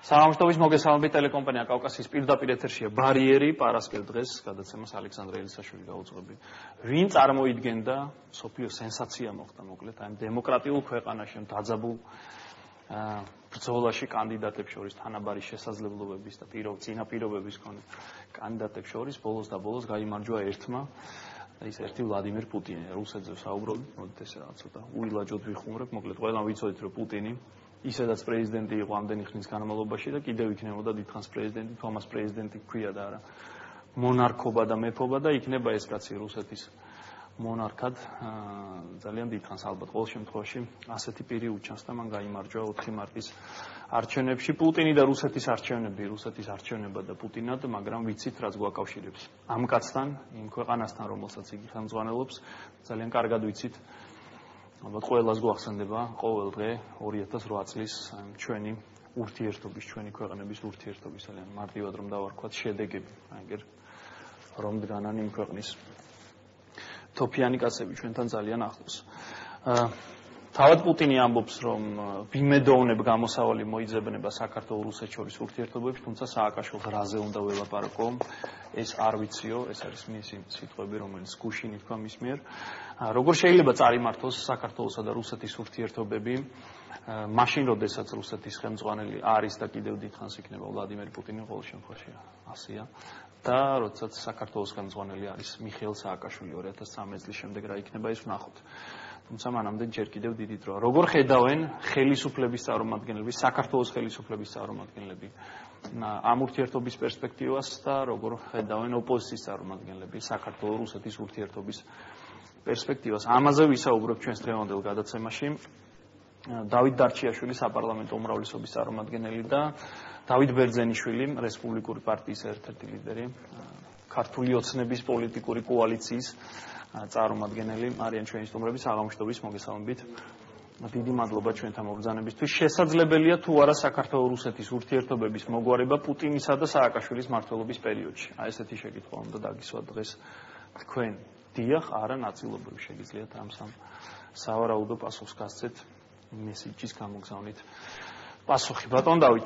Საამშტობის მოგესალმებით ტელეკომპანია კავკასიის პირდაპირ ეთერშია ბარიერი პარასკევ დღეს გადაცემას ალექსანდრე ელიაშვილი გაუძღვები. Ვინ წარმოიდგენდა სოფლიო სენსაცია მოხდა მოკლედ აი დემოკრატიულ ქვეყანაში დაძაბულ ბრძოლაში კანდიდატებს შორის თანაბარი შესაძლებლობების და წინაპირობების მქონე კანდიდატებს შორის ბოლოს და ბოლოს გაიმარჯვა ერთმა ის ერთი ვლადიმერ პუტინი რუსეთზე საუბრობთ მოდით ესე რაღაც ცოტა უილაჯოდ ვიხუმრებ მოკლედ ყველამ ვიცოდით რომ პუტინი ისედაც პრეზიდენტი იყო ამდენი ხნის განმავლობაში და კიდევ იქნებოდა დიდხანს პრეზიდენტი, თომას პრეზიდენტი ქვია და არა მონარქობა და მეფობა და იქნება ეს კაცი რუსეთის მონარქად ძალიან დიდხანს ალბათ ყოველ შემთხვევაში ასეთი პირი უჩანს და მან გაიმარჯვა 4 მარტის არჩევნებში პუტინი და რუსეთის არჩევნება და პუტინად, მაგრამ ვიცით რაც გვაკავშირებს ამ კაცთან, იმ ქვეყანასთან, რომელსაც იგი ხელმძღვანელობს, ძალიან კარგად ვიცით ალბათ ყველას გვახსენდება ყოველ დღე 2008 წლის ჩვენი ურთიერთობის, ჩვენი ქვეყნების ურთიერთობის ძალიან მარტივად რომ დავარქვათ შედეგები, აგერ რომ დგანან იმ ქვეყნის თოფიანი კაცები ჩვენთან ძალიან ახლოს. თავად პუტინი ამბობს, რომ ვიმედოვნებ გამოსავალი მოიძებნება საქართველოს რუსეთს შორის ურთიერთობებში, თუმცა სააკაშვილს რაზე უნდა ველაპარაკო, ეს არ ვიციო, ეს არის მისი სიტყვები, რომელიც გუშინი თქვა მის მიერ. Როგორ შეიძლება წარიმართოს საქართველოსა და რუსეთის ურთიერთობები, მაშინ როდესაც რუსეთის ხელმძღვანელი არის და კიდევ დიდხანს იქნება ვლადიმერ პუტინი ყოველ შემთხვევაში ასია და როდესაც საქართველოს ხელმძღვანელი არის მიხეილ სააკაშვილი 2013 წლის შემდეგ რა იქნება ის ვნახოთ. თუმცა მანამდე ჯერ კიდევ დიდი დროა. Როგორ ხედავენ ხელისუფლების წარმომადგენლები, საქართველოს ხელისუფლების წარმომადგენლები ამ ურთიერთობის პერსპექტივას და როგორ ხედავენ ოპოზიციის წარმომადგენლები საქართველოს რუსეთის ურთიერთობის პერსპექტივას. Ამაზე ვისაუბრებ ჩვენს დღევანდელ გადაცემაში. დავით დარჩიაშვილი საპარლამენტო უმრავლესობის წარმომადგენელი და დავით ბერძენიშვილი რესპუბლიკური პარტიის ერთ-ერთი ლიდერი, ქართული ოცნების პოლიტიკური კოალიციის წარმომადგენელი არიან ჩვენი სტუმრები საღამოშტობის მოგესალმებით. დიდი მადლობა ჩვენთან მობრძანებისთვის. შესაძლებელია თუ არა საქართველოს რუსეთის ურთიერთობების მოგვარება პუტინისა და სააკაშვილის მმართველობის პერიოდში. აი ესეთი შეკითხვა უნდა დაგისვათ დღეს თქვენ. დიახ, არა ნაწილობრივ შეგიძლიათ ამ სავარაუდო პასუხს გასცეთ მესიჯის გამოგზავნით პასუხი. ბატონ დავით,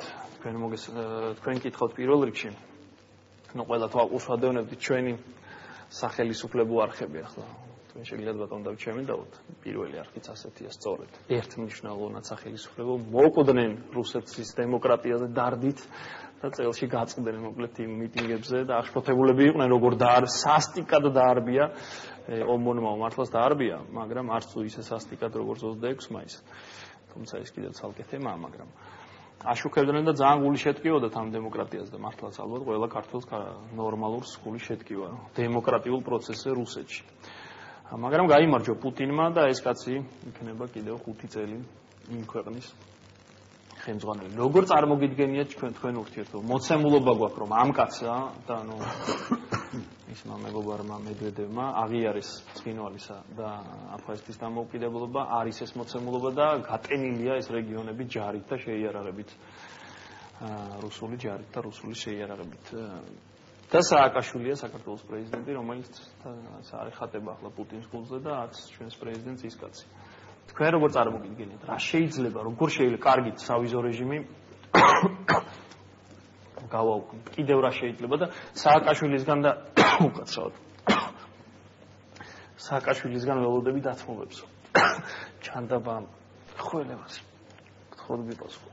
თქვენ კითხავთ პირველ რიგში. ყველა უსვადევნებდით ჩვენი სახელისუფლებო არხები ახლა. თქვენ შეგიძლიათ ბატონ დავით შემიძლავთ პირველი არხიც ასეთია სწორედ. ერთმნიშვნელოვნად სახელისუფლებო მოკვდნენ რუსეთის დემოკრატიაზე დარდით და წელში გაწყდნენ მოკლედ იმ მიტინგებზე და აღშფოთებულები იყვნენ როგორ სასტიკად დაარბია ომონმა მართლაც დაარბია, მაგრამ არც თუ ისე სასტიკად როგორც 26 მაისს. თუმცა ეს კიდევ ცალკე თემაა, მაგრამ აშუქებდნენ და ძალიან გული შეტკივოდათ ამ დემოკრატიას და მართლაც ალბათ ყველა ქართველს ნორმალურს გული შეტკივა დემოკრატიულ პროცესზე რუსეთში. მაგრამ გაიმარჯვა პუტინმა და ეს კაცი იქნება კიდევ 5 წელი იმ ქვეყნის ხელმძღვანელი. როგორ წარმოგიდგენიათ თქვენ ურთიერთობა? მოცემულობა გვაქვს რომ ამ კაცსა და ისმა მეგობარმა მედვედევმა აღიარეს ცხინვალისა და აფხაზეთის დამოუკიდებლობა, არის ეს მოცემულობა და გატენილია ეს რეგიონები ჯარით და შეიარაღებით, რუსული ჯარით და რუსული შეიარაღებით. და სააკაშვილია საქართველოს პრეზიდენტი, რომელიც არის ხატება ახლა პუტინის გულზე და არც ჩვენს პრეზიდენტს ის კაცი. თქვენ როგორ წარმოგიდგენიათ? რა შეიძლება, როგორ შეიძლება კარგით სავიზო რეჟიმი გავაუქმოთ? კიდევ რა შეიძლება და სააკაშვილისგან და უკაცრავად სააკაშვილისგან ველოდები დათმობებს. ჩანდაბა ხველებას. გთხოვთ გიპასუხოთ.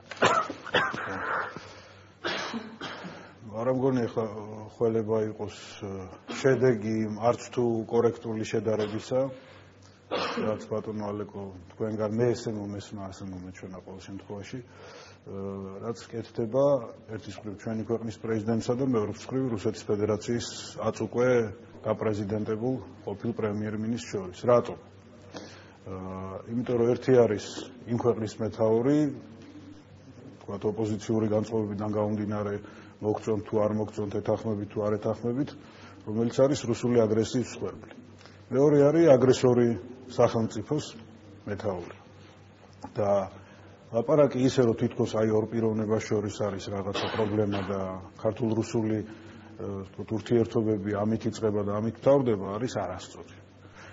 არ მგონი ახლა ხველება იყოს შედეგი არც თუ კორექტული შედარებისა. რაც ბატონო ალეკო თქვენგან მე ესე მომესმა, ასე მომეჩვენა ყოველ შემთხვევაში. რაც კეთდება ერთის მხრივ ჩვენი ქვეყნის პრეზიდენტსა და მეორეს მხრივ რუსეთის ფედერაციის აწუკვე გაპრეზიდენტებულ ყოფილ პრემიერ-მინისტრს შორის. რატომ? იმიტომ რომ ერთი არის იმ ქვეყნის მეთაური, თქვათ ოპოზიციური განწყობებიდან გამომდინარე მოგწონთ თუ არ მოგწონთ, ეთანხმებით თუ არ ეთანხმებით, რომელიც არის რუსული აგრესიის მსხვერპლი. მეორე არის აგრესორი სახელმწიფოს მეთაური. და ლაპარაკი ისე რომ თითქოს აი ორ პიროვნებას შორის არის რაღაცა პრობლემა და ქართულ-რუსული ურთიერთობები ამით იწყება და ამით მთავრდება, არის არასწორი.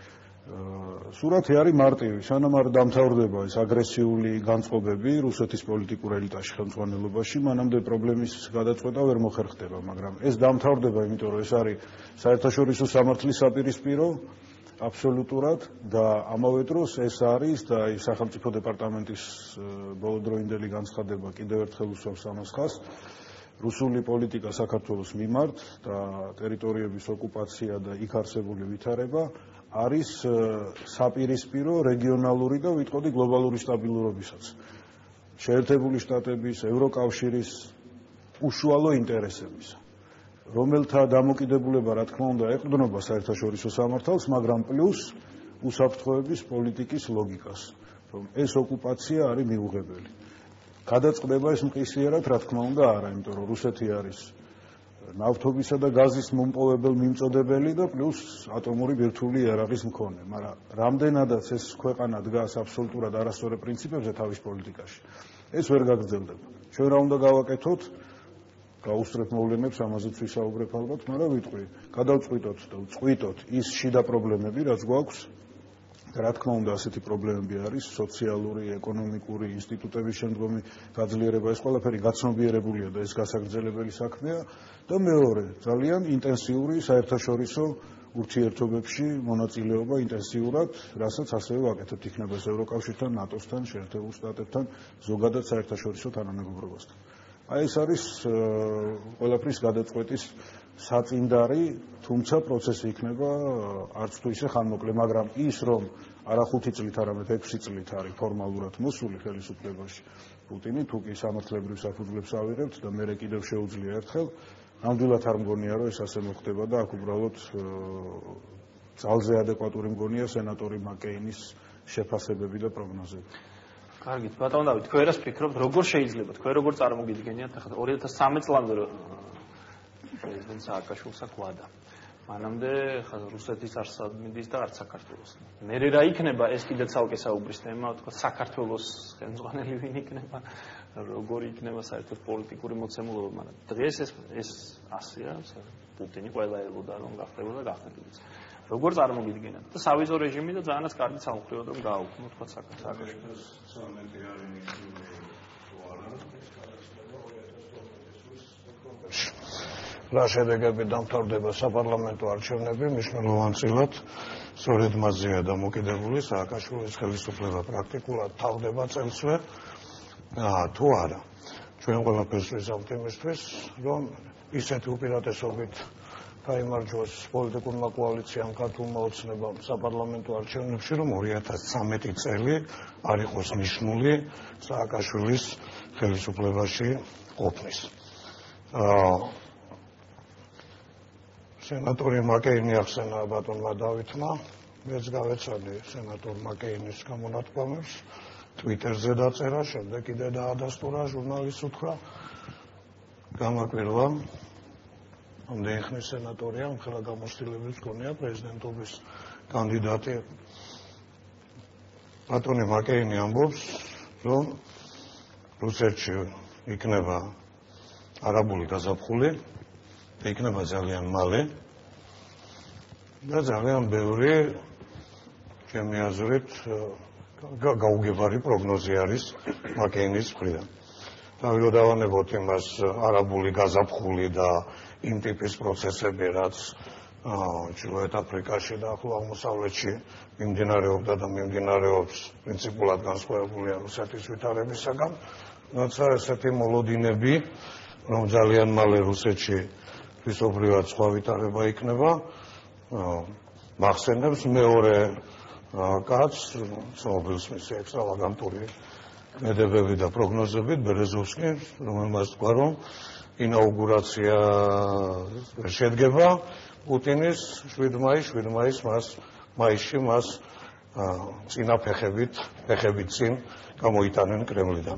სურათი არის მარტივი, სანამ არ დამთავრდება ეს აგრესიული განწყობები რუსეთის პოლიტიკურ ელიტაში ხელმძღვანელობაში, მანამდე პრობლემის გადაწყვეტა ვერ მოხერხდება, მაგრამ ეს დამთავრდება, იმიტომ რომ ეს არის საერთაშორისო სამართლის საპირისპირო აბსოლუტურად და ამავე დროს ეს არის და სახელმწიფო დეპარტამენტის ბოლოდროინდელი განცხადება კიდევ ერთხელ უსვამს ამას ხაზს, რუსული პოლიტიკა საქართველოს მიმართ და ტერიტორიების ოკუპაცია და იქ არსებული ვითარება არის საპირისპირო რეგიონალური და ვიტყოდი გლობალური სტაბილურობისაც. შეერთებული შტატების, ევროკავშირის უშუალო ინტერესების, რომელთა დამოკიდებულება, რა თქმა უნდა, ეყრდნობა საერთაშორისო სამართალს, მაგრამ პლუს უსაფრთხოების პოლიტიკის ლოგიკას, რომ ეს ოკუპაცია არის მიუღებელი. გადაწყდება ეს მყისიერად, რა თქმა უნდა, არა, იმიტომ რომ რუსეთი არის ნავთობისა და გაზის მომპოვებელ მიმწოდებელი და პლუს ატომური ბირთვული იარაღის მქონე, მაგრამ რამდენადაც ეს ქვეყანა დგას აბსოლუტურად არასწორ პრინციპებზე თავის პოლიტიკაში, ეს ვერ გაგრძელდება. ჩვენ რა უნდა გავაკეთოთ? გაუსწრებთ მოვლენებს, ამაზეც ვისაუბრებ ალბათ, მაგრამ ვიტყვი, გადავწყვიტოთ და ვწყვიტოთ ის შიდა პრობლემები, რაც გვაქვს. რა თქმა უნდა, ასეთი პრობლემები არის, სოციალური, ეკონომიკური, ინსტიტუტების შემდგომი გაძლიერება, ეს ყველაფერი გაცნობიერებულია და ეს გასაგრძელებელი საქმეა და მეორე, ძალიან ინტენსიური საერთაშორისო ურთიერთობებში მონაწილეობა ინტენსიურად, რასაც ასევე ვაკეთებთ იქნება ევროკავშირთან, ნატოსთან, შეერთებულ შტატებთან, ზოგადად საერთაშორისო თანამეგობრობასთან. აი ეს არის ყველაფრის გადაწყვეტის საწინდარი, თუმცა პროცესი იქნება არც თუ ისე ხანმოკლე, მაგრამ ის რომ არა 5 წლით, არამედ 6 წლით არის ფორმალურად მოსული ხელისუფლებაში პუტინი, თუ კი სამართლებრივ საფუძვლებს ავიღებთ და მე კიდევ შეუძლია ერთხელ, ნამდვილად არ მგონია რომ ეს ასე მოხდება და აქ უბრალოდ ძალზე ადეკვატური მგონია სენატორი მაკეინის შეფასებები და პროგნოზები. კარგით, ბატონ დავით, თქვენ რას ფიქრობთ, როგორ შეიძლება, თქვენ როგორ წარმოგიდგენიათ, ახლა 2013 წლამდე პრეზიდენტ სააკაშვილს აკვადა. მანამდე რუსეთის არც სამინისტრის და არც საქართველოს. მე რა იქნება ეს კიდე ცალკე საუბრის თემა, თქვა საქართველოს ხელმძღვანელი ვინ იქნება, როგორი იქნება საერთოდ პოლიტიკური მოცემულობა, მაგრამ დღეს ეს ასეა, პუტინი ყველა ელოდა რომ გახდებოდა გახდებოდაც. როგორ წარმოგიდგენთ და სავიზო რეჟიმი და ძალიანაც კარგი სამხედრო რომ გააუქმო თქვა საქართველოს. რა შედეგები დამთავრდება საპარლამენტო არჩევნები, მნიშვნელოვანწილად სწორედ მასზეა დამოკიდებული სააკაშვილის ხელისუფლება პრაქტიკულად თავდება წელსვე, თუ არა. ჩვენ ყველაფერს ვიზამთ იმისთვის, რომ ისეთი უპირატესობით გაიმარჯვოს პოლიტიკურმა კოალიციამ, ქართულმა ოცნებამ საპარლამენტო არჩევნებში, რომ 2013 წელი არ იყოს ნიშნული სააკაშვილის ხელისუფლებაში ყოფნის. სენატორი მაკეინი ახსენა ბატონმა დავითმა, მეც გავეცადი სენატორ მაკეინის გამონათქვამებს, ტვიტერზე დაწერა, შემდეგ კიდე დაადასტურა, ჟურნალისტს უთხრა, გამაკვირვა, ამდენი ხნის სენატორია, ხელა გამოცდილებებს ჰქონია პრეზიდენტობის კანდიდატი. ბატონი მაკეინი ამბობს, რომ რუსეთში იქნება არაბული გაზაფხული, იქნება ძალიან მალე და ძალიან ბევრი ჩემი აზრით გაუგებარი პროგნოზი არის მაკეინის მხრიდან. დავიდო დავანებოთ იმას არაბული გაზაფხული და იმ ტიპის პროცესები, რაც ჩრდილოეთ აფრიკაში და ახლო აღმოსავლეთში მიმდინარეობდა და მიმდინარეობს პრინციპულად განსხვავებულია რუსეთის ვითარებისაგან, როცა ესეთი მოლოდინები, რომ ძალიან მალე რუსეთში თვისობრივად სხვა ვითარება იქნება, მახსენებს მეორე კაცს, ცნობილს მისი ექსტრავაგანტური მედებები და პროგნოზებით, ბერეზოვსკი, რომელმაც თქვა, რომ ინაუგურაცია შედგება პუტინის 7 მაისში მას წინა ფეხებით წინ გამოიტანენ კრემლიდან.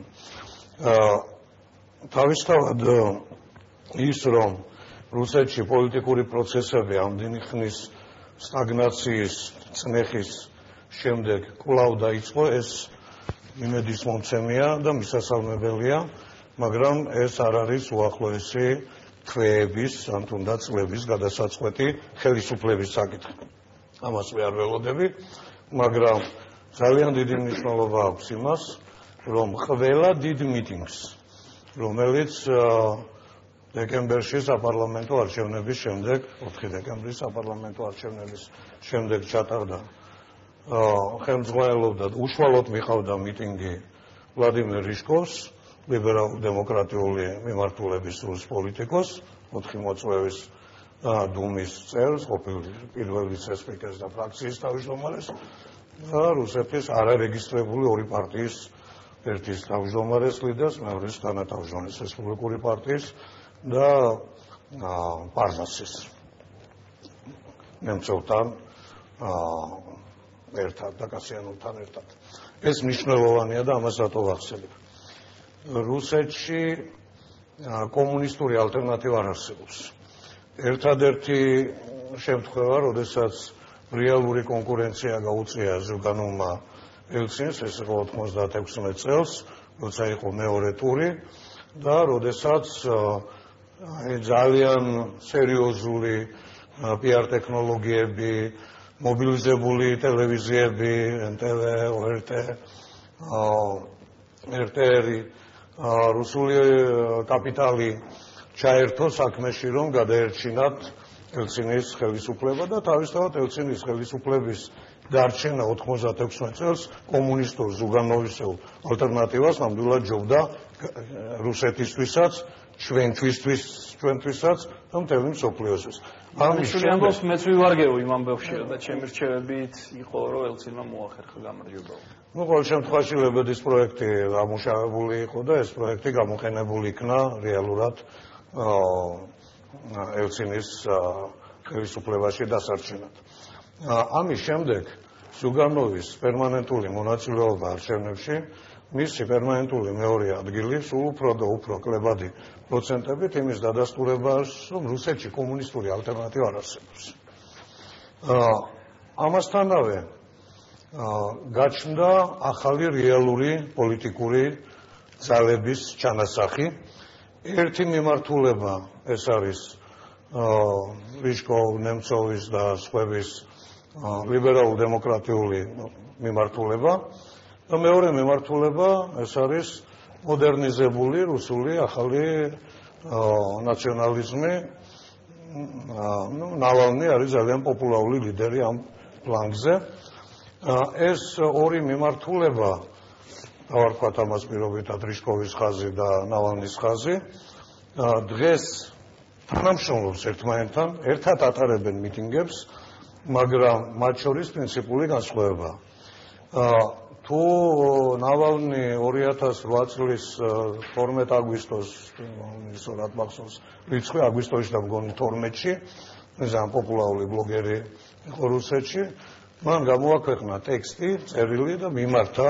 თავისთავად ის, რომ რუსეთში პოლიტიკური პროცესები ამდენი ხნის სტაგნაციის, წნეხის შემდეგ კვლავ დაიწყო, ეს იმედის მომცემია და მისასალმებელია, მაგრამ ეს არ არის უახლოესი თვეების, ან თუნდაც წლების გადასაწყვეტი ხელისუფლების საკითხი. ამას მე არ ველოდები, მაგრამ ძალიან დიდი მნიშვნელობა აქვს იმას, რომ ყველა დიდ მიტინგს, რომელიც დეკემბერში საპარლამენტო არჩევნების შემდეგ, 4 დეკემბრის საპარლამენტო არჩევნების შემდეგ ჩატარდა, ხელმძღვანელობდა, უშუალოდ მიყავდა მიტინგი ვლადიმერ რიშკოვს, ლიბერალ-დემოკრატიული მიმართულების რუს პოლიტიკოს, 4 მოწვევის დუმის წევრს, ყოფილ პირველ ვიცე-სპიკერს და ფრაქციის თავმჯდომარეს და რუსეთის არარეგისტრირებული ორი პარტიის ერთის თავმჯდომარეს ლიდერს, მეორეს თანათავმჯდომარეს რესპუბლიკური პარტიის და პარნასის ნემცოვთან ერთად და კასიანოვთან ერთად. ეს მნიშვნელოვანია და ამას რატო ვახსენებ. რუსეთში კომუნისტური ალტერნატივა არ არსებობს. ერთადერთი შემთხვევა, როდესაც რეალური კონკურენცია გაუწია ზუგანოვმა ელცინს, ეს იყო 96 წელს, როცა იყო მეორე ტური და როდესაც ძალიან სერიოზული PR ტექნოლოგიები, მობილიზებული ტელევიზიები, NTV, ORT, RTR, რუსული კაპიტალი ჩაერთო საქმეში, რომ გადაერჩინათ ელცინის ხელისუფლება და თავისთავად ელცინის ხელისუფლების დარჩენა 96 წელს კომუნისტურ ზუგანოვისეულ ალტერნატივას ნამდვილად ჯობდა რუსეთისთვისაც, ჩვენთვისაც და მთელი მსოფლიოსთვის. ამის შემდგომ მეც ვივარგეო იმ ამბავში და ჩემი რჩევებით იყო, რომ ელცინმა მოახერხა გამარჯვება. ყოველ შემთხვევაში ლებედის პროექტი გამუშავებული იყო და ეს პროექტი გამოყენებული იქნა რეალურად ელცინის ხელისუფლებაში დასარჩენად. ამის შემდეგ ზუგანოვის პერმანენტული მონაწილეობა არჩევნებში, მისი პერმანენტული მეორე ადგილი, სულ უფრო და უფრო კლებადი პროცენტებით იმის დადასტურებას, რომ რუსეთში კომუნისტური ალტერნატივა არ არსებობს. ამასთანავე გაჩნდა ახალი რეალური პოლიტიკური ძალების ჩანასახი. ერთი მიმართულება ეს არის რიშკოვ, ნემცოვის და სხვების ლიბერალ-დემოკრატიული მიმართულება და მეორე მიმართულება ეს არის მოდერნიზებული რუსული ახალი ნაციონალიზმი. ნავალნი არის ძალიან პოპულარული ლიდერი ამ ფლანგზე. ეს ორი მიმართულება, დავარქვათ ამას პირობითად რიშკოვის ხაზი და ნავალნის ხაზი, დღეს თანამშრომლობს ერთმანეთთან, ერთად ატარებენ მიტინგებს, მაგრამ მათ შორის პრინციპული განსხვავებაა. თუ ნავალნი 2008 წლის 12 აგვისტოს ისორად მახსოვს რიცხვი აგვისტოში და მგონი 12-ში, ძალიან პოპულარული ბლოგერი იყო რუსეთში, მან გამოაქვეყნა ტექსტი, წერილი და მიმართა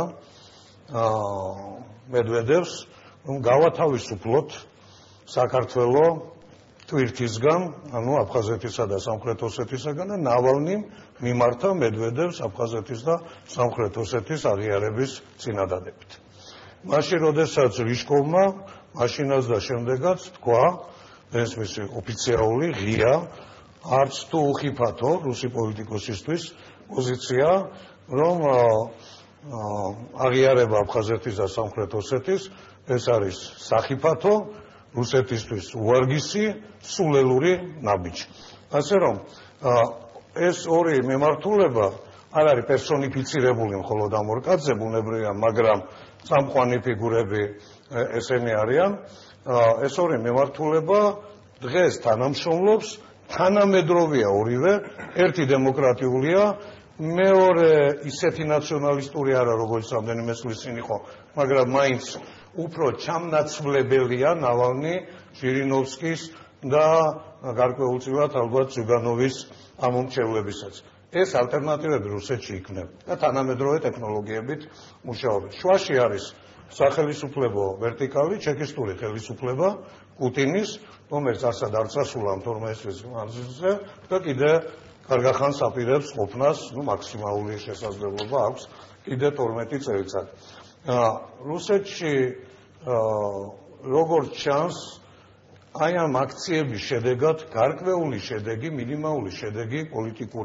მედვედევს, რომ გავათავისუფლოთ საქართველო ტვირთისგან, ანუ აფხაზეთისა და სამხრეთ ოსეთისაგან და ნავალნიმ მიმართა მედვედევს აფხაზეთის და სამხრეთ ოსეთის აღიარების წინადადებით. მაშინ, როდესაც რიშკოვმა, მაშინაც და შემდეგაც თქვა, ეს მისი ოფიციალური ღია, არც თუ უხიფათო რუსი პოლიტიკოსისთვის პოზიცია, რომ აღიარება აფხაზეთის და სამხრეთ ოსეთის ეს არის სახიფათო, რუსეთისთვის უარგისი, სულელური ნაბიჯი. ასე რომ ეს ორი მიმართულება არ არის პერსონიფიცირებული მხოლოდ ამ ორ კაცზე, ბუნებრივია, მაგრამ წამყვანი ფიგურები ესენი არიან. ეს ორი მიმართულება დღეს თანამშრომლობს, თანამედროვეა ორივე, ერთი დემოკრატიულია, მეორე ისეთი ნაციონალისტური არა, როგორც რამდენიმე წლის წინ იყო, მაგრამ მაინც უფრო ჩამნაცვლებელია ნავალნი, ჟირინოვსკის და გარკვეულწილად ალბათ ზუგანოვის ამომრჩევლებისაც. ეს ალტერნატივები რუსეთში იქნება და თანამედროვე ტექნოლოგიებით მუშაობენ. შუაში არის სახელისუფლებო ვერტიკალი, ჩეკისტური ხელისუფლება პუტინის, რომელიც ასად არ წასულა 12 წლის მანძილზე და კიდე კარგახანს აპირებს ყოფნას, მაქსიმალური შესაძლებლობა აქვს კიდე 12 წელიწად. რუსეთში როგორც ჩანს, აი ამ აქციების შედეგად გარკვეული შედეგი, მინიმალური შედეგი პოლიტიკური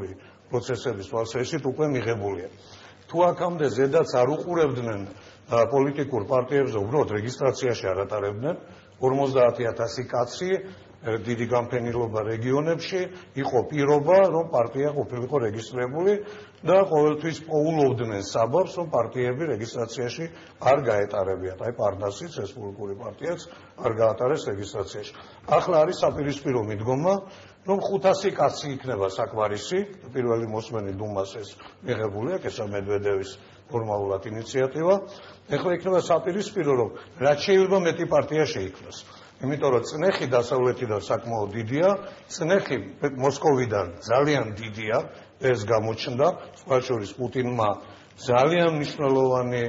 პროცესების თვალსაჩინოდ უკვე მიღებულია. თუ აქამდე ზედაც არ უყურებდნენ პოლიტიკურ პარტიებზე, უბრალოდ რეგისტრაციაში არ ატარებდნენ 50,000 კაცი დიდი გამფენილობა რეგიონებში იყო პირობა, რომ პარტია ყოფილიყო რეგისტრირებული და ყოველთვის პოულობდნენ საბაბს, რომ პარტიები რეგისტრაციაში არ გაეტარებიათ. აი პარნასის რესპუბლიკური პარტიაც არ გაატარეს რეგისტრაციაში. ახლა არის საპირისპირო მიდგომა, რომ 500 კაცი იქნება საკვარისი, პირველი მოსმენი დუმას ეს მიღებული აქვს, ესა მედვედევის ფორმალურად ინიციატივა. ეხლა იქნება საპირისპირო, რომ რაც შეიძლება მეტი პარტია შეიქმნას. იმიტომ რომ წნეხი დასავლეთიდან საკმაოდ დიდია, წნეხი მოსკოვიდან ძალიან დიდია, ეს გამოჩნდა, სხვა შორის პუტინმა ძალიან მნიშვნელოვანი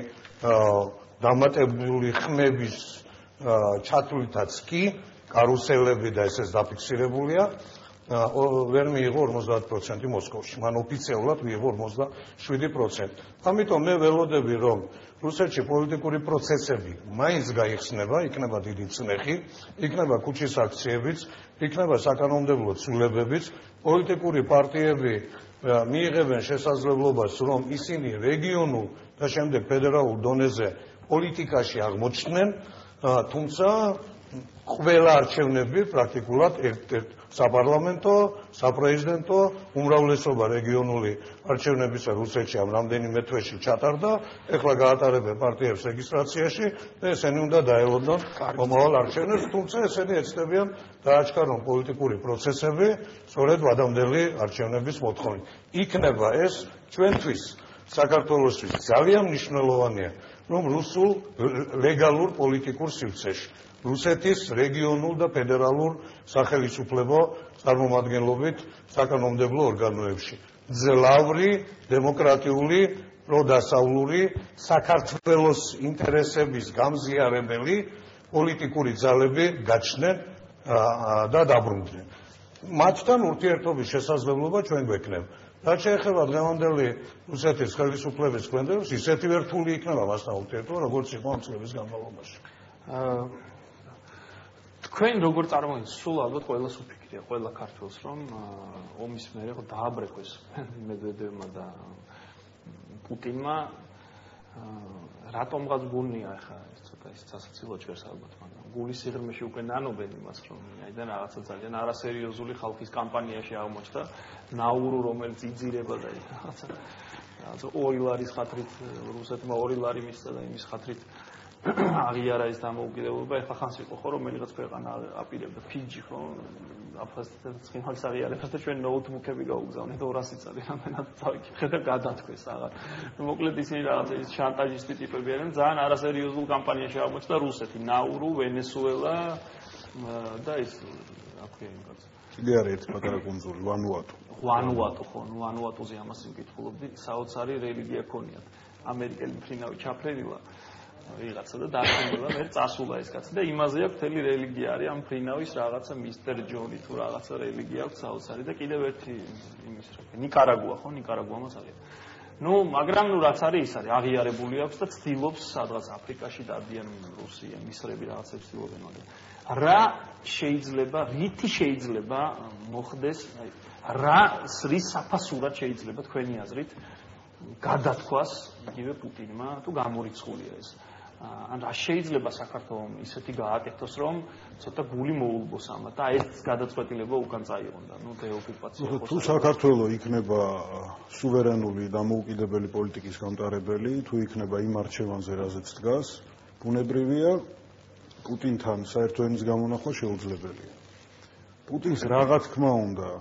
დამატებული ხმების ჩათვლითაც კი, კარუსელები და ესეც დაფიქსირებულია, ვერ მიიღო 50% მოსკოვში, მან ოფიციალურად მიიღო 47%. ამიტომ მე ველოდები, რომ რუსეთში პოლიტიკური პროცესები მაინც გაიხსნება, იქნება დიდი წნეხი, იქნება ქუჩის აქციებიც, იქნება საკანონმდებლო ცვლილებებიც, პოლიტიკური პარტიები მიიღებენ შესაძლებლობას, რომ ისინი რეგიონულ და შემდეგ ფედერალურ დონეზე პოლიტიკაში აღმოჩნდნენ, თუმცა ყველა არჩევნები პრაქტიკულად ერთ-ერთ საპარლამენტო, საპრეზიდენტო, უმრავლესობა რეგიონული არჩევნებისა რუსეთში ამ რამდენიმე თვეში ჩატარდა, ეხლა გაატარებენ პარტიებს რეგისტრაციაში და ესენი უნდა დაელოდონ მომავალ არჩევნებს, თუმცა ესენი ეცდებიან დააჩქარონ პოლიტიკური პროცესები სწორედ ვადამდელი არჩევნების მოთხოვნით. იქნება ეს ჩვენთვის, საქართველოსთვის ძალიან მნიშვნელოვანია, რომ რუსულ ლეგალურ პოლიტიკურ სივრცეში რუსეთის რეგიონულ და ფედერალურ სახელმწიფო წარმომადგენლობით საკანონმდებლო ორგანოებში ძლავრი, დემოკრატიული, პროდასავლური, საქართველოს ინტერესების გამზიარებელი პოლიტიკური ძალები გაჩნდნენ და დაბრუნდნენ. მათთან ურთიერთობის შესაძლებლობა ჩვენ გვექნება. რაც შეეხება დღევანდელი რუსეთის ხელისუფლების ქმედებას, ისეთი რთული იქნება მასთან ურთიერთობა, როგორც იყო ამ წლების განმავლობაში. თქვენ როგორ წარმოიდგინეთ, სულ ალბათ ყველას უფიქრია, ყველა ქართველს, რომ ომის მერე დააბრექვეს მედვედევმა და პუტინმა, რატომღაც გულნია ახლა ეს ცოტა ის სასაცილო ჭერს ალბათ, მაგრამ გულის სიღრმეში უკვე ნანობენ იმას, რომ აიდან რაღაცა ძალიან არასერიოზული ხალხის კამპანიაში აღმოჩნდა ნაურუ, რომელიც იძირება და რაღაცა ორი ლარის ხათრით რუსეთმა 2 ლარი მისცა და იმის ხათრით აღიარა ეს დამოუკიდებლობა. ეხლა ხანს იყო ხო რომ მეიღაც ქვეყანა აპირებდა ფიჯი ხო აფხაზეთთან ცხინვალის აღიარებას და ჩვენ ნოუთბუქები გაუგზავნეთ 200 წელი რამენად წავიკითხეთ და გადათქვეს აღარ. მოკლედ ისინი რაღაცა ის შანტაჟისტი ტიპები არიან, ძალიან არასერიოზულ კამპანიაში აღმოჩნდა რუსეთი, ნაურუ, ვენესუელა და ის რა ქვია იმ კაცს. კიდე არის ერთი პატარა კუნძული, ვანუატუ. ვანუატუ ხო, ვანუატუზე ამას ვკითხულობდი, საოცარი რელიგია ქონიათ. ამერიკელი ფრინავი ჩაფრენილა ვიღაცა და დაშენილა, მე წასულა ეს კაცი და იმაზე აქვს მთელი რელიგია არის ამ ფრინავის რაღაცა მისტერ ჯონი თუ რაღაცა რელიგია აქვს საოცარი და კიდევ ერთი იმის რა ნიკარაგუა ხო, ნიკარაგუამაც არის. ნუ მაგრამ ნუ რაც არის ის არის აღიარებული აქვს და ცდილობს სადღაც აფრიკაში დადიან რუსია, მისრები რაღაცებს ცდილობენ მაგრამ რა შეიძლება, რითი შეიძლება მოხდეს, რა სრის საფასურად შეიძლება თქვენი აზრით გადათქვას იგივე პუტინმა თუ გამორიცხულია ეს. ან რა შეიძლება საქართველოს ისეთი გააკეთოს, რომ ცოტა გული მოულბოს ამათ და ეს გადაწყვეტილება უკან წაიღონ და ნუ დეოკუპაცია ხო. თუ საქართველოს იქნება სუვერენული დამოუკიდებელი პოლიტიკის გამტარებელი, თუ იქნება იმ არჩევანზე, რაზეც დგას, ბუნებრივია პუტინთან საერთო ენის გამონახვა შეუძლებელია. პუტინს რა თქმა უნდა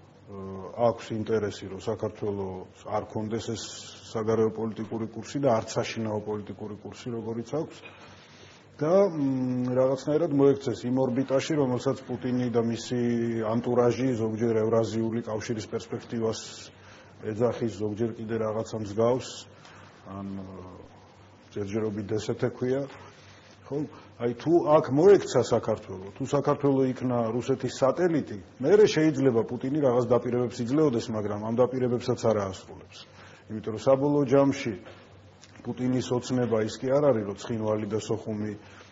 აქვს ინტერესი, რომ საქართველოს არ კონდეს ეს საგარეო პოლიტიკური კურსი და არც საშინაო პოლიტიკური კურსი, როგორიც აქვს და რაღაცნაირად მოექცეს იმ ორბიტაში, რომელსაც პუტინი და მისი ანტურაჟი ზოგჯერ ევრაზიული კავშირის პერსპექტივას ეძახის, ზოგჯერ კიდე რაღაცა მსგავს, ან ჯერჯერობით ესეთე ქვია. ხო, აი თუ აქ მოექცა საქართველოს, თუ საქართველოს იქნა რუსეთის სატელიტი, მერე შეიძლება პუტინი რაღაც დაპირებებს იძლეოდეს, მაგრამ ამ დაპირებებსაც არ აასრულებს. იმიტომ რომ საბოლოო ჯამში პუტინის ოცნება ის კი არ არის, რომ ცხინვალი და სოხუმი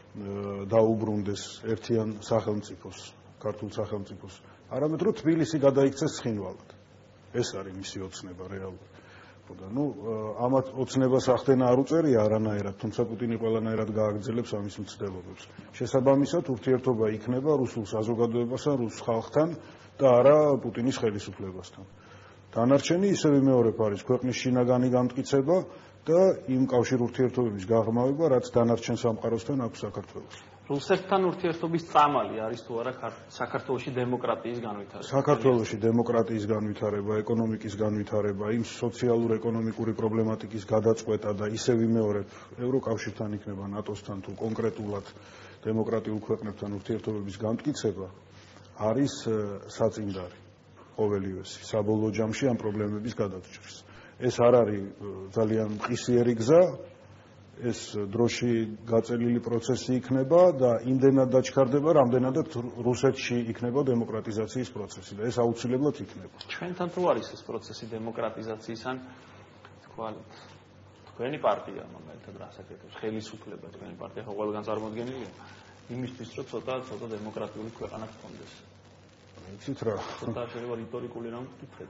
დაუბრუნდეს ერთიან სახელმწიფოს, ქართულ სახელმწიფოს, არამედ რომ თბილისი გადაიქცეს ცხინვალად. ეს არის მისი ოცნება რეალურად. და ამათ ოცნებას ახდენა არ უწერია არანაირად, თუმცა პუტინი ყველანაირად გააგრძელებს ამის მცდელობებს. შესაბამისად, ურთიერთობა იქნება რუსულ საზოგადოებასთან, რუს ხალხთან და არა პუტინის ხელისუფლებასთან. დანარჩენი ისევ მეორებ არის ქვეყნის შინაგანი განმტკიცება და იმ კავშირ ურთიერთობების გაღრმავება, რაც დანარჩენ სამყაროსთან აქვს საქართველოს. რუსეთთან ურთიერთობის წამალი არის თუ არა საქართველოში დემოკრატიის განვითარება? საქართველოში დემოკრატიის განვითარება, ეკონომიკის განვითარება, იმ სოციალურ-ეკონომიკური პრობლემატიკის გადაწყვეტა და ისევ იმეორებ ევროკავშირთან იქნება ნატოსთან თუ კონკრეტულად დემოკრატიულ ქვეყნებთან ურთიერთობების განმტკიცება არის საწინდარი ყოველივესი საბოლოო ჯამში ამ პრობლემების გადაჭრის. ეს არ არის ძალიან მყისიერი გზა, ეს დროში გაწელილი პროცესი იქნება და იმდენად დაჩქარდება, რამდენადაც რუსეთში იქნება დემოკრატიზაციის პროცესი და ეს აუცილებლად იქნება. ჩვენთან თუ არის ეს პროცესი დემოკრატიზაციის ან თქვენი პარტია მომენტად რას აკეთებს? ხელისუფლება თქვენი პარტია ხო ყველგან წარმოდგენილია იმისთვის, რომ ცოტა დემოკრატიული ქვეყანა გქონდეს. იცით რა? ცოტა შეიძლება რიტორიკული რამ ვკითხეთ.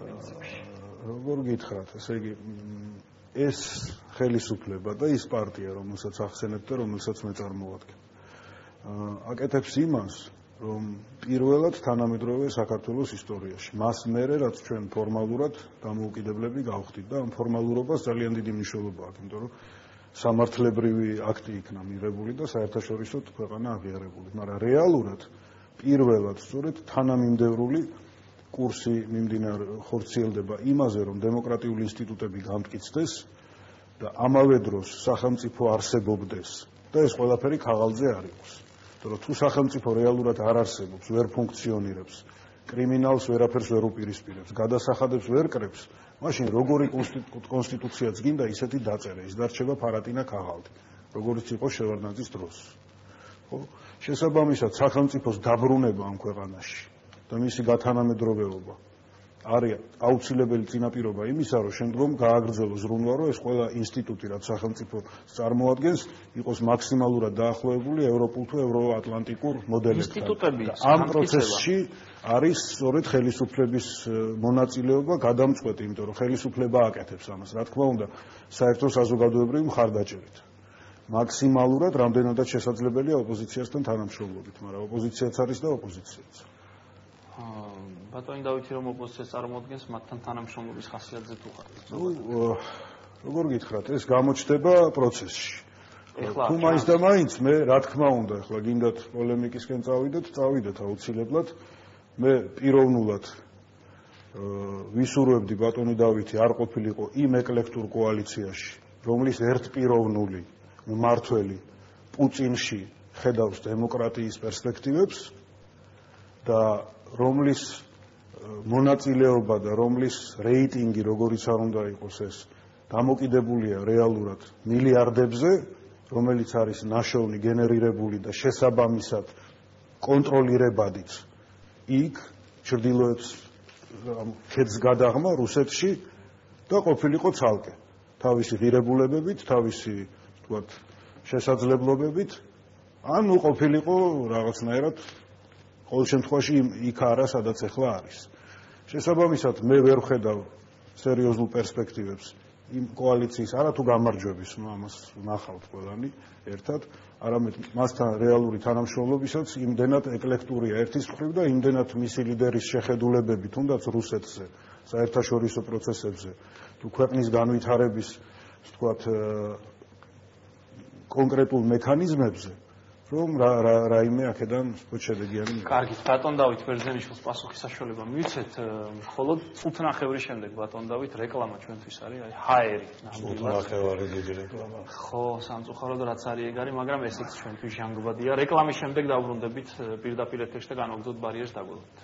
როგორ გითხრათ, ესე იგი ეს ხელისუფლება და ის პარტია, რომელსაც ახსენებთ და რომელსაც მე წარმოვადგენ, აკეთებს იმას, რომ პირველად თანამედროვე საქართველოს ისტორიაში, მას მერე, რაც ჩვენ ფორმალურად დამოუკიდებლები გავხდით და ამ ფორმალურობას ძალიან დიდი მნიშვნელობა აქვს, იმიტომ რომ სამართლებრივი აქტი იქნა მიღებული და საერთაშორისო ქვეყანა აღიარებული, მაგრამ რეალურად პირველად სწორედ თანამიმდევრული კურსი ხორციელდება იმაზე, რომ დემოკრატიული ინსტიტუტები გამტკიცდეს და ამავე დროს სახელმწიფო არსებობდეს და ეს ყველაფერი ქაღალდზე არ იყოს. იმიტომ რომ თუ სახელმწიფო რეალურად არ არსებობს, ვერ ფუნქციონირებს, კრიმინალს ვერაფერს ვერ უპირისპირებს, გადასახადებს ვერ კრებს, მაშინ როგორი კონსტიტუციაც გინდა ისეთი დაწერა, ის დარჩება ფარატინა ქაღალდი, როგორც იყო შევარდნაძის დროს. ხო? შესაბამისად, სახელმწიფოს დაბრუნება ამ ქვეყანაში და მისი გათანამედროვეობა არის აუცილებელი წინაპირობა იმისა, რომ შემდგომ გააგრძელოს ზრუნვა, რომ ეს ყველა ინსტიტუტი, რაც სახელმწიფო წარმოადგენს, იყოს მაქსიმალურად დაახლოებული ევროპულ თუ ევროატლანტიკურ მოდელებთან. ამ პროცესში არის სწორედ ხელისუფლების მონაწილეობა გადამწყვეტი, იმიტომ რომ ხელისუფლება აკეთებს ამას, რა თქმა უნდა, საერთო საზოგადოებრივი მხარდაჭერით. მაქსიმალურად რამდენადაც შესაძლებელია ოპოზიციასთან თანამშრომლობით, მაგრამ ოპოზიციაც არის და ოპოზიციაც. ბატონი დავითი რომ ოპოზიციას წარმოადგენს, მათთან თანამშრომლობის ხასიათზე თუ ხარ? როგორ გითხრათ, ეს გამოჩნდება პროცესში. თუ მაინც და მაინც მე, რა თქმა უნდა, ახლა გინდათ პოლემიკისკენ წავიდეთ აუცილებლად. მე პირველად ვისურვებდი ბატონი დავითი არ ყოფილიყო იმ ეკლექტურ კოალიციაში, რომლის ერთპიროვნული მმართველი პუტინში ხედავს დემოკრატიის პერსპექტივებს და რომლის მონაწილეობა და რომლის რეიტინგი როგორიც არ უნდა იყოს ეს დამოკიდებულია რეალურად მილიარდებზე, რომელიც არის ნაშოვნი, გენერირებული და შესაბამისად კონტროლირებადიც იქ ჩრდილოეთს ქედს გადაღმა რუსეთში და ყოფილიყო ცალკე თავისი ღირებულებებით, თავისი ვთქვათ შესაძლებლობებით, ანუ ყოფილიყო რაღაცნაირად ყოველ შემთხვევაში იქ არა, სადაც ახლა არის. შესაბამისად, მე ვერ ვხედავ სერიოზულ პერსპექტივებს იმ კოალიციის არათუ გამარჯვების, ამას ნახავთ ყველანი ერთად, არამედ მასთან რეალური თანამშრომლობისაც იმდენად ეკლექტურია ერთის მხრივ და იმდენად მისი ლიდერის შეხედულებები, თუნდაც რუსეთზე, საერთაშორისო პროცესებზე, თუ ქვეყნის განვითარების, ვთქვათ, კონკრეტულ მექანიზმებზე, რომ რაიმე აქედან შედეგიანი. კარგი, ბატონ დავით ბერძენიშვილს პასუხის საშუალება მივცეთ, მხოლოდ წუთნახევრის შემდეგ ბატონ დავით რეკლამა ჩვენთვის არის, აი ჰაერი. წუთნახევარი დიდი რეკლამა. ხო, სამწუხაროდ რაც არის ეგ არის, მაგრამ ესეც ჩვენთვის ჟანგბადია. რეკლამის შემდეგ დავბრუნდებით პირდაპირ ეთერში და განვაგრძოთ ბარიერს დაგვრჩით.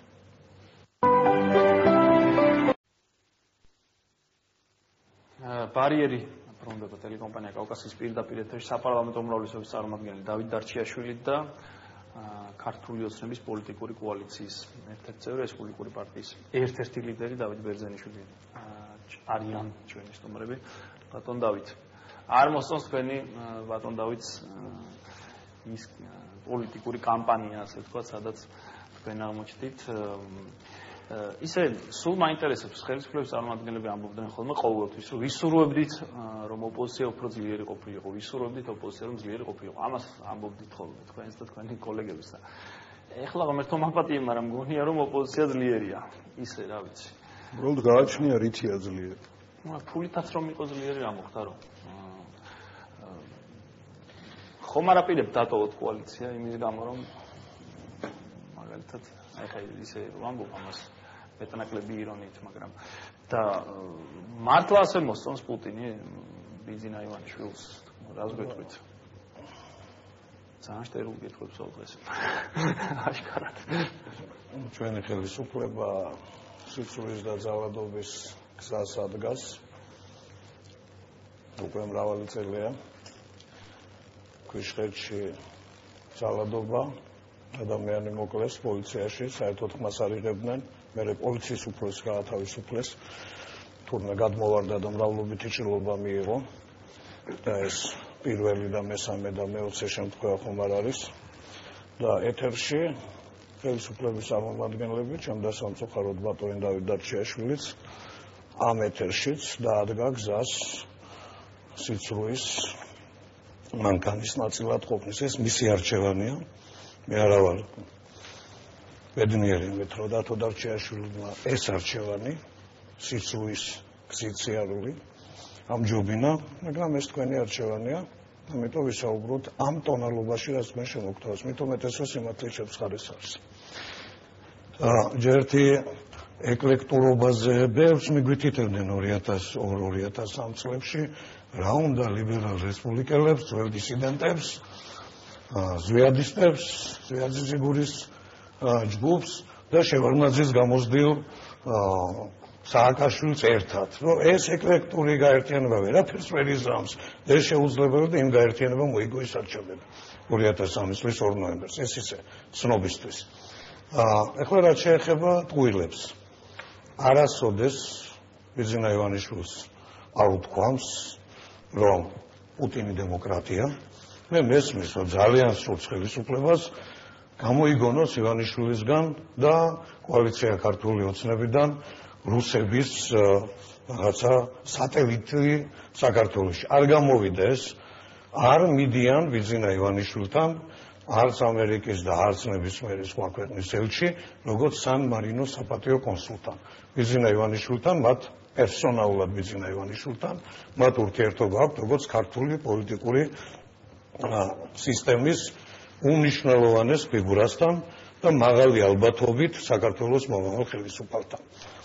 ბარიერი ბრუნდება ტელეკომპანია კავკასიის პირდაპირ ეთერში საპარლამენტო უმრავლესობის წარმომადგენელი დავით დარჩიაშვილი და ქართული ოცნების პოლიტიკური კოალიციის ერთ-ერთი წევრი რესპუბლიკური პარტიის ერთ-ერთი ლიდერი დავით ბერძენიშვილი არიან ჩვენი სტუმრები. ბატონ დავით, არ მოსწონს თქვენი ბატონ დავითს ის პოლიტიკური კამპანია, ასე ვთქვათ, სადაც თქვენ აღმოჩნდით ისე სულ მაინტერესებს ხელისუფლების წარმომადგენლები ამბობდნენ ხოლმე ყოველთვის რომ ვისურვებდით რომ ოპოზიცია უფრო ძლიერი ყოფილიყო, ვისურვებდით ოპოზიცია რომ ძლიერი ყოფილიყო. ამას ამბობდით ხოლმე თქვენს და თქვენი კოლეგებიც და ეხლა ღმერთო მაპატიე, მაგრამ მგონია რომ ოპოზიცია ძლიერია. ისე რა ვიცი. უბრალოდ გააჩნია რითია ძლიერი. ფულითაც რომ იყო ძლიერი რა მოხდა რომ ხომ არ აპირებთ დატოვოთ კოალიცია იმის გამო რომ მაგალითად ახლა ისე ვამბობ ამას მეტნაკლები ირონიით, მაგრამ და მართლა ასე მოსწონს პუტინი ბიზინა ივანიშვილს, რას გვეტყვით? ძალიან შტერული კითხვებს აუღეს. აშკარად. ჩვენი ხელისუფლება სიცოცხლის და ძალადობის გზას ადგას. უკვე მრავალი წელია. ქვიშხეთში ძალადობა, ადამიანი მოკლეს პოლიციაში, საერთოდ ხმას არ იღებდნენ. მერე პოლიციის უფროსს გაათავისუფლეს. თურმე გადმოვარდა და მრავლობითი ჭრილობა მიიღო. და ეს პირველი და მესამე და მეოცე შემთხვევა ხომ არ არის. და ეთერში ხელისუფლების წარმომადგენლები, ჩემ დასამწუხაროდ ბატონი დავით დარჩიაშვილიც ამ ეთერშიც დაადგა გზას სიცრუის მანქანის ნაწილად ყოფნის. ეს მისი არჩევანია. მე არა ვარ ბედნიერი მეტრო დათო დარჩიაშვილმა ეს არჩევანი სიცრუის გზით სიარული ამჯობინა, მაგრამ ეს თქვენი არჩევანია. ამიტომ ვისაუბროთ ამ ტონალობაში, რაც მე შემოგთავაზ. მითომ ეთესო სიმართლე შეცხადეს არის. ჯერთი ეკლექტურობაზე ბევრს მიგვითითებდნენ 2002-2003 წლებში, რა უნდა ლიბერალ რესპუბლიკელებს, ძველ დისიდენტებს, ზვიადისტებს, ზვიაძიზიგურის ჯგუფს და შევარდნაძის გამოსდილ სააკაშვილს ერთად. რომ ეს ეკლექტური გაერთიანება ვერაფერს ვერ იზრამს, ეს შეუძლებელი და იმ გაერთიანებამ მოიგო ის არჩევნები 2003 წლის 2 ნოემბერს. ეს ისე ცნობისთვის. ეხლა რაც შეეხება ტყუილებს. არასოდეს ბიზინა ივანიშვილს არ უთქვამს, რომ პუტინი დემოკრატია. მე მესმის, რომ ძალიან სურს ხელისუფლებას გამოიგონოს ივანიშვილისგან და კოალიცია ქართული ოცნებიდან რუსების რაღაცა სატელიტი საქართველოში. არ გამოვიდა ეს, არ მიდიან ბიზინა ივანიშვილთან, არც ამერიკის და არც ნებისმიერი სხვა ქვეყნის ელჩი, როგორც სან მარინო საპატიო კონსულტანტ. ბიზინა ივანიშვილთან, მათ პერსონალურად ბიზინა ივანიშვილთან, მათ ურთიერთობა აქვთ, როგორც ქართული პოლიტიკური სისტემის უმნიშვნელოვანეს ფიგურასთან და მაღალი ალბათობით საქართველოს მომავალ ხელისუფალთან.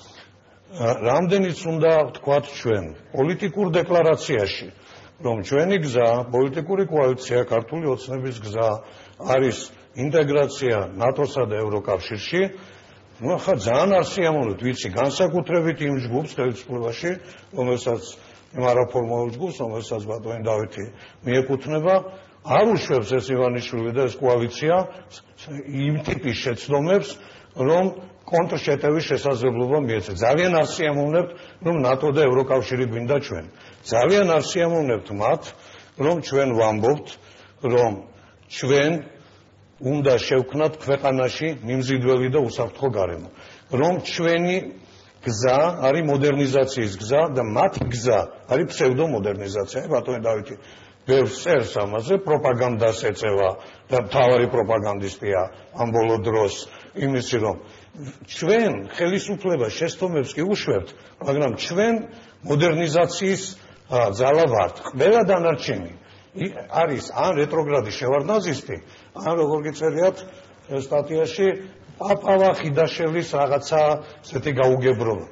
რამდენიც უნდა ვთქვათ ჩვენ პოლიტიკურ დეკლარაციაში, რომ ჩვენი გზა, პოლიტიკური კოალიცია, ქართული ოცნების გზა არის ინტეგრაცია ნატოსა და ევროკავშირში, ну ახლა ძალიან არ სიამოვნებთ, ვიცი, განსაკუთრებით იმ ჯგუფს ხელისუფლებაში, რომელსაც იმ არაფორმალურ ჯგუფს, რომელსაც ბატონი დავითი მიეკუთვნება, არ უშვებს ეს ივანიშვილი და ეს კოალიცია იმ ტიპის შეცდომებს, რომ კონტრშეტევის შესაძლებლობა მიეცეთ. ძალიან არ სიამოვნებთ, რომ ნატო და ევროკავშირი გვინდა ჩვენ. ძალიან არ სიამოვნებთ მათ, რომ ჩვენ ვამბობთ, რომ ჩვენ უნდა შევქმნათ ქვეყანაში მიმზიდველი და უსაფრთხო გარემო. რომ ჩვენი გზა არის მოდერნიზაციის გზა და მათი გზა არის ფსევდომოდერნიზაცია. ბატონი დავითი ბევრს წერს ამაზე, პროპაგანდას ეწევა და მთავარი პროპაგანდისტია ამ ბოლო დროს იმისი, რომ ჩვენ ხელისუფლება შეცდომებს კი უშვებთ, მაგრამ ჩვენ მოდერნიზაციის ძალა ვართ. ყველა დანარჩენი არის ან რეტროგრადი შევარდნაძისტი, ან როგორ გიწერიათ სტატიაში პაპავა ხიდაშელის რაღაცა ესეთი გაუგებრობა.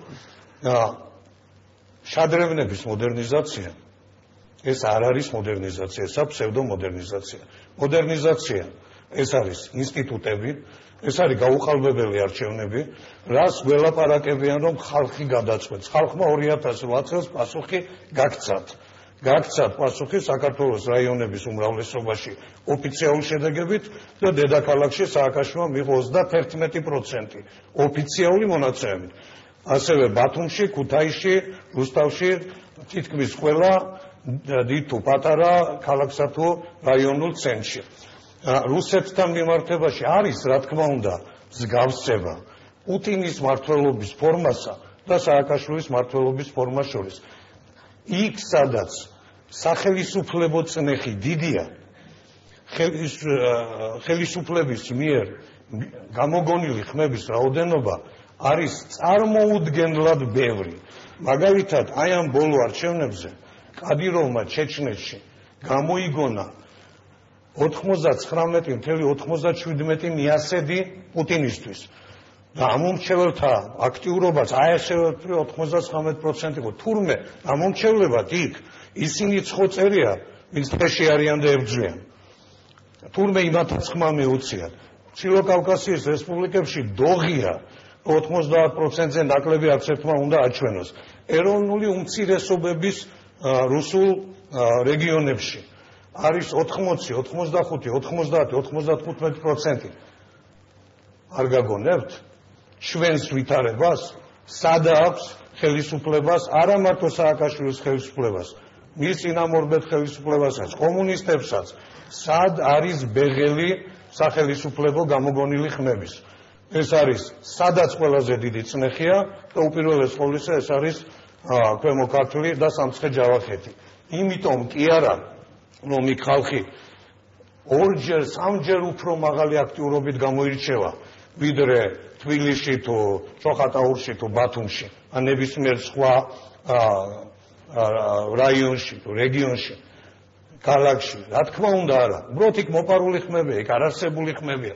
შადრევნების მოდერნიზაცია ეს არ არის მოდერნიზაცია, ესა ფსევდომოდერნიზაცია. მოდერნიზაცია ეს არის ინსტიტუტები, ეს არის გაუყალბებელი არჩევნები, რას გველაპარაკებიან, რომ ხალხი გადაწყვეტს. ხალხმა 2008 წელს პასუხი გაქცათ. გაქცათ პასუხი საქართველოს რაიონების უმრავლესობაში ოფიციალურ შედეგებით და დედაქალაქში სააკაშვილმა მიიღო 31% ოფიციალური მონაცემებით. ასევე ბათუმში, ქუთაისში, რუსთავში თითქმის ყველა დიდ თუ პატარა ქალაქსა თუ რაიონულ ცენტრში. რუსეთთან მიმართებაში არის, რა თქმა უნდა, მსგავსება, პუტინის მმართველობის ფორმასა და სააკაშვილის მმართველობის ფორმას შორის. იქ სადაც სახელისუფლებო წნეხი დიდია, ხელისუფლების მიერ გამოგონილი ხმების რაოდენობა არის წარმოუდგენლად ბევრი. მაგალითად, აი ამ ბოლო არჩევნებზე კადიროვმა ჩეჩნეთში გამოიგონა 99.97 მიასედი პუტინისთვის. და ამომრჩეველთა აქტიურობაც აი ესე 99% იყო. თურმე ამომრჩევლებად იქ ისინი ცხოწერია, ვინც ფეში არიან და ებრძვიან. თურმე იმათაც ხმა მეუციან. ჩილო კავკასიის რესპუბლიკებში დოღია 90%-ზე ნაკლები არც ერთმა უნდა აჩვენოს. ეროვნული უმცირესობების რუსულ რეგიონებში არის 80, 85, 90, 95%. არ გაგონებთ ჩვენს ვითარებას, სად აქვს ხელისუფლებას, არა მარტო სააკაშვილის ხელისუფლებას, მის წინამორბედ ხელისუფლებასაც, კომუნისტებსაც, სად არის ბეღელი სახელისუფლებო გამოგონილი ხმების. ეს არის სადაც ყველაზე დიდი წნეხია და უპირველეს ყოვლისა ეს არის ქვემო ქართლი და სამცხე ჯავახეთი. იმიტომ კი არა, რომ იქ ხალხი ორჯერ, სამჯერ უფრო მაღალი აქტიურობით გამოირჩევა, ვიდრე თბილისში თუ ჩოხატაურში თუ ბათუმში, ან ნებისმიერ სხვა რაიონში თუ რეგიონში, ქალაქში. რა თქმა უნდა არა. უბრალოდ იქ მოპარული ხმებია, იქ არარსებული ხმებია.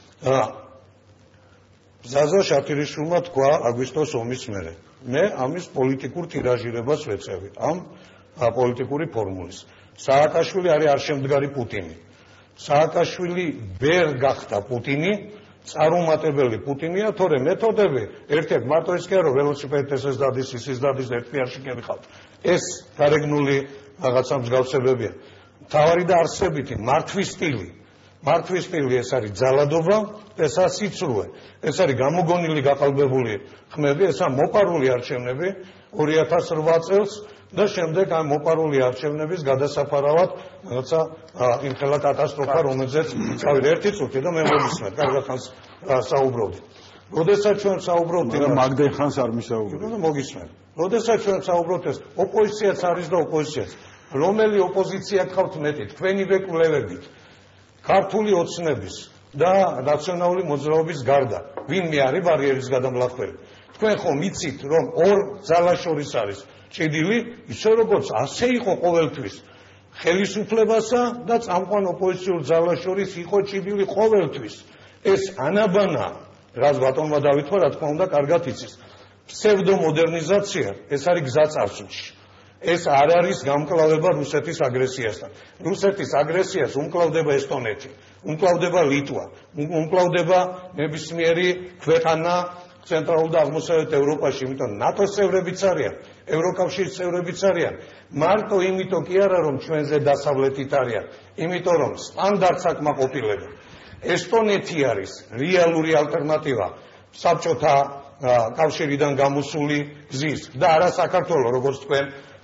ზაზა შათირიშვილმა თქვა აგვისტოს ომის მერე. მე ამის პოლიტიკურ ტირაჟირებას ვეწევი, ამ პოლიტიკური ფორმულის. სააკაშვილი არის არშემდგარი პუტინი. სააკაშვილი ვერ გახდა პუტინი, წარუმატებელი პუტინია, თორემ მეთოდები ერთ-ერთ მარტო ის კი არა, რომ ველოსიპედით ესეს დადის, ისის დადის და ერთ პირში გემიხავთ. ეს გარეგნული რაღაცა მსგავსებებია. თავარი და არსებითი მართვის სტილი. მართვის სტილი ეს არის ძალადობა, ეს არის სიცრუე. ეს არის გამოგონილი გაყალბებული ხმები, ეს არის მოპარული არჩევნები 2008 წელს და შემდეგ ამ მოპარული არჩევნების გადასაფარავად რაღაცა იმხელა კატასტროფა, რომელზეც წავიდა ერთი წუთი და მე მოგისმენთ, კარგად ხანს საუბრობდი. როდესაც ჩვენ საუბრობთ, მაგრამ მაგდენ ხანს არ მისაუბრებთ. მოგისმენთ. როდესაც ჩვენ საუბრობთ, ეს ოპოზიციაც არის და ოპოზიციაც. რომელი ოპოზიცია გყავთ მეტი, თქვენივე კვლევებით, ქართული ოცნების და ნაციონალური მოძრაობის გარდა, ვინმე არის ბარიერის გადამლახველი. თქვენ ხომ იცით, რომ ორ ძალას შორის არის ჭიდილი, ისე როგორც ასე იყო ყოველთვის ხელისუფლებასა და წამყვან ოპოზიციურ ძალას შორის იყო ჭიდილი ყოველთვის. ეს ანაბანა, რაც ბატონმა დავითქვა, რა თქმა უნდა, კარგად იცის. ფსევდომოდერნიზაცია, ეს არის გზა წარსულში. ეს არ არის გამკლავება რუსეთის აგრესიასთან. რუსეთის აგრესიას უმკლავდება ესტონეთი, უმკლავდება ლიტვა, უმკლავდება ნებისმიერი ქვეყანა ცენტრალურ და აღმოსავლეთ ევროპაში, იმიტომ ნატოს წევრებიც არიან, ევროკავშირის წევრებიც არიან. მარტო იმიტომ კი არა, რომ ჩვენზე დასავლეთით არიან, იმიტომ რომ სტანდარტს აკმაყოფილებენ. ესტონეთი არის რეალური ალტერნატივა საბჭოთა კავშირიდან გამოსული გზის და არა საქართველო, როგორც თქვენ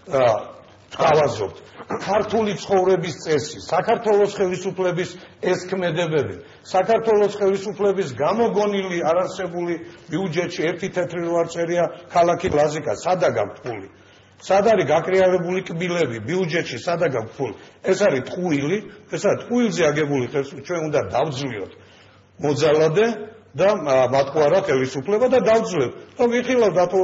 გავაზრობთ. ქართული ცხოვრების წესი, საქართველოს ხელისუფლების ეს ქმედებები, საქართველოს ხელისუფლების გამოგონილი არარსებული ბიუჯეტში ერთი თეთრი რო არ წერია ქალაქი ლაზიკა, სადა გაქვთ ფული? სად არის გაკრიალებული კბილები ბიუჯეტში, სადა გაქვთ ფული? ეს არის ტყუილი, ეს არის ტყუილზე აგებული ხელისუფლება, ჩვენ უნდა დავძლიოთ მოძალადე და მათყუარა ხელისუფლება და დავძლებთ. და ვიხილავთ დათო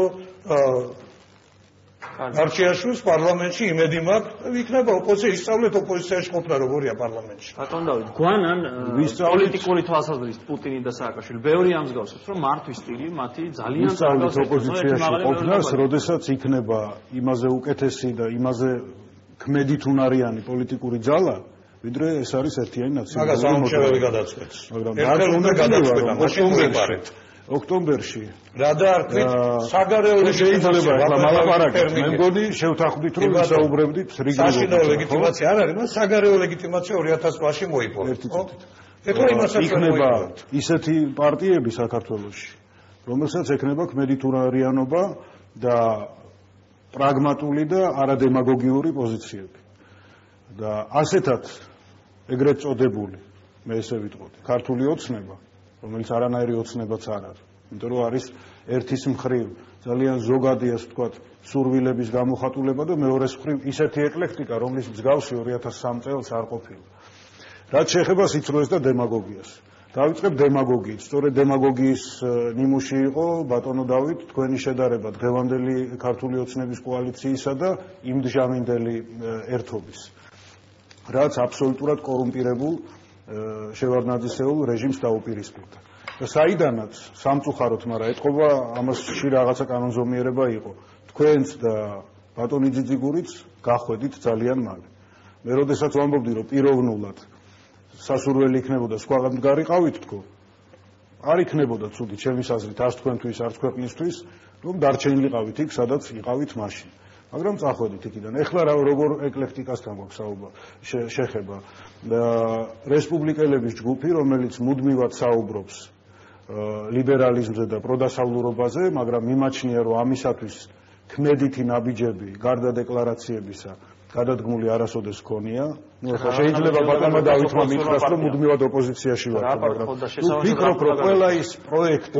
არჩეაშვილს პარლამენტში იმედი მაქვს, იქნება ოპოზიცია, ისწავლეთ ოპოზიციაში ყოფნა როგორია პარლამენტში. ბატონ დავით, გვანან პოლიტიკური თვალსაზრისით პუტინი და სააკაშვილი ბევრი ამსგავსებს, რომ მართვის სტილი მათი ძალიან სწავლეთ ოპოზიციაში ყოფნას, როდესაც იქნება იმაზე უკეთესი და იმაზე ქმედით უნარიანი პოლიტიკური ძალა, ვიდრე ეს არის ერთიანი ნაციონალური მაგას ამჩეველი გადაწყვეტს. მაგრამ ერთხელ უნდა გადაწყვეტა, მაშინ მოიპარეთ. ოქტომბერში რა დაარქვით საგარეო შეიძლება ახლა მალაპარაკეთ. მე მგონი შევთანხმდით, რომ ვისაუბრებდით რეგიონალურ საშინაო ლეგიტიმაცია არ არის, მაგრამ საგარეო ლეგიტიმაცია 2008-ში მოიპოვეთ. ეხლა იმასაც იქნება ისეთი პარტიები საქართველოში, რომელსაც ექნება ქმედითურიანობა და პრაგმატული და არადემაგოგიური პოზიციები. და ასეთად ეგრეთ წოდებული, მე ესე ვიტყოდი, ქართული ოცნება, რომელიც არანაირი ოცნებაც არ არის. იმიტომ რომ არის ერთის მხრივ ძალიან ზოგადი ასე ვთქვათ სურვილების გამოხატულება და მეორეს მხრივ ისეთი ეკლექტიკა, რომლის მსგავსი 2003 წელს არ ყოფილა. რაც შეეხება სიცრუეს და დემაგოგიას. დავიწყებ დემაგოგიით. სწორედ დემაგოგიის ნიმუში იყო ბატონო დავით თქვენი შედარება დღევანდელი ქართული ოცნების კოალიციისა და იმდჟამინდელი ერთობის. რაც აბსოლუტურად კორუმპირებულ შევარდნაძისეულ რეჟიმს დაუპირისპირდა. და საიდანაც სამწუხაროდ, მაგრამ ეთყობა ამასში რაღაცა კანონზომიერება იყო. თქვენც და ბატონი ძიძიგურიც გახვედით ძალიან მალე. მე როდესაც ვამბობდი, რომ პიროვნულად სასურველი იქნებოდა სხვაგან გარიყავით თქო, არ იქნებოდა ცუდი ჩემის აზრით, არც თქვენთვის, არც ქვეყნისთვის, რომ დარჩენილიყავით იქ, სადაც იყავით მაშინ. მაგრამ წახვედით იქიდან. ეხლა როგორ ეკლექტიკასთან გვაქვს შეხება. რესპუბლიკელების ჯგუფი, რომელიც მუდმივად საუბრობს ლიბერალიზმზე და პროდასავლურობაზე, მაგრამ მიმაჩნია, რომ ამისათვის ქმედითი ნაბიჯები გარდა დეკლარაციებისა გადადგმული არასოდეს ჰქონია. შეიძლება ბატონმა დავითმა მითხრას, რომ მუდმივად ოპოზიციაში ვარ, მაგრამ ვფიქრობ, რომ ყველა ის პროექტი,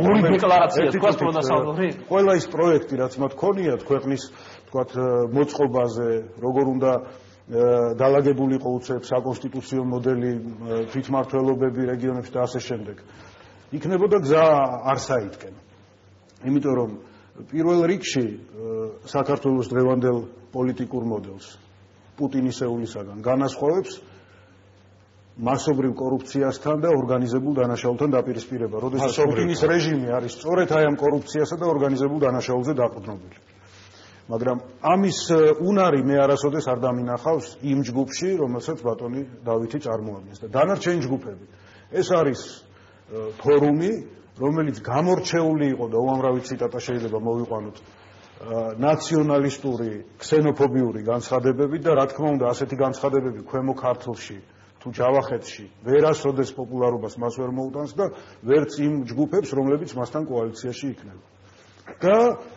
ყველა ის პროექტი, რაც მათ ჰქონიათ ქვეყნის, თქვათ, მოწყობაზე, როგორ უნდა დალაგებულიყო უცებ საკონსტიტუციო მოდელი, თვითმმართველობები რეგიონებში და ასე შემდეგ. იქნებოდა გზა არსაითკენ. იმიტომ რომ პირველ რიგში საქართველოს დღევანდელ პოლიტიკურ მოდელს პუტინისეულისაგან განასხვავებს მასობრივ კორუფციასთან და ორგანიზებულ დანაშაულთან დაპირისპირება. როდესაც პუტინის რეჟიმი არის სწორედ აი ამ კორუფციასა და ორგანიზებულ დანაშაულზე დაყრდნობილი. მაგრამ ამის უნარი მე არასოდეს არ დამინახავს იმ ჯგუფში, რომელსაც ბატონი დავითი წარმოადგენს და დანარჩენი ჯგუფები. ეს არის ფორუმი, რომელიც გამორჩეული იყო და უამრავი ციტატა შეიძლება მოვიყვანოთ ნაციონალისტური, ქსენოფობიური განცხადებებით და რა თქმა უნდა ასეთი განცხადებები ქვემო ქართლში თუ ჯავახეთში ვერასოდეს პოპულარობას მას ვერ მოუტანს და ვერც იმ ჯგუფებს, რომლებიც მასთან კოალიციაში იქნება. და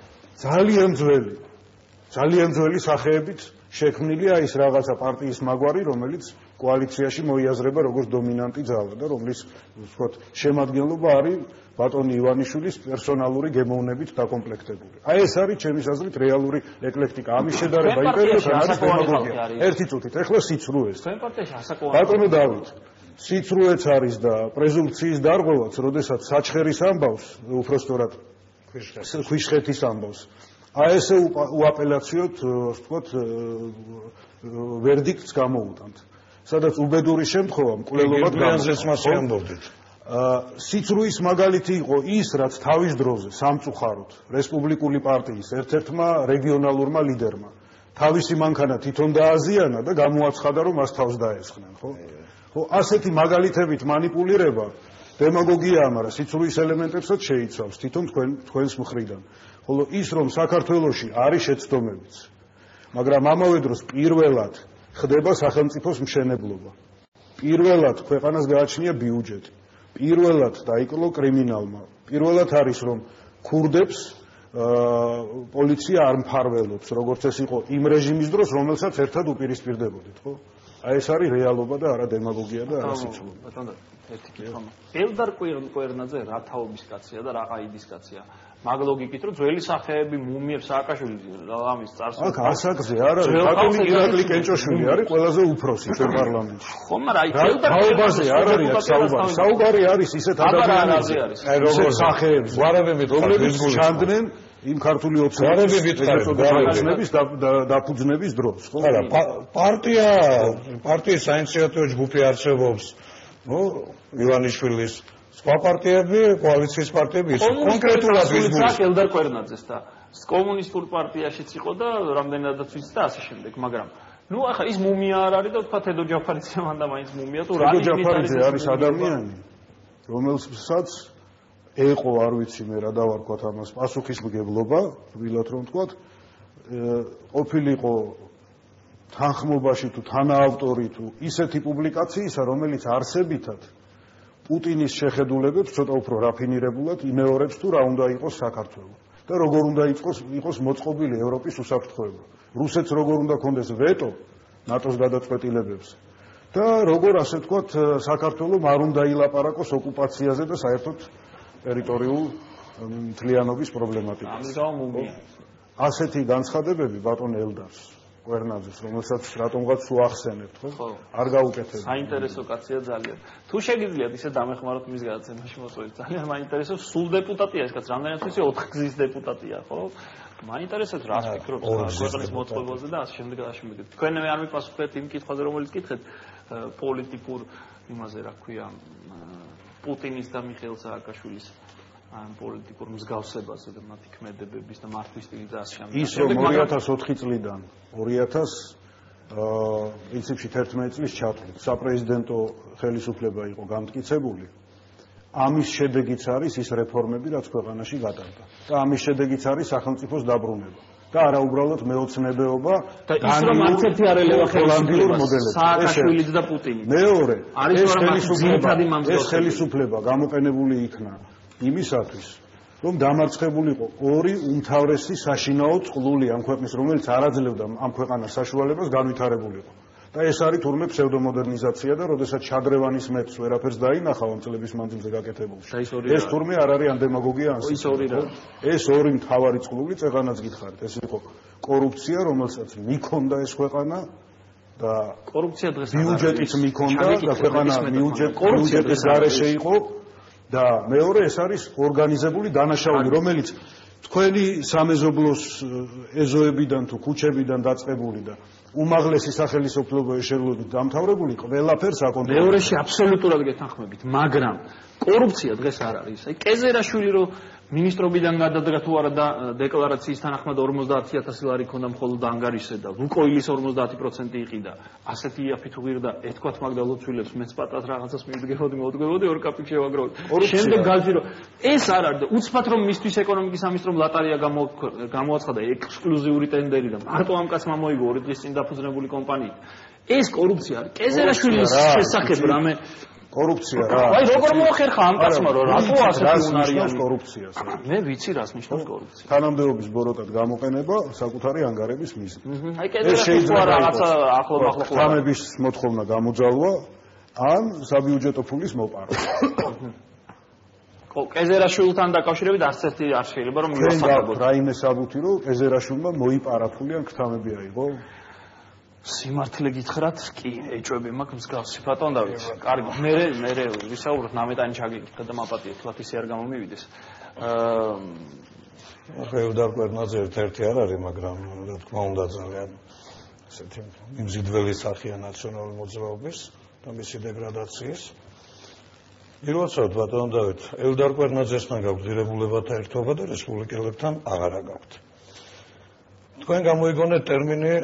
ძალიან ძველი სახეებით შექმნილია ის რაღაცა პარტიის მაგვარი, რომელიც კოალიციაში მოიაზრება როგორც დომინანტი ძალა და რომლის ვთქვათ შემადგენლობა არის ბატონი ივანიშვილის პერსონალური გემოვნებით დაკომპლექტებული. აი ეს არის ჩემის აზრით რეალური ეკლექტიკა. ამის შედარება იმპერიოდთან არის დემაგოგია. ერთი წუთით, ეხლა სიცრუეს. ბატონო დავით, სიცრუეც არის და პრეზუმპციის დარღვევაც, როდესაც საჩხერის ამბავს, უпростоრად ქვიშხეთის ამბავს. აი ესე უაპელაციოდ, ვთქვათ, ვერდიქტს გამოუტანთ. სადაც უბედური შემთხვევა მკვლელობად გამოსცემდით. სიცრუის მაგალითი იყო ის, რაც თავის დროზე სამწუხაროდ რესპუბლიკური პარტიის ერთ-ერთმა რეგიონალურმა ლიდერმა თავისი მანქანა თვითონ დააზიანა და გამოაცხადა, რომ მას თავს დაესხნენ, ხო? ხო, ასეთი მაგალითებით манипуლირება დემაგოგიაა, მაგრამ სიცრუის ელემენტებსაც შეიცავს თვითონ თქვენს მხრიდან. ხოლო ის, რომ საქართველოში არის შეცდომებიც, მაგრამ ამავე დროს პირველად ხდება სახელმწიფოს მშენებლობა. პირველად ქვეყანას გააჩნია ბიუჯეტი. პირველად დაიკლო კრიმინალმა. პირველად არის, რომ ქურდებს პოლიცია არ მფარველობს, როგორც ეს იყო იმ რეჟიმის დროს, რომელსაც ერთად უპირისპირდებოდით, ხო? აი ეს არის რეალობა და არა დემაგოგია და არა სიცრუე. ბატონო, ერთი კითხვა. ელდარ კვირნაძე რა თაობის კაცია და რა ყაიდის კაცია? მაგ ლოგიკით, რომ ძველი სახეები მუმიებს სააკაშვილი ამის წარსულში. აქ ასაკზე არ არის. ბატონი ირაკლი კენჭოშვილი არის ყველაზე უფროსი ჩვენ პარლამენტში. ხო, მაგრამ თაობაზე არ არის აქ საუბარი. საუბარი არის ისეთ ადამიანებზე, როგორ სახეებზე, რომლებიც ჩანდნენ იმ ქართული ოცნების დაფუძნების დროს, ხო? არა, პარტიის საინიციატივო ჯგუფი არსებობს, ნუ ივანიშვილის სხვა პარტიები, კოალიციის პარტიები, ის კონკრეტულად ვიზუალიზ ელდარ კვერნაძეს და კომუნისტურ პარტიაშიც იყო და რამდენადაც ვიცი და ასე შემდეგ, მაგრამ ნუ ახლა ის მუმია არ არის და თქვა თედო ჯაფარიძე მანდა მაინც მუმია თუ რა თედო ჯაფარიძე არის ადამიანი, რომელსაც ეყო არ ვიცი მე რა დავარქვათ ამას პასუხისმგებლობა, ვილად რომ თქვათ, ყოფილიყო თანხმობაში თუ თანაავტორი თუ ისეთი პუბლიკაციისა, რომელიც არსებითად პუტინის შეხედულებებს ცოტა უფრო რაფინირებულად იმეორებს თუ რა უნდა იყოს საქართველო და როგორ უნდა იყოს მოწყობილი ევროპის უსაფრთხოება. რუსეთს როგორ უნდა კონდეს ვეტო ნატოს გადაწყვეტილებებს და როგორ ასე ვთქვათ საქართველომ არ უნდა ილაპარაკოს ოკუპაციაზე და საერთოდ ტერიტორიულ მთლიანობის პრობლემატიკას. ამის გამო მუმია. ასეთი განცხადებები ბატონ ელდარს კვერნაძეს, რომელსაც რატომღაც უახსენებთ, ხო? არ გაუკეთებია. საინტერესო კაცია ძალიან. თუ შეგიძლიათ ისე დამეხმაროთ მის გადაცემაში მოწვევით, ძალიან მაინტერესებს, სულ დეპუტატია ეს კაც, რამდენად ვიცი 4 გზის დეპუტატია, ხო? მაინტერესებს რა ფიქრობთ ქვეყნის მოწყობაზე და ასე შემდეგ და ასე შემდეგ. თქვენ არ მიპასუხეთ იმ კითხვაზე, რომელიც გითხეთ პოლიტიკურ იმაზე, რა ქვია, პუტინის და მიხეილ სააკაშვილის ამ პოლიტიკურ მსგავსებაზე და მათი ქმედებების და მართვის სტილის და ასე შემდეგ. ის რომ 2004 წლიდან 2000 11 წლის ჩათვლით საპრეზიდენტო ხელისუფლება იყო გამტკიცებული, ამის შედეგიც არის ის რეფორმები, რაც ქვეყანაში გატარდა. და ამის შედეგიც არის სახელმწიფოს დაბრუნება. და არა უბრალოდ მეოცნებეობა და ის რომ არც ერთი არ ელევა ხელისუფლებას სააკაშვილიც და პუტინი. მეორე, ეს ხელისუფლება გამოყენებული იქნა იმისათვის, რომ დამარცხებულიყო ორი უმთავრესი საშინაო წყლული ამ ქვეყნის, რომელიც არაძლევდა ამ ქვეყანას საშუალებას განვითარებულიყო. და ეს არის თურმე ფსევდომოდერნიზაცია და როდესაც შადრევანის მეტს ვერაფერს დაინახავ ამ წლების მანძილზე გაკეთებულში. ეს თურმე არ არის ან დემაგოგია ან ეს ორი მთავარი წყლული წეღანაც გითხარით. ეს იყო კორუფცია, რომელსაც მიქონდა ეს ქვეყანა და კორუფცია დღეს ბიუჯეტიც მიქონდა და ქვეყანა ბიუჯეტის გარეშე იყო და მეორე ეს არის ორგანიზებული დანაშაული, რომელიც თქვენი სამეზობლოს ეზოებიდან თუ ქუჩებიდან დაწყებული და უმაღლესი სახელმწიფო ეშელონით დამთავრებული ყველაფერს აკონტროლებს. მეორეში აბსოლუტურად გეთანხმებით, მაგრამ კორუფცია დღეს არ არის. აი კეზერაშვილი რო მინისტრობიდან გადადგა თუ არა და დეკლარაციის თანახმად 50000 ლარი ქონდა მხოლოდ ანგარიშზე და ლუკოილის 50% იყიდა. ასეთი იაფი თუ ღირდა, ეთქვათ მაგდა ლოცვილებს მეც პატას რაღაცას მივიდგებოდი, მოვდგებოდი, ორ კაპიკ შევაგროვდი. შემდეგ გავჭირო. ეს არ არის და უცბად რომ მისთვის ეკონომიკის სამინისტრომ ლატარია გამოაცხადა ექსკლუზიური ტენდერი და მარტო ამ კაცმა მოიგო 2 დღის წინ დაფუძნებული კომპანიით. ეს კორუფცია არის. კეზერაშვილის შესახებ რამე კორუფცია რა. აი როგორ მოახერხა ამ კაცმა რომ რატო ასეთი უნარიანი კორუფციას. მე ვიცი რას ნიშნავს კორუფცია. თანამდებობის ბოროტად გამოყენება საკუთარი ანგარების მიზნით. აი კეზერაშვილს რაღაცა ახლო ხამების მოთხოვნა გამოძალვა ან საბიუჯეტო ფულის მოპარვა. კეზერაშვილთან დაკავშირებით არც ერთი არ შეიძლება რომ მივასწავლოთ. რაიმე საბუთი რომ კეზერაშვილმა მოიპარა ფული ან ქთამები აიღო? სიმართლე გითხრათ, კი, ეჭვები მაქვს მსგავსი ბატონ დავით. კარგი, მე ვისაუბროთ ნამეტანი ჩაგიკითხა და მაპატიეთ, თვათ ისე არ გამომივიდეს. ეუდარ კვერნაძე ერთ-ერთი არ არის, მაგრამ რა თქმა უნდა ძალიან ესეთი მიმზიდველი სახია ნაციონალური მოძრაობის და მისი დეგრადაციის. მიროცავთ ბატონ დავით, ეუდარ კვერნაძესთან გაქვთ ღირებულებათა ერთობა და რესპუბლიკელებთან აღარა გაქვთ. თქვენ გამოიგონეთ ტერმინი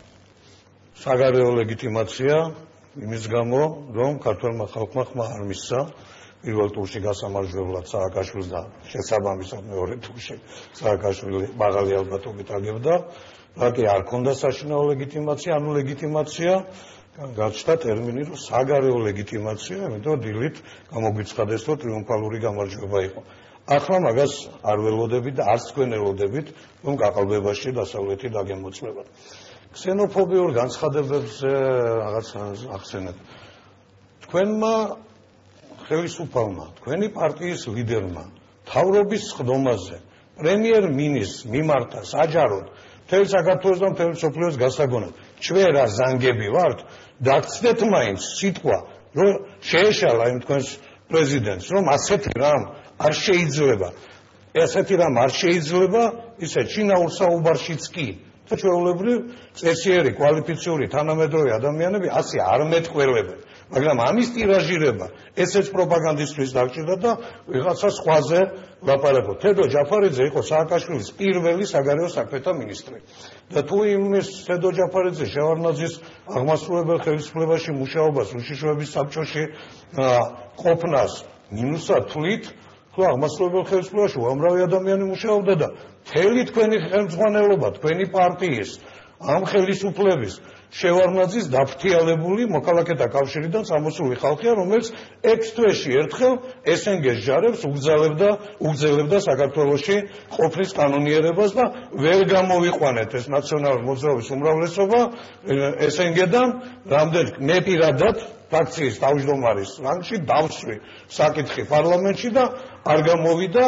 საგარეო ლეგიტიმაცია იმის გამო, რომ ქართველმა ხალხმა ხმა არ მისცა პირველ ტურში გასამარჯვებლად სააკაშვილს და შესაბამისად მეორე ტურში სააკაშვილი მაღალი ალბათობით აგებდა. რაკი არ ქონდა საშინაო ლეგიტიმაცია, ანუ ლეგიტიმაცია გაჩნდა ტერმინი, რომ საგარეო ლეგიტიმაცია, იმიტომ დილით გამოგვიცხადეს, რომ ტრიუმფალური გამარჯვება იყო. ახლა მაგას არ ველოდებით და არც თქვენ ელოდებით, რომ გაყალბებაში დასავლეთი დაგემოწმებათ. ქსენოფობიურ განცხადებებზე რაღაც ახსენეთ. თქვენმა ხელისუფალმა, თქვენი პარტიის ლიდერმა თავრობის სხდომაზე პრემიერ-მინისტრს მიმართა საჯაროდ მთელ საქართველოს და მთელ მსოფლიოს გასაგონად. ჩვენ რა ზანგები ვართ, დაგცდეთ მაინც სიტყვა, რომ შეეშალა იმ თქვენს პრეზიდენტს, რომ ასეთი რამ არ შეიძლება. ასეთი რამ არ შეიძლება, ისე ჩინაურ საუბარშიც კი. ჩვეულებრივ წესიერი კვალიფიციური თანამედროვე ადამიანები ასე არ მეტყველებენ, მაგრამ ამის ტირაჟირება ესეც პროპაგანდისტვის დაგჭირდა და ვიღაცა სხვაზე ლაპარაკო. თედო ჯაფარიძე იყო სააკაშვილის პირველი საგარეო საქმეთა მინისტრი და თუ იმის თედო ჯაფარიძე შევარდნაძის აღმასრულებელ ხელისუფლებაში მუშაობას უშიშროების საბჭოში ყოფნას მინუსად თვლით, თუ აღმასრულებელ ხელისუფლებაში უამრავი ადამიანი მუშაობდა და მთელი თქვენი ხელმძღვანელობა, თქვენი პარტიის ამ ხელისუფლების შევარდნაძის დაფრთიალებული მოქალაქეთა კავშირიდან წამოსული ხალხია, რომელიც 6 თვეში ერთხელ ესენგეს ჟარებს უგზელებდა საქართველოში ყოფნის კანონიერებას და ვერ გამოვიყვანეთ ეს ნაციონალური მოძრაობის უმრავლესობა ესენგედან, რამდენი მე პირადად ფრაქციის თავმჯდომარის რანგში დავსვი საკითხი პარლამენტში და არ გამოვიდა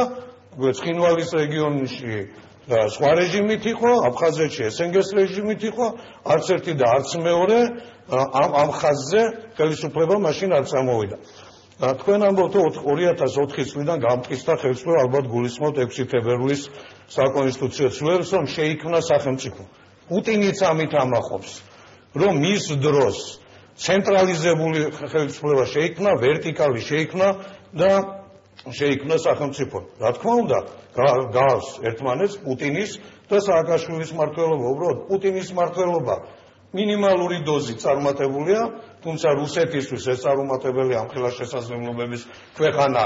ცხინვალის რეგიონში სხვა რეჟიმით იყო, აფხაზეთში SNG-ს რეჟიმით იყო, არც ერთი და არც მეორე ამ ხაზზე ხელისუფლება მაშინ არ წამოვიდა. თქვენ ამბობთ 2004 წლიდან გამტკიცდა ხელისუფლება, ალბათ გულისხმობთ 6 თებერვლის საკონსტიტუციო ცვლილებას, რომ შეიქმნა სახელმწიფო. პუტინიც ამით ამახობს, რომ მის დროს ცენტრალიზებული ხელისუფლება შეიქმნა, ვერტიკალი შეიქმნა და შეიქმნა სახელმწიფო. რა თქმა უნდა, გავს ერთმანეთს პუტინის და სააკაშვილის მმართველობა. უბრალოდ პუტინის მმართველობა მინიმალური დოზით წარმატებულია, თუმცა რუსეთისთვის ეს წარუმატებელი ამხელა შესაძლებლობების ქვეყანა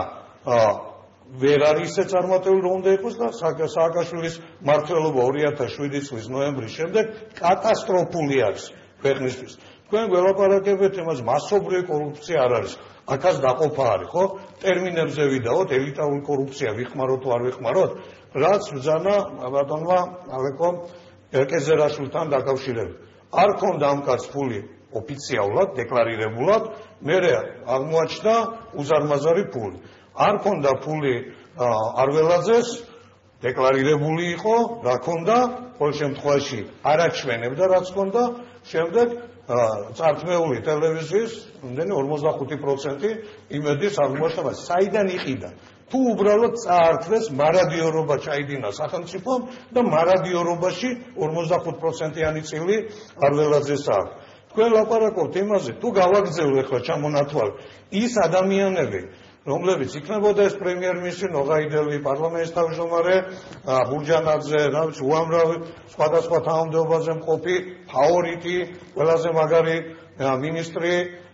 ვერ არის ისე წარმატებული, რომ უნდა იყოს და სააკაშვილის მმართველობა 2007 წლის ნოემბრის შემდეგ კატასტროფული არის ქვეყნისთვის. თქვენ გველაპარაკებთ იმას, მასობრივი კორუფცია არ არის. აქაც დაყოფა არის, ხო? ტერმინებზე ვიდაოთ, ელიტარული კორუფცია ვიხმაროთ თუ არ ვიხმაროთ, რაც ბრძანა ბატონმა ალეკომ ერკეზერაშვილთან დაკავშირებით. არ ქონდა ამ კაცს ფული ოფიციალურად, დეკლარირებულად, მერე აღმოაჩნდა უზარმაზარი ფული. არ ქონდა ფული არველაძეს, დეკლარირებული იყო, რა ქონდა, ყოველ შემთხვევაში არაჩვენებდა რაც ქონდა, შემდეგ წართმეული ტელევიზიის იმდენი 45% იმედის აღმოჩნდა. საიდან იყიდა? თუ უბრალოდ წაართვეს მარადიორობა ჩაიდინა სახელმწიფომ და მარადიორობაში 45%-იანი წილი არველაძეს აქვს. თქვენ ლაპარაკობთ იმაზე, თუ გავაგზავნე ახლა ჩამონათვალე, ის ადამიანები, რომლებიც იქნებოდა ეს პრემიერ-მინისტრი ნოღაიდელი, პარლამენტის თავმჯდომარე ბურჯანაძე, რაც უამრავი სხვადასხვა თანამდებობაზე მყოფი ფავორიტი, ყველაზე მაგარი მინისტრი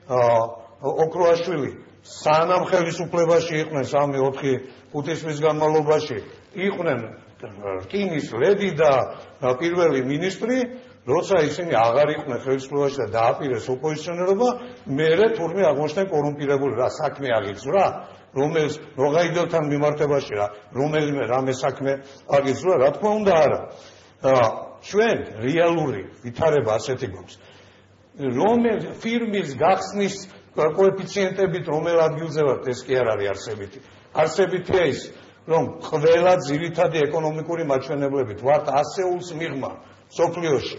ოქროაშვილი, სანამ ხელისუფლებაში იყვნენ 3-4 წლის განმავლობაში, იყვნენ რკინის ლედი და პირველი მინისტრი, როცა ისინი აღარ იყვნენ ხელისუფლებაში და დააპირეს ოპოზიციონერობა, მერე თურმე აღმოჩნდნენ კორუმპირებული. რა საქმე აღიძვრა, რომელს ნოღაიდელთან მიმართებაში რომელიმე რამე საქმე აღიძვრა, რა თქმა უნდა არა. ჩვენ რეალური ვითარება ასეთი გვაქვს. რომელ ფირმის გახსნის კოეფიციენტებით რომელ ადგილზე ვართ, ეს კი არ არის არსებითი. არსებითია ის, რომ ყველა ძირითადი ეკონომიკური მაჩვენებლებით ვართ ასეულს მიღმა სოფლიოში.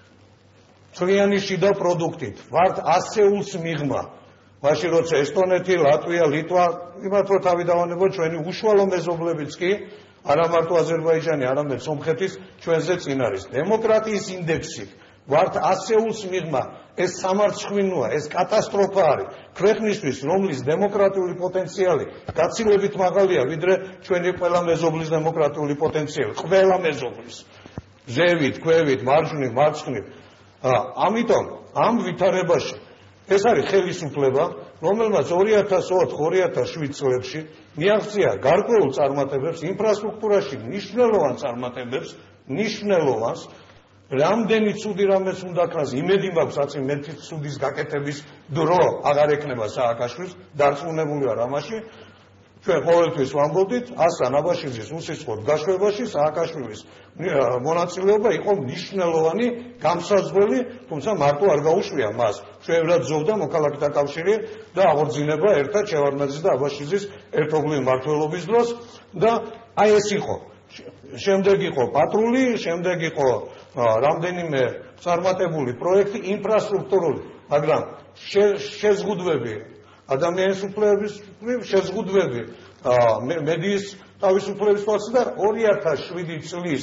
წლიანი შიდა პროდუქტით ვართ ასეულს მიღმა. მაშინ როცა ესტონეთი, ლატვია, ლიტვა, იმათ რო თავი დავანებოთ, ჩვენი უშუალო მეზობლებიც კი, არა მარტო აზერბაიჯანი, არამედ სომხეთის ჩვენზე წინ არის. დემოკრატიის ინდექსით ვართ ასეულს მიღმა. ეს სამარცხვინოა, ეს კატასტროფა არის ქვეყნისთვის, რომლის დემოკრატიული პოტენციალი გაცილებით მაღალია, ვიდრე ჩვენი ყველა მეზობლის დემოკრატიული პოტენციალი, ყველა მეზობლის. ზევით, ქვევით, მარჯვნივ, მარცხნივ. ამიტომ ამ ვითარებაში ეს არის ხელისუფლება, რომელმაც 2004-2007 წლებში მიაღწია გარკვეულ წარმატებებს ინფრასტრუქტურაში, მნიშვნელოვან წარმატებებს, მნიშვნელოვანს. რამდენი ცუდი რამეს უნდა ქნას, იმედი მაქვს, რაც მეტი ცუდის გაკეთების დრო აღარ ექნება სააკაშვილს, დარწმუნებული ვარ ამაში. ჩვენ ყოველთვის ვამბობდით, ასან აბაშიძის უსისხლოდ გაშვებაში სააკაშვილის მონაწილეობა იყო მნიშვნელოვანი, გამსაზღვრელი, თუმცა მარტო არ გაუშვია მას. ჩვეულებრივ ზოვდა მოქალაქეთა კავშირი და აღორძინება ერთად შევარდნაძის და აბაშიძის ერთობლივი მმართველობის დროს და აი ეს იყო. შემდეგ იყო პატრული, შემდეგ იყო რამდენიმე წარმატებული პროექტი ინფრასტრუქტურული, მაგრამ შეზღუდვები ადამიანის უფლებების შეზღუდვები მედიის თავისუფლების თვალსაზრისით 2007 წლის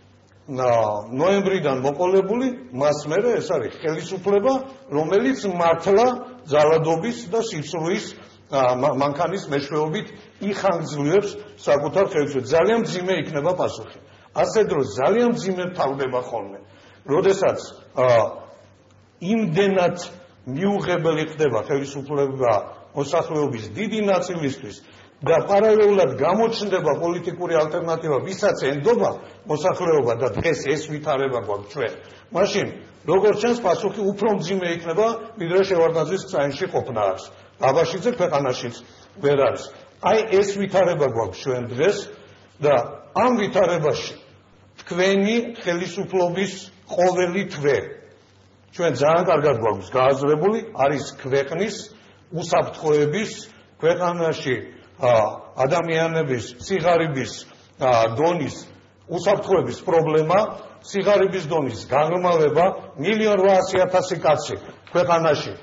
ნოემბრიდან მოყოლებული მას მერე ეს არის ხელისუფლება, რომელიც მართლა ძალადობის და სიცრუის მანქანის მეშვეობით იხანგრძლივებს საკუთარ ხელისუფლებას. ძალიან მძიმე იქნება პასუხი. ასე დროს ძალიან მძიმე თავდება ხოლმე, როდესაც იმდენად მიუღებელი ხდება ხელისუფლება მოსახლეობის დიდი ნაწილისთვის და პარალელურად გამოჩნდება პოლიტიკური ალტერნატივა, ვისაც ენდობა მოსახლეობა და დღეს ეს ვითარება გვაქვს ჩვენ. მაშინ როგორც ჩანს პასუხი უფრო მძიმე იქნება, ვიდრე შევარდნაძის წაინში ყოფნა აქვს. აბაშიძე ქვეყანაშიც ვერ არის. აი ეს ვითარება გვაქვს ჩვენ დღეს და ამ ვითარებაში თქვენი ხელისუფლების ყოველი თვე ჩვენ ძალიან კარგად გვაქვს გააზრებული, არის ქვეყნის უსაფრთხოების, ქვეყანაში ადამიანების სიღარიბის დონის უსაფრთხოების პრობლემა, სიღარიბის დონის გაღრმავება 1,800,000 კაცი ქვეყანაში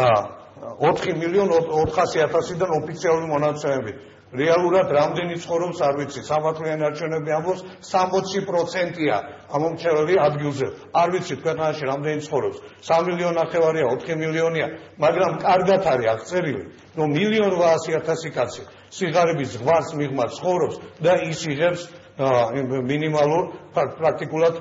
4,400,000-დან ოფიციალური მონაცემებით. რეალურად რამდენი ცხოვრობს არ ვიცი, სამართლიანი არჩევნები ამბობს 60%-ია ამომრჩეველი ადგილზე. არ ვიცით ქვეყანაში რამდენი ცხოვრობს, 3,500,000-ია, 4,000,000-ია, მაგრამ კარგად არის აღწერილი, რომ 1,800,000 კაცი სიღარიბის ზღვარს მიღმა ცხოვრობს და ის იღებს მინიმალურ პრაქტიკულად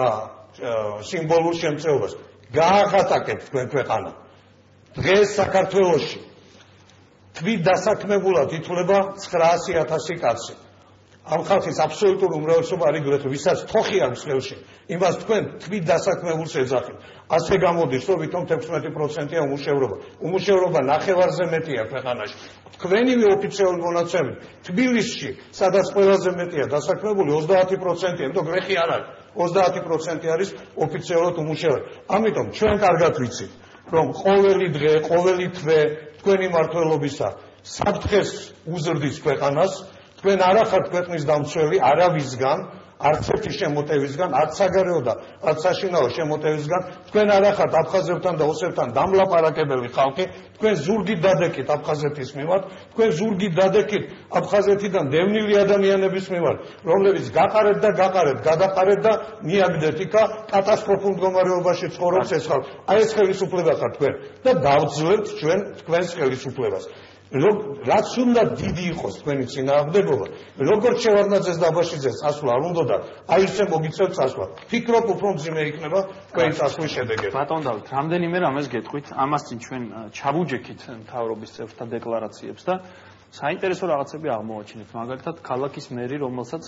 სიმბოლურ შემწეობას. გაახატაკებთ თქვენ ქვეყანა. დღეს საქართველოში თვით დასაქმებულად ითვლება 900,000 კაცი. ამ ხალხის აბსოლუტური უმრავლესობა არის გრეთო, ვისაც თოხი აქვს ხელში, იმას თქვენ თვით დასაქმებულს ეძახით. ასე გამოდის, რომ ვითომ 16%-ია უმუშევრობა. უმუშევრობა ნახევარზე მეტია ქვეყანაში. თქვენივე ოფიციალური მონაცემებით თბილისში, სადაც ყველაზე მეტია დასაქმებული 30%-ია, იმიტომ გრეხი არ არის. 30% არის ოფიციალურად უმუშევარი. ამიტომ ჩვენ კარგად ვიცით, რომ ყოველი დღე, ყოველი თვე თქვენი მმართველობისა საფრთხეს უზრდის ქვეყანას, თქვენ არ ახართ ქვეყნის დამცველი არავისგან, არც ერთი შემოტევისგან, არც საგარეო და არც საშინაო შემოტევისგან, თქვენ არ ახართ აფხაზებთან და ოსებთან დამლაპარაკებელი ხალხი, თქვენ ზურგით დადეკით აფხაზეთის მიმართ, თქვენ ზურგით დადეკით აფხაზეთიდან დევნილი ადამიანების მიმართ, რომლებიც გაყარეთ და გადაყარეთ და მიაგდეთ იქა კატასტროფულ მდგომარეობაში ცხოვრობს ეს ხალხი. აი ეს ხელისუფლება ხართ თქვენ და დავძლებთ ჩვენ თქვენს ხელისუფლებას. რაც უნდა დიდი იყოს თქვენი წინააღმდეგობა, როგორც შევარდნაძეს და აბაშიძეს წასვლა არ უნდოდა, აი ისე მოგიწევთ წასვლა. ფიქრობ უფრო მძიმე იქნება თქვენი წასვლის შედეგები. ბატონ დავით, რამდენიმე რამეს გეტყვით, ამას წინ ჩვენ ჩავუჯექით მთავრობის წევრთა დეკლარაციებს და საინტერესო რაღაცები აღმოაჩინეთ. მაგალითად, ქალაქის მერი, რომელსაც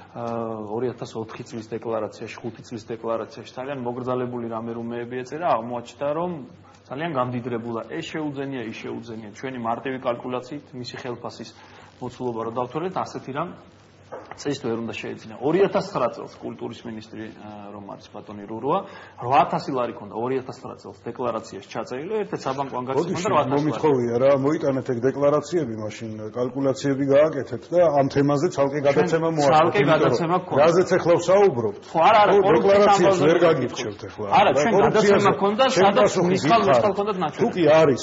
2004 წლის დეკლარაციაში, 5 წლის დეკლარაციაში ძალიან მოგრძალებული რამე-რუმეები ეწერა, აღმოაჩნდა, რომ ძალიან გამდიდრებულა. ეს შეუძენია, ის შეუძენია. ჩვენი მარტივი კალკულაციით მისი ხელფასის მოცულობა რო დავთვალეთ, ასეთი რამ წესით ვერ უნდა შეეძინა. 2009 წელს კულტურის მინისტრი რომ არის ბატონი რურუა, 8,000 ლარი ქონდა 2009 წელს დეკლარაციაში ჩაწერილი, ერთ-ერთ საბანკო ანგარიშში ქონდა 8,000 ლარი. მომითხოვია რა, მოიტანეთ ეგ დეკლარაციები, მაშინ კალკულაციები გააკეთეთ და ამ თემაზე ცალკე გადაცემა მოაწყოთ. ცალკე გადაცემა გქონდა. რაზეც ახლა ვსაუბრობთ? ხო, არა, დეკლარაციებს ვერ გაგიჩევთ ახლა. არა, ჩვენ გადაცემა ქონდა, სადაც მისხალ ქონდათ ნაჩვენები. თუ კი არის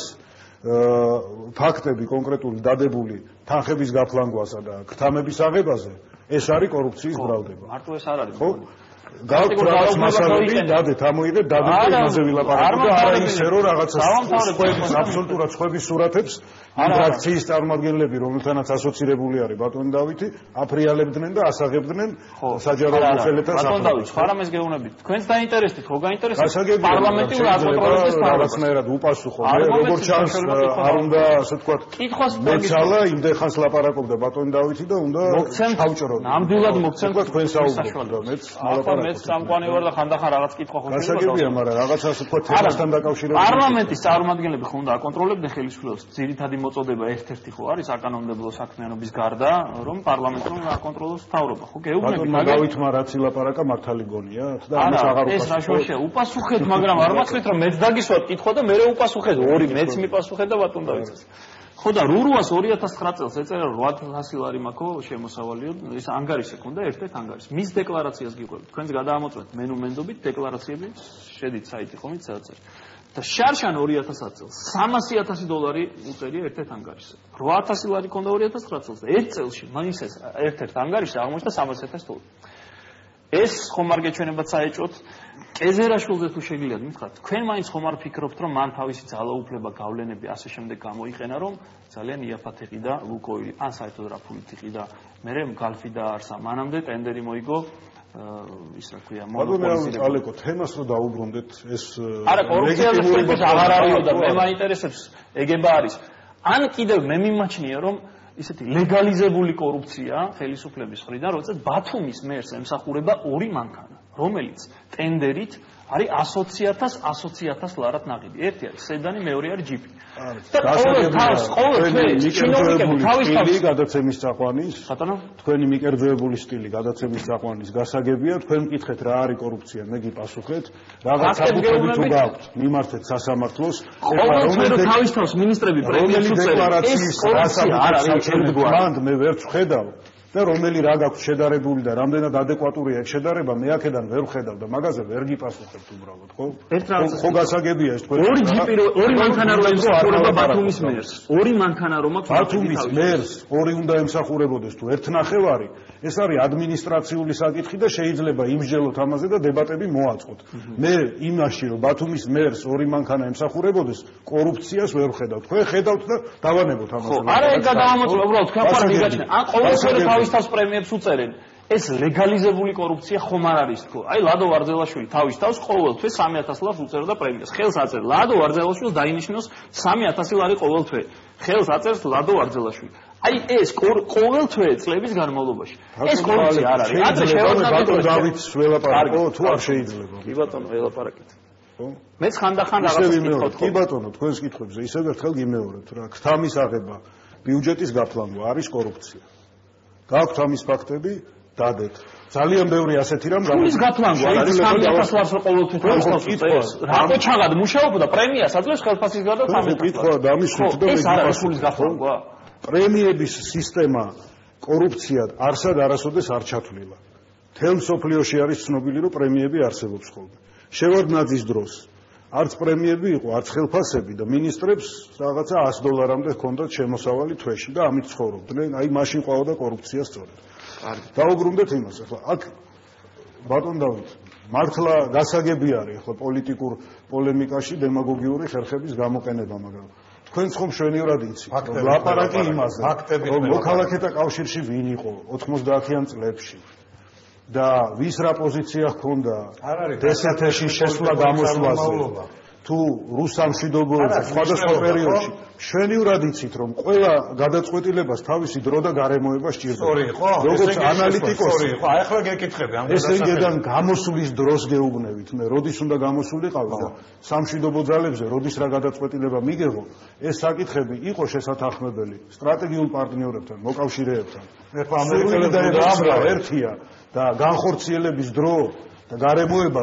ფაქტები კონკრეტული დადებული თანხების გაფლანგვასა და ქთამების აღებაზე, ეს არის კორუფციის ბრალდება. მარტო ეს არ არის. ხო? გავთ რაღაც მასალები, დადეთ, ამოიღეთ, დადეთ და იმაზე ვილაპარაკოთ და არა ისე რომ რაღაცა აბსოლუტურად სხვების სურათებს იმ ფრაქციის წარმომადგენლები, რომელთანაც ასოცირებული არის ბატონი დავითი, აფრიალებდნენ და ასაღებდნენ საჯარო მოხელეთა ბატონ დავით, სხვა რამეს გეუბნებით. თქვენს დაინტერესდით, ხო გაინტერესდით? პარლამენტი აკონტროლებს რაღაცნაირად უპასუხო. როგორც ჩანს, არ უნდა ასე ვთქვათ, მეცალა იმდენხანს ლაპარაკობდა ბატონი დავითი და უნდა ჩავჭროთ. ნამდვილად მოგცემთ თქვენ საუბრობთ, მეც მეც სამყარო ვარ და ხანდახან რაღაც კითხვა ხო შეიძლება. გასაგებია, მაგრამ რაღაც ასე ვთქვათ თემასთან დაკავშირებით. პარლამენტის წარმომადგენლები ხო უნდა აკონტროლებდნენ ხელისუფლებას. ძირითადი მოწოდება ერთ-ერთი ხო არის საკანონმდებლო საქმიანობის გარდა, რომ პარლამენტი რომ აკონტროლოს მთავრობა. ხო გეუბნები, მაგრამ დავითმა რაც ილაპარაკა მართალი გონია და ამის აღარ უპასუხეთ. ეს რა შოშია, უპასუხეთ, მაგრამ არ მახსოვთ რომ მეც დაგისვათ კითხვა და მე უპასუხეთ. ორი მეც მიპასუხეთ და ბატონ დავითს. ხო და რურუას 2009 წელს ეწერა 8,000 ლარი მაქვს შემოსავალიო, ეს ანგარიში ქონდა, ერთ-ერთ ანგარიში. მის დეკლარაციას გიყვებით. თქვენს გადაამოწმეთ მენუმენდობით დეკლარაციები შედით საიტი ხომით სადაც არის. და შარშან 2010 წელს 300,000 დოლარი უწერია ერთ-ერთ ანგარიშზე. 8,000 ლარი ქონდა 2009 წელს და ერთ წელში მაინც ეს ერთ-ერთ ანგარიში აღმოჩნდა 300,000 დოლარი. ეს ხომ არ გეჩვენებათ საეჭვოდ? კეზერაშვილზე თუ შეგიძლიათ მითხრათ, თქვენ მაინც ხომ არ ფიქრობთ, რომ მან თავისი ძალაუფლება გავლენები ასე შემდეგ გამოიყენა, რომ ძალიან იაფად იყიდა ლუკოილი, ან საერთოდ რა ფულით იყიდა, მერე გალფი დაარსა, მანამდე ტენდერი მოიგო ის რა ქვია მონოპოლიზირებული. ალეკო, თემას რო დაუბრუნდეთ, ეს არა, კორუფციაზე შეფეთქება აღარ არისო და მე მაინტერესებს ეგება არის. ან კიდევ მე მიმაჩნია, რომ ისეთი ლეგალიზებული კორუფცია ხელისუფლების მხრიდან, როდესაც ბათუმის მერს ემსახურება ორი მანქანა, რომელიც ტენდერით არის 120,000 ლარად ნაღიდი. ერთი არის სედანი, მეორე არის ჯიპი. და სტილი გადაცემის წაყვანის, თქვენი მიკერძოებული სტილი გადაცემის წაყვანის გასაგებია, თქვენ მკითხეთ რა არის კორუფცია, მე გიპასუხეთ, რაღაც საფუძვლები თუ გაქვთ, მიმართეთ სასამართლოს, ყოველთვის თავის თავს მინისტრები პრემიას უწევენ. ეს კორუფცია არ არის. მანდ მე ვერ ვხედავ და რომელი რა გაქვს შედარებული და რამდენად ადეკვატურია ეგ შედარება მე აქედან ვერ ვხედავ და მაგაზე ვერ გიპასუხებთ უბრალოდ ხო? ხო გასაგებია ეს თქვენ ორი მანქანა რომ ემსახურება ბათუმის მერს. ორი მანქანა რომ აქვს ბათუმის მერს ორი უნდა ემსახურებოდეს თუ ერთნახევარი ეს არის ადმინისტრაციული საკითხი და შეიძლება იმსჯელოთ ამაზე და დებატები მოაწყოთ. მე იმაში რომ ბათუმის მერს ორი მანქანა ემსახურებოდეს კორუფციას ვერ ვხედავ. თქვენ ხედავთ და დავანებოთ ამაზე. არა ეგ გადაამოწმე უბრალოდ თქვენ ხარ მიგაჩნე. ან ყოველთვის თავის თავს პრემიებს უწერენ. ეს ლეგალიზებული კორუფცია ხომ არ არის თქო. აი ლადო ვარძელაშვილი თავის თავს ყოველთვის 3000 ლარს უწერდა პრემიას. ხელს აწერს ლადო ვარძელაშვილს დაინიშნოს 3000 ლარი ყოველთვე. ხელს აწერს ლადო ვარძელაშვილი. აი ეს ყოველთვე წლების განმავლობაში. ეს კორუფცია არ არის. ადრე ბატონო დავითს ველაპარაკო თუ არ შეიძლება. კი ბატონო ველაპარაკეთ. ხო? მეც ხანდახან რაღაცას ვკითხოთ. კი ბატონო თქვენს კითხვებზე ისევ ერთხელ გიმეორებთ რა. ქთამის აღება, ბიუჯეტის გაფლანგვა არის კორუფცია. გაქვთ ამის ფაქტები? დადეთ. ძალიან ბევრი ასეთი რამ ის გაფლანგვა არის 3000 ლარს ყოველთვის თავისთავად წერს. რატო ჩაღად მუშაობდა პრემიას აძლევს ხელფასის გარდა 3000 ლარს. კითხვა დამისვით და ეს არ არის ფულის გაფლანგვა. პრემიების სისტემა კორუფციად არსად არასოდეს არ ჩათვლილა. თელ მსოფლიოში არის ცნობილი რომ პრემიები არსებობს ხოლმე. შევარდნაძის დროს არც პრემიები იყო, არც ხელფასები და მინისტრებს რაღაცა $100-მდე ჰქონდათ შემოსავალი თვეში და ამით ცხოვრობდნენ. აი მაშინ ყვაოდა კორუფცია სწორედ. დაუბრუნდეთ იმას, ახლა აქ ბატონ დავით, მართლა გასაგები არის ახლა პოლიტიკურ პოლემიკაში დემაგოგიური ხერხების გამოყენება, მაგრამ თქვენც ხომ შვენივრად იცით, ლაპარაკი იმაზე, რომ მოქალაქეთა კავშირში ვინ იყო 90-იან წლებში და ვის რა პოზიცია ჰქონდა დსთ-ში შესვლა გამოსვლაზე თუ რუს სამშვიდობოებზე სხვადასხვა პერიოდში შვენივრად იცით რომ ყველა გადაწყვეტილებას თავისი დრო და გარემოება სჭირდება. სწორი იყო? როგორც ანალიტიკოსი იყო. აი ახლა გეკითხები ამ ესენგედან გამოსვლის დროს გეუბნებით მე, როდის უნდა გამოსულიყავი და სამშვიდობო ძალებზე როდის რა გადაწყვეტილება მიგეღო, ეს საკითხები იყო შესათანხმებელი სტრატეგიულ პარტნიორებთან, მოკავშირეებთან. ეხლა ამერიკელებთან ერთია და განხორციელების დრო და გარემოება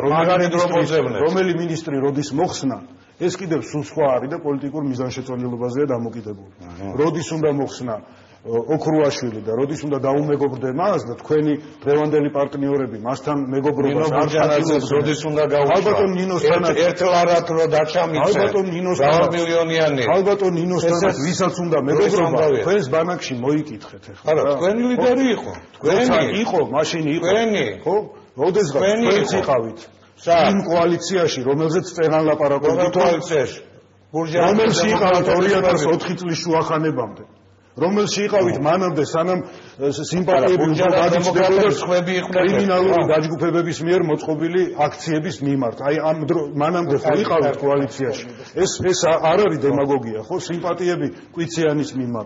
რომელი მინისტრი როდის მოხსნა ეს კიდევ სულ სხვა არის და პოლიტიკურ მიზანშეწონილობაზეა დამოკიდებული. როდის უნდა მოხსნა ოქრუაშვილი და როდის უნდა დაუმეგობრდე მას და თქვენი დღევანდელი პარტნიორები მასთან მეგობრობას არ ჩაძლებს, როდის უნდა გაუშვა. ალბათონ ნინოსთანაც ერთლარად რო დაჩამიცე. ალბათონ ნინოსთანაც მილიონიანი. ალბათონ ნინოსთანაც ვისაც უნდა მეგობრობა თქვენს ბანაკში მოიკითხეთ ახლა. არა, თქვენი ლიდერი იყო. თქვენი იყო, მაშინ იყო. თქვენი. ხო? როდესღაც თქვენც იყავით. იმ კოალიციაში, რომელზეც წერან ლაპარაკობდით კოალიციაში. რომელში იყავით 2004 წლის შუახანებამდე. რომელში იყავით მანამდე სანამ სიმპათიები უფრო გადიჭდებოდა კრიმინალური დაჯგუფებების მიერ მოწყობილი აქციების მიმართ. აი ამ მანამდე ხო იყავით კოალიციაში. ეს არ არის დემაგოგია, ხო? სიმპათიები კვიციანის მიმართ.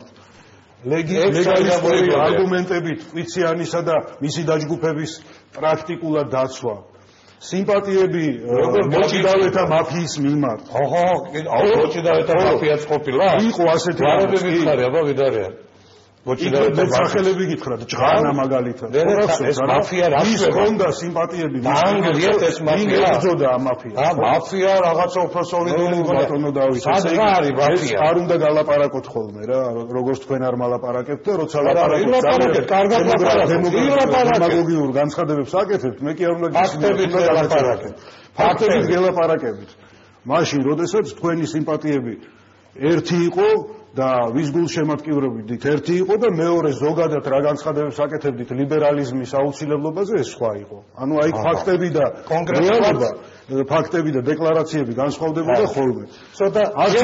ლეგალისტური არგუმენტებით კვიციანისა და მისი დაჯგუფების პრაქტიკულად დაცვა. სიმპათიები მოჭიდავეთა მაფიის მიმართ. ოღო, მოჭიდავეთა მაფიაც ყოფილა? იყო ასეთი რამები ხარი, აბა ვიდარიან. მოჭიდავეთა სახელები გითხრათ, ჭღანა მაგალითად. ეს მაფია რა ჰქონდა სიმპათიები? დაანგრიეთ ეს მაფია. იბრძოდა ამ მაფიას. მაფია რაღაცა უფრო სოლიდური ბატონო დავით. სადღა არის მაფია. არ უნდა გალაპარაკოთ ხოლმე რა, როგორც თქვენ არ მალაპარაკებთ და როცა ლაპარაკებთ, კარგად ლაპარაკებთ. დემაგოგიურ განცხადებებს აკეთებთ, მე კი არ უნდა გისმენთ. ფაქტებით გელაპარაკებით. მაშინ, როდესაც თქვენი სიმპათიები ერთი იყო და ვის გულშემატკივრებით ერთი იყო და მეორე ზოგადად რა განცხადებებს აკეთებდით ლიბერალიზმის აუცილებლობაზე, ეს სხვა იყო. ანუ აი ფაქტები და რეალობა, ფაქტები და დეკლარაციები განსხვავდებოდა ხოლმე. ცოტა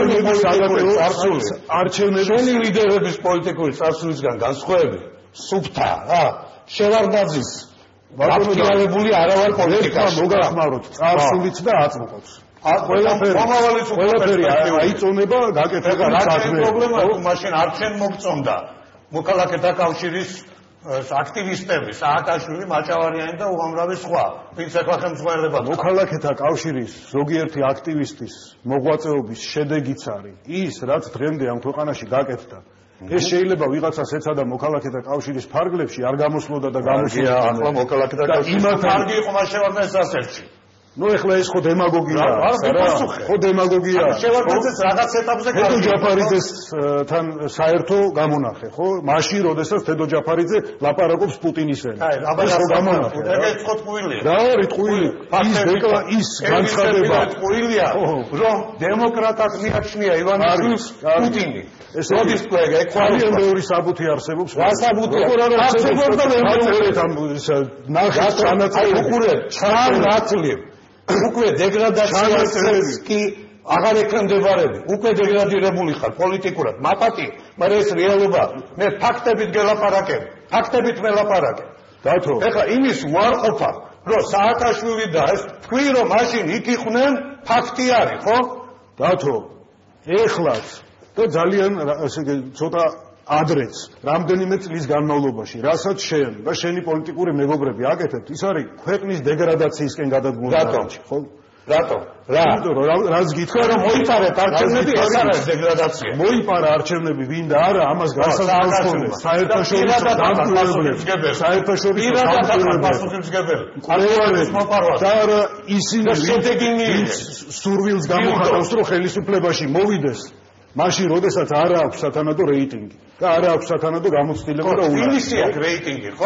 არჩევნების შენი ლიდერების პოლიტიკური წარსულისგან განსხვავები სუფთა რა, შევარდნაძის აქტიალებული არა ვარ პოლიტიკაში. მოგახმაროთ, წარსულიც და აწმყოც. ყველაფერი აიწონება გაკეთება საქმე. პრობლემა მაშინ არჩენ მოგწონდა მოქალაქეთა კავშირის აქტივისტები, სააკაშვილი, მაჭავარიანი და უამრავი სხვა. ვინც ახლა ხელმძღვანელობა. მოქალაქეთა კავშირის ზოგიერთი აქტივისტის მოღვაწეობის შედეგიც არის ის, რაც დღემდე ამ ქვეყანაში გაკეთდა. ეს შეიძლება ვიღაცას ეცადა მოქალაქეთა კავშირის ფარგლებში არ გამოსვლოდა და გამოსვლოდა. ახლა მოქალაქეთა კავშირის ფარგი იყო მას შევარდა ეს ასერტში. ნუ ეხლა ეს ხო დემაგოგიაა, ხო დემაგოგიაა. შევარდნაძეს რაღაც ეტაპზე თედო ჯაფარიძესთან საერთო გამონახე, ხო? მაშინ, როდესაც თედო ჯაფარიძე ლაპარაკობს პუტინის ენაზე. ეს ხო გამონახე. ეგეც ხო ტყუილია. რა არის ტყუილი? ის განცხადება ტყუილია, რომ დემოკრატად მიაჩნია ივანიშვილს პუტინი. ეს როდის თქვენ ძალიან ბევრი საბუთი არსებობს. რა საბუთია? არსებობს და ნახეთ ჩანაწერი. უყურე, ჩანაწერი. უკვე დეგრადაციას კი აღარ ექნებარები. უკვე დეგრადირებული ხარ პოლიტიკურად. მაპატი, მაგრამ ეს რეალობა. მე ფაქტებით გელაპარაკებ. ფაქტებით მელაპარაკებ. დათო. ეხლა იმის უარყოფა, რომ სააკაშვილი და ეს თქვი რომ მაშინ იქ იყვნენ, ფაქტი არის, ხო? დათო. ეხლაც და ძალიან ესე ცოტა ადრეც, რამდენიმე წლის განმავლობაში, რასაც შენ და შენი პოლიტიკური მეგობრები აკეთებთ, ის არის ქვეყნის დეგრადაციისკენ გადადგმული არჩი, ხო? რატო? რა? იმიტომ რომ რაც გითხრა რომ მოიპარეთ არჩევნები, ეს არის დეგრადაცია. მოიპარა არჩევნები, ვინ და არა, ამას განსაზღვრავენ საერთაშორისო დამკვირვებლები. საერთაშორისო დამკვირვებლები. და არა ისინი ვინც სურვილს გამოხატავს, რომ ხელისუფლებაში მოვიდეს. მაშინ, როდესაც არ აქვს სათანადო რეიტინგი და არ აქვს სათანადო გამოცდილება და უნდა. თბილისი აქვს რეიტინგი, ხო?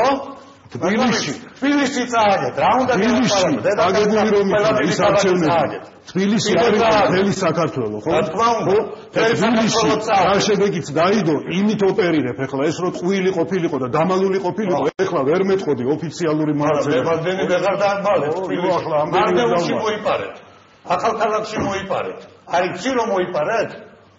თბილისი წააგეთ. რა უნდა თბილისი აგებული რომ ის არჩევნები. თბილისი არის მთელი საქართველო, ხო? რა თქმა უნდა. თბილისი რა შედეგიც დაიდო, იმით ოპერირებ ეხლა ეს რო ტყუილი ყოფილიყო და დამალული ყოფილიყო, ეხლა ვერ მეტყოდი ოფიციალური მონაცემები. მებადენი ვეღარ დაამბალეთ. ახლა მარტეულში მოიპარეთ. ახალქალაქში მოიპარეთ. არის ცი რომ მოიპარეთ?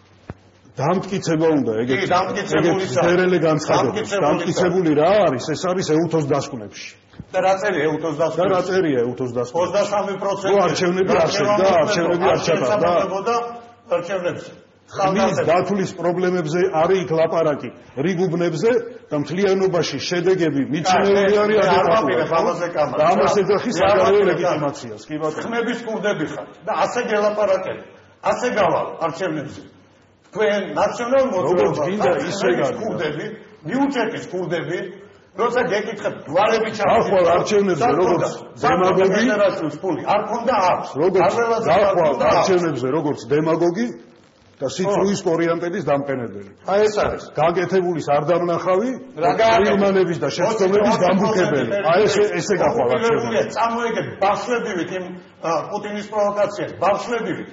დამტკიცება უნდა ეგეთი ფერელი განცხადება. დამტკიცებული რა არის? ეს არის ეუთოს დასკვნებში. და რა წერია ეუთოს დასკვნებში? და რა წერია ეუთოს დასკვნებში? 23% არჩევნები არ შედგა, არჩევნები არ ჩატარდა. არჩევნებში. ხმის დათვლის პრობლემებზე არის იქ ლაპარაკი. რიგუბნებზე და მთლიანობაში შედეგები მიჩნეული არის ადეკვატური. და ამას ეძახის საგარეო ლეგიტიმაციას. კი ბატონო. ხმების კურდები ხართ და ასე გელაპარაკეთ. ასე გავალ არჩევნებზე. თქვენ ნაციონალ მოძრაობას კურდები, მიუჭერტის კურდები, როცა გეკითხეთ გვარები ჩავარდით. ახვალ არჩევნებზე როგორც დემაგოგი, არ ქონდა აქვს. ახვალ არჩევნებზე როგორც დემაგოგი და სიცრუის ორიენტების დამყენებელი. აი ეს არის. გაკეთებულის არ დამნახავი, პრიმანების და შეცდომების დამბუქებელი. აი ესე გახვალ არჩევნებზე. წამოეგეთ ბავშვებივით იმ პუტინის პროვოკაციას, ბავშვებივით.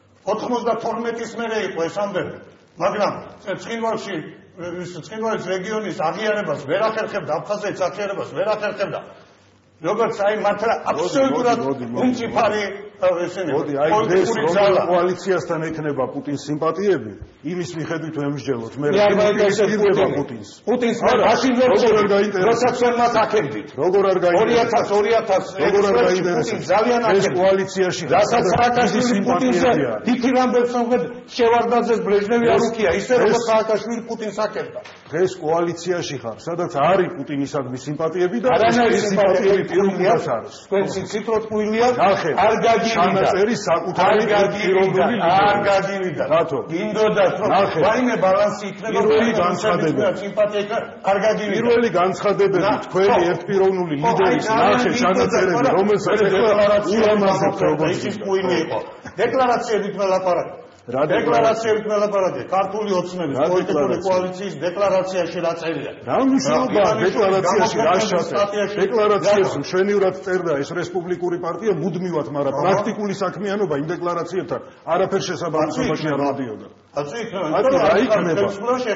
92-ის მერე იყო ეს ამბები, მაგრამ ცხინვალში ცხინვალის რეგიონის აღიარებას ვერ ახერხებდა, აფხაზეთის აღიარებას ვერ ახერხებდა. როგორც აი მართლა აბსოლუტურად უნციფარი ესენი პოლიტიკური ძალა. კოალიციასთან ექნება პუტინს სიმპათიები, იმის მიხედვით ვემსჯელოთ. მე ვიყიდება პუტინს. პუტინს მაშინ ვერ გაინტერესებს. როდესაც ვერ მას აკეთდით. როგორ არ გაინტერესებს? 2000 როგორ არ გაინტერესებს? ძალიან აკეთდით. ეს კოალიციაში რასაც სააკაშვილი პუტინზე თითი ამბებს ამბობ შევარდნაძეს ბრეჟნევი არ უკია, ისე როგორც სააკაშვილი პუტინს აკეთდა. დღეს კოალიციაში ხარ, სადაც არის პუტინისადმი სიმპათიები და ეს სიმპათიები პიროვნებას არის. თქვენ სიცრუთ მუილია არ ჩანაწერი საკუთარი პიროვნული არ გადივიდა. რატო? გინდოდათ რომ ვაიმე ბალანსი იქნება პირველი განცხადება. სიმპათია არ გადივიდა. პირველი განცხადებები თქვენი ერთპიროვნული ლიდერის ნახე ჩანაწერები, რომელსაც ულამაზებთ როგორც ის მუილი იყო. დეკლარაციებით მელაპარაკე. დეკლარაციებით მელაპარაკე. ქართული ოცნების პოლიტიკური კოალიციის დეკლარაციაში რა წერია? რა მნიშვნელობაა დეკლარაციაში რა შეტყვა? დეკლარაციას მშვენივრად წერდა ეს რესპუბლიკური პარტია მუდმივად, მაგრამ პრაქტიკული საქმიანობა იმ დეკლარაციებთან არაფერ შესაბამისობაში არ მოდიოდა. ასე იქნება.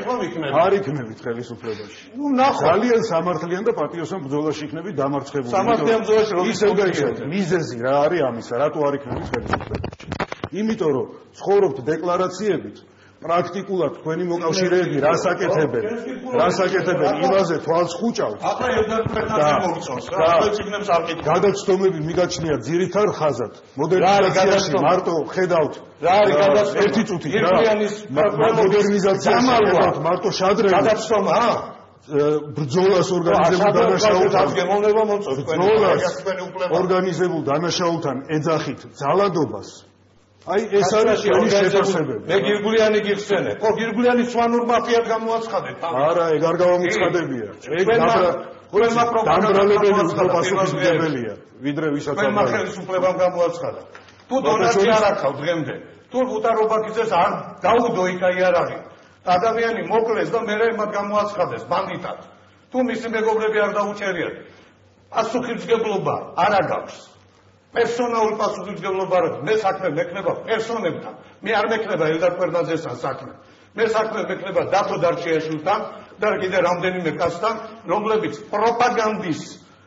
არ იქნებით ხელისუფლებაში. ძალიან სამართლიან და პატიოსან ბრძოლაში იქნებით დამარცხებული. სამართლიან ბრძოლაში ისევ და ისევ. მიზეზი რა არის ამისა? რატო არ იქნებით ხელისუფლებაში? იმიტომ რომ ცხოვრობთ დეკლარაციებით, პრაქტიკულად თქვენი მოკავშირეები რას აკეთებენ? იმაზე თვალს ხუჭავთ. ახლა ერთად მოვიწონს რა, ახლა ციგნებს არ ყიდულობ. გადაცდომები მიგაჩნიათ ძირითარ ხაზად. მოდერნიზაციაში მარტო ხედავთ. რა არის გადაცდომა? ერთი წუთი რა. მოდერნიზაციაში ხედავთ მარტო შადრევა. გადაცდომა? ბრძოლას ორგანიზებულ დანაშაულთან გემოვნება მოწონს თქვენი ორგანიზებულ დანაშაულთან ეძახით ძალადობას აი ეს არის ჩვენი შეფასებები. მე გირგულიანი გიხსენე. ხო, გირგულიანი სვანურ მაფიად გამოაცხადეთ. არა, ეგ არ გამომიცხადებია. ეგ დამბრალებელი უპასუხისმგებელია, ვიდრე ვისაც ყველა ხელისუფლებამ გამოაცხადა. თუ დონაცი არ ახავ დღემდე. თუ უტარობაკიძეს არ დაუდო იქ იარაღი. ადამიანი მოკლეს და მერე მათ გამოაცხადეს ბანდიტად. თუ მისი მეგობრები არ დაუჭერიათ. პასუხისმგებლობა არ აქვს. პერსონალური პასუხისმგებლობა არ აქვს. მე საქმე მექნება პერსონებთან. მე არ მექნება ელდარ კვერნაძესთან საქმე. მე საქმე მექნება დათო დარჩიაშვილთან და კიდე რამდენიმე კაცთან, რომლებიც პროპაგანდის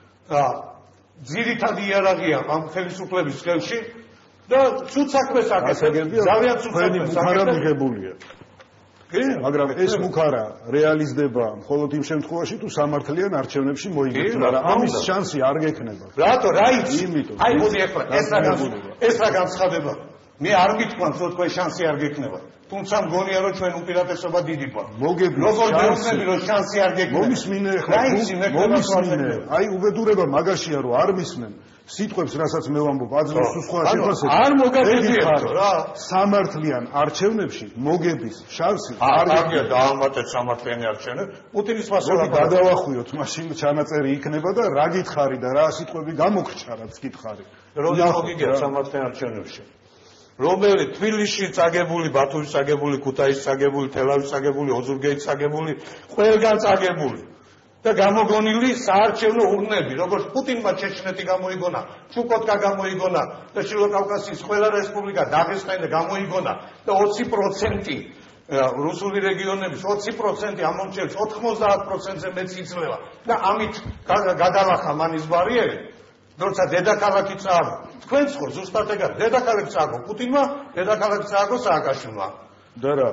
ძირითადი იარაღია ამ ხელისუფლების ხელში და ცუდ საქმეს აკეთებენ. ძალიან ცუდ საქმეს აკეთებენ. მაგრამ ეს მუქარა რეალიზდება მხოლოდ იმ შემთხვევაში თუ სამართლიან არჩევნებში მოიგებს, მაგრამ ამის შანსი არ გექნება. რატო? რა იცი? აი მოდი ახლა ეს რა განცხადება. მე არ მითქვამს რომ თქვენ შანსი არ გექნება. თუმცა მგონია რომ ჩვენ უპირატესობა დიდი გვაქვს. როგორ გეუბნები რომ შანსი არ გექნება? მომისმინე ახლა. მომისმინე. აი უბედურება მაგაშია რომ არ მისმენ. სიტყვებს რასაც მე ვამბობ აძლევს სხვა შეფასებას. არ მოგაგებიათ რა. სამართლიან არჩევნებში მოგების შანსი არ გია დაამატეთ სამართლიანი არჩევნები. პუტინის მასალა გადავახვიოთ, მაშინ ჩანაწერი იქნება და რა გითხარი და რა სიტყვები გამოგრჩა რაც გითხარი. როდის მოგიგია სამართლიან არჩევნებში? რომელი თბილისში წაგებული, ბათუმში წაგებული, ქუთაისში წაგებული, თელავის წაგებული, ოზურგეთის წაგებული, ყველგან წაგებული. და გამოგონილი საარჩევნო ურნები, როგორც პუტინმა ჩეჩნეთი გამოიგონა, ჩუკოტკა გამოიგონა და შილოკავკასიის ყველა რესპუბლიკა დაღესტანი გამოიგონა და 20% რუსული რეგიონების 20% ამ მომჭერს 90%-ზე მეც იძლევა და ამით გადალახა მანის ბარიერი, როცა დედაქალაქი წააგო. თქვენც ხო ზუსტად ეგ არის, დედაქალაქი წააგო პუტინმა, დედაქალაქი წააგო სააკაშვილმა. და რა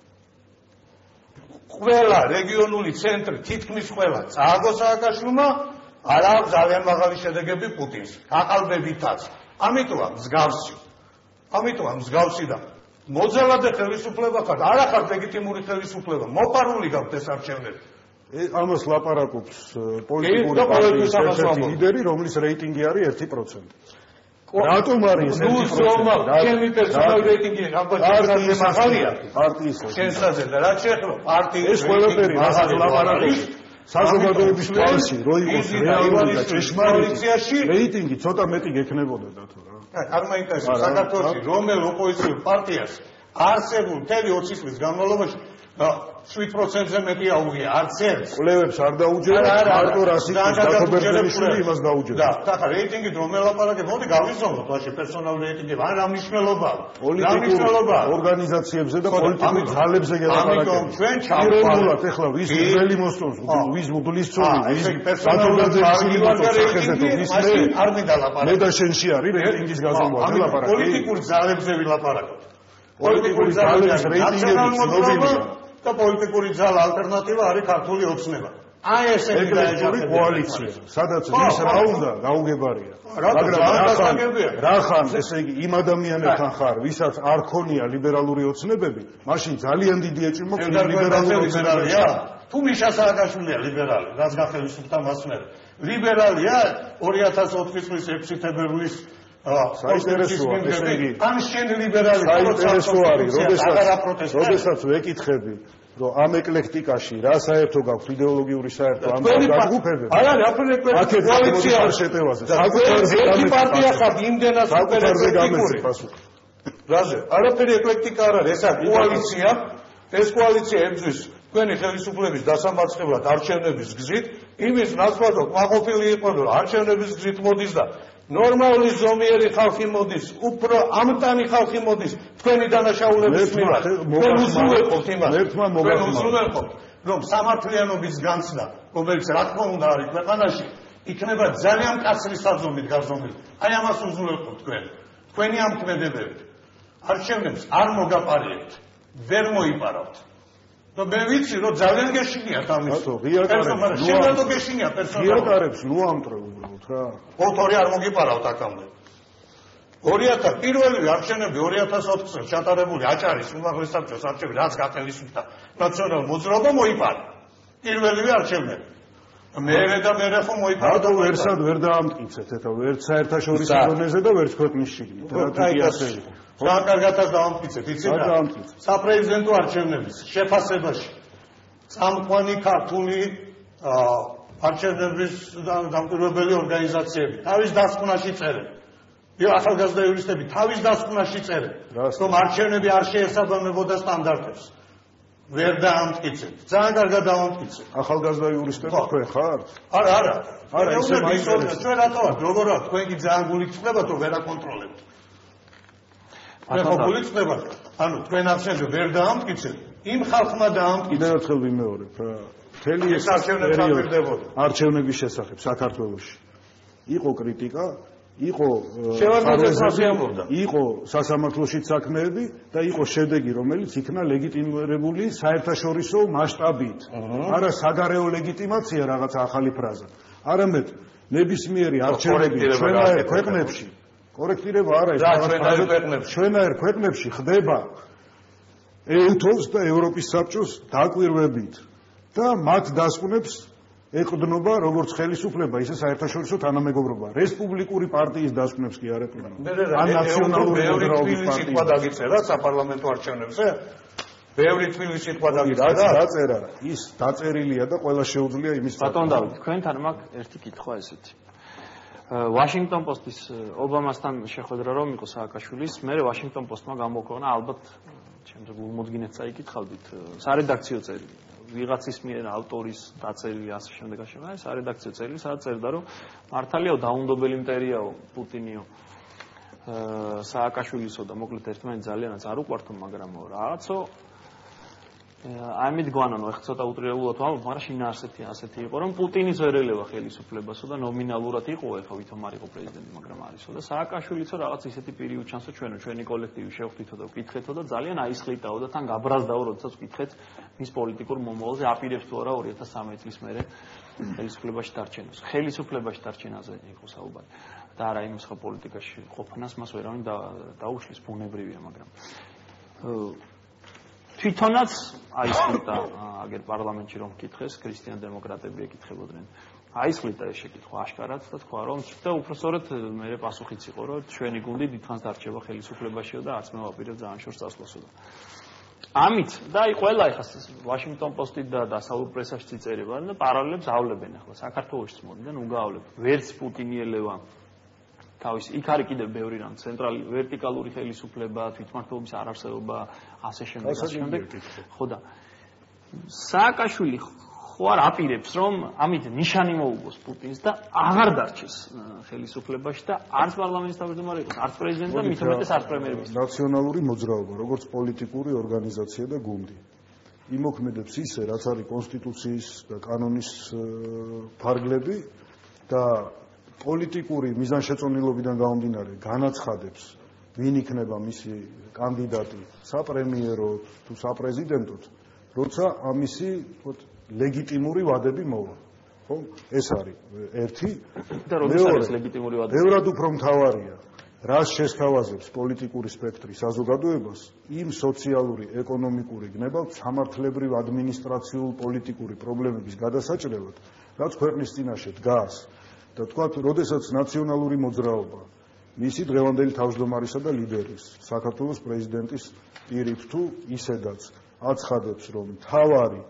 ყველა რეგიონული ცენტრი თითქმის ყველა წააგო სააკაშვილმა, არა ძალიან მაღალი შედეგები პუტინს. აყალბებითაც. ამიტომა მსგავსი და მოძალადე ხელისუფლება ხართ, არა ხართ ლეგიტიმური ხელისუფლება, მოპარული გაქვთ ეს არჩევნები. ამას ლაპარაკობს პოლიტიკური პარტიის ერთ-ერთი ლიდერი, რომლის რეიტინგი არის 1%. რატომ არის 1%? ჩემი პერსონალური რეიტინგი ამბობს მაღალია პარტიის. შენსაზე და რა შეეხება პარტიის ეს ყველაფერი რასაც ლაპარაკობს საზოგადოების თვალში რო იყოს რეალური და ჭეშმარიტი რეიტინგი ცოტა მეტი გექნებოდა და თუ რა. არ მაინტერესებს საქართველოში რომელ ოპოზიციურ პარტიას არსებულ მთელი 20 წლის განმავლობაში 7%-ზე მეტი აუღია, არც ერთს. კვლევებს არ დაუჯერა, მარტო რასიკის დაკობერდელიშვილი იმას დაუჯერა. და ხა რეიტინგი რომ ელაპარაკებ, მოდი გავიზრდოთ ვაში პერსონალური რეიტინგი, რა მნიშვნელობა? პოლიტიკურ ორგანიზაციებზე და პოლიტიკურ ძალებზე გელაპარაკებ. ამიტომ ჩვენ ჩავყავთ ეხლა ვის ძველი მოსწონს, ვის მუდლის წონი, ვის პერსონალური არ მინდა ლაპარაკი. მე და შენში არის რეიტინგის გაზომვა, ლაპარაკი. პოლიტიკურ ძალებზე ვილაპარაკოთ. პოლიტიკური ძალების რეიტინგები ცნობილია. და პოლიტიკური ძალა ალტერნატივა არის ქართული ოცნება. აი ესე ეგრეთული კოალიცია, სადაც ვის რა უნდა გაუგებარია. მაგრამ რახან ესე იგი იმ ადამიანებთან ხარ, ვისაც არ ქონია ლიბერალური ოცნებები, მაშინ ძალიან დიდი ეჭვი მოქვს ლიბერალური ოცნებებია. თუ მიშა სააკაშვილია ლიბერალი, რაც გახელისუფლდა მას მერე. ლიბერალია 2004 წლის 6 თებერვლის საინტერესოა ეს იგი. ან შენ ლიბერალი საინტერესო არის, როდესაც ვეკითხები, რომ ამ ეკლექტიკაში რა საერთო გაქვს იდეოლოგიური საერთო ამ დაგუფებები. არა, აფრიკლექტიკა კოალიცია შეტევაზე. ერთი პარტია ხარ იმდენად ეკლექტიკური პასუხი. რაზე? არაფერი ეკლექტიკა არ არის, ესა კოალიცია. ეს კოალიცია ემძვის თქვენი ხელისუფლების დასამარცხებლად არჩევნების გზით, იმის ნაცვლად კმაყოფილი იყო, რომ არჩევნების გზით მოდის და ნორმალური ზომიერი ხალხი მოდის, უფრო ამტანი ხალხი მოდის თქვენი დანაშაულების მიმართ. თქვენ უზრუნველყოფთ იმას. თქვენ უზრუნველყოფთ, რომ სამართლიანობის განცდა, რომელიც რა თქმა უნდა არის ქვეყანაში, იქნება ძალიან მკაცრი საზომით გაზომილი. აი ამას უზრუნველყოფთ თქვენ. თქვენი ამ ქმედებებით. არჩევნებს არ მოგაპარიებთ, ვერ მოიპარავთ. და მე ვიცი, რომ ძალიან გეშინიათ ამის. ღიატარებს, შენ რატო გეშინიათ პერსონალურად? ღიატარებს ნუ ამტრე უბრალოდ რა. ოთორი არ მოგიპარავთ აქამდე. 2000 პირველი არჩევნები 2004 წელს ჩატარებული აჭარის უმაღლეს საბჭოს არჩევნები, რაც გახელისუფლდა ნაციონალურ მოძრაობა მოიპარა. პირველივე არჩევნები. მერე და მერე ხო მოიპარა. რატო ვერსად ვერ დაამტკიცეთ, ეხლა ვერც საერთაშორისო ზონეზე და ვერც ქვეყნის შიგნით. ძალიან კარგადაც დავამტკიცეთ, იცით რა? საპრეზიდენტო არჩევნების შეფასებაში წამყვანი ქართული არჩევნების დამკვირვებელი ორგანიზაციები თავის დასკვნაში წერენ. ახალგაზრდა იურისტები თავის დასკვნაში წერენ, რომ არჩევნები არ შეესაბამებოდა სტანდარტებს. ვერ დაამტკიცეთ. ძალიან კარგად დავამტკიცეთ. ახალგაზრდა იურისტები თქვენ ხართ? არა. არა, ისე მაინტერესებს. ჩვენ რატო ვართ? როგორ ვართ? თქვენ კი ძალიან გულით ხდებათ, რომ ვერ აკონტროლებთ. თქვენ ხო გულით ხდებათ? ანუ თქვენ არჩევნები ვერ დაამტკიცეთ. იმ ხალხმა დაამტკიცეთ. კიდევ ერთხელ ვიმეორებ რა. მთელი ეს არჩევნების შესახებ საქართველოში იყო კრიტიკა, იყო სასამართლოშიც საქმეები და იყო შედეგი, რომელიც იქნა ლეგიტიმირებული საერთაშორისო მასშტაბით. არა საგარეო ლეგიტიმაცია რაღაცა ახალი ფრაზა. არამედ ნებისმიერი არჩევნები ჩვენაერ ქვეყნებში, კორექტირება არა ეს ჩვენაერ ქვეყნებში ხდება ეუთოს და ევროპის საბჭოს დაკვირვებით და მათ დასკვნებს ეყრდნობა როგორც ხელისუფლება, ისე საერთაშორისო თანამეგობრობა. რესპუბლიკური პარტიის დასკვნებს კი არ ეყრდნობა. ან ნაციონალური მოძრაობის პარტიის დაგიწერა საპარლამენტო არჩევნებზე? ბევრი თბილი სიტყვა დაგიწერა. დაწერა. ის დაწერილია და ყველა შეუძლია იმის ბატონ დავით, თქვენთან მაქვს ერთი კითხვა ესეთი. Washington Post-ის ობამასთან შეხვედრა რომ იყო სააკაშვილის, მე Washington Post-მა გამოქვეყნა ალბათ ჩემზე გულმოდგინეთ წაიკითხავდით სარედაქციო წერილი. ვიღაცის მიერ ავტორის დაწერილი ასე შემდეგ აღშენა ეს არედაქციო წერილი სადაც წერდა რომ მართალიაო დაუნდობელი მტერიაო პუტინიო სააკაშვილისო და მოკლედ ერთმანეთს ძალიანაც არ უყვართო მაგრამ რაღაცო ამით გვანანო ეხლა ცოტა უტრირებულად ვამბობ მაგრამ შინაარსეთი ასეთი იყო რომ პუტინიც ვერ ელევა ხელისუფლებასო და ნომინალურად იყო ეხლა ვითომ არ იყო პრეზიდენტი მაგრამ არისო და სააკაშვილიცო რაღაც ისეთი პირი უჩანსო ჩვენი კოლექტივი შევხვდითო და ვკითხეთო და ძალიან აისხლიტაო და თან გაბრაზდაო როდესაც ვკითხეთ მის პოლიტიკურ მომავალზე აპირებს თუ არა 2013 წლის მერე ხელისუფლებაში დარჩენას ხელისუფლებაში დარჩენაზე იყო საუბარი და არა იმის ხო პოლიტიკაში ყოფნას მას ვერავინ დაუშლის ბუნებრივია მაგრამ თვითონაც აისხლიტა აგერ პარლამენტში რომ კითხეს ქრისტიან დემოკრატები ეკითხებოდნენ აისხლიტა ეს შეკითხვა აშკარად და თქვა რომ და უпроსორეთ მე პასუხიც იყო რომ ჩვენი გუნდი დიდხანს დარჩება ხელისუფლებაშიო და არც მე ვაპირებ ძალიან შორს წასვლასო და ამით და აი ყველა ეხლა Washington Post-ი და დასავლურ პრესაში წერებენ და პარალელებს ავლებენ ახლა საქართველოშიც მოდიდან უგავლებ ვერც პუტინი ელევა თავის იქ არის კიდევ ბევრი რამ ცენტრალური ვერტიკალური ხელისუფლება თვითმმართველობის არარსებობა ასე შემდეგ ხო და სააკაშვილი ხო არ აპირებს რომ ამით ნიშანი მოუგოს პუტინს და აღარ დარჩეს ხელისუფლებაში და არც პარლამენტის თავმჯდომარე იყოს არც პრეზიდენტი და მით უმეტეს არც პრემიერ-მინისტრი ნაციონალური მოძრაობა როგორც პოლიტიკური ორგანიზაცია და გუნდი იმოქმედებს ისე რაც არის კონსტიტუციის და კანონის ფარგლები და პოლიტიკური მიზანშეწონილობიდან გამომდინარე განაცხადებს ვინ იქნება მისი კანდიდატი საპრემიეროდ თუ საპრეზიდენტოდ როცა ამისი ლეგიტიმური ვადები მოვა ხო ეს არის ერთი და როდის არის ლეგიტიმური ვადები ბევრად უფრო მთავარია რას შესთავაზებს პოლიტიკური სპექტრი საზოგადოებას იმ სოციალური ეკონომიკური გნებავ სამართლებრივ ადმინისტრაციულ პოლიტიკური პრობლემების გადასაჭრელად რაც ქვეყნის წინაშე დგას და თქვათ, როდესაც ნაციონალური მოძრაობა მისი დღევანდელი თავმჯდომარისა და ლიდერის, საქართველოს პრეზიდენტის პირით თუ ისედაც აცხადებს, რომ მთავარი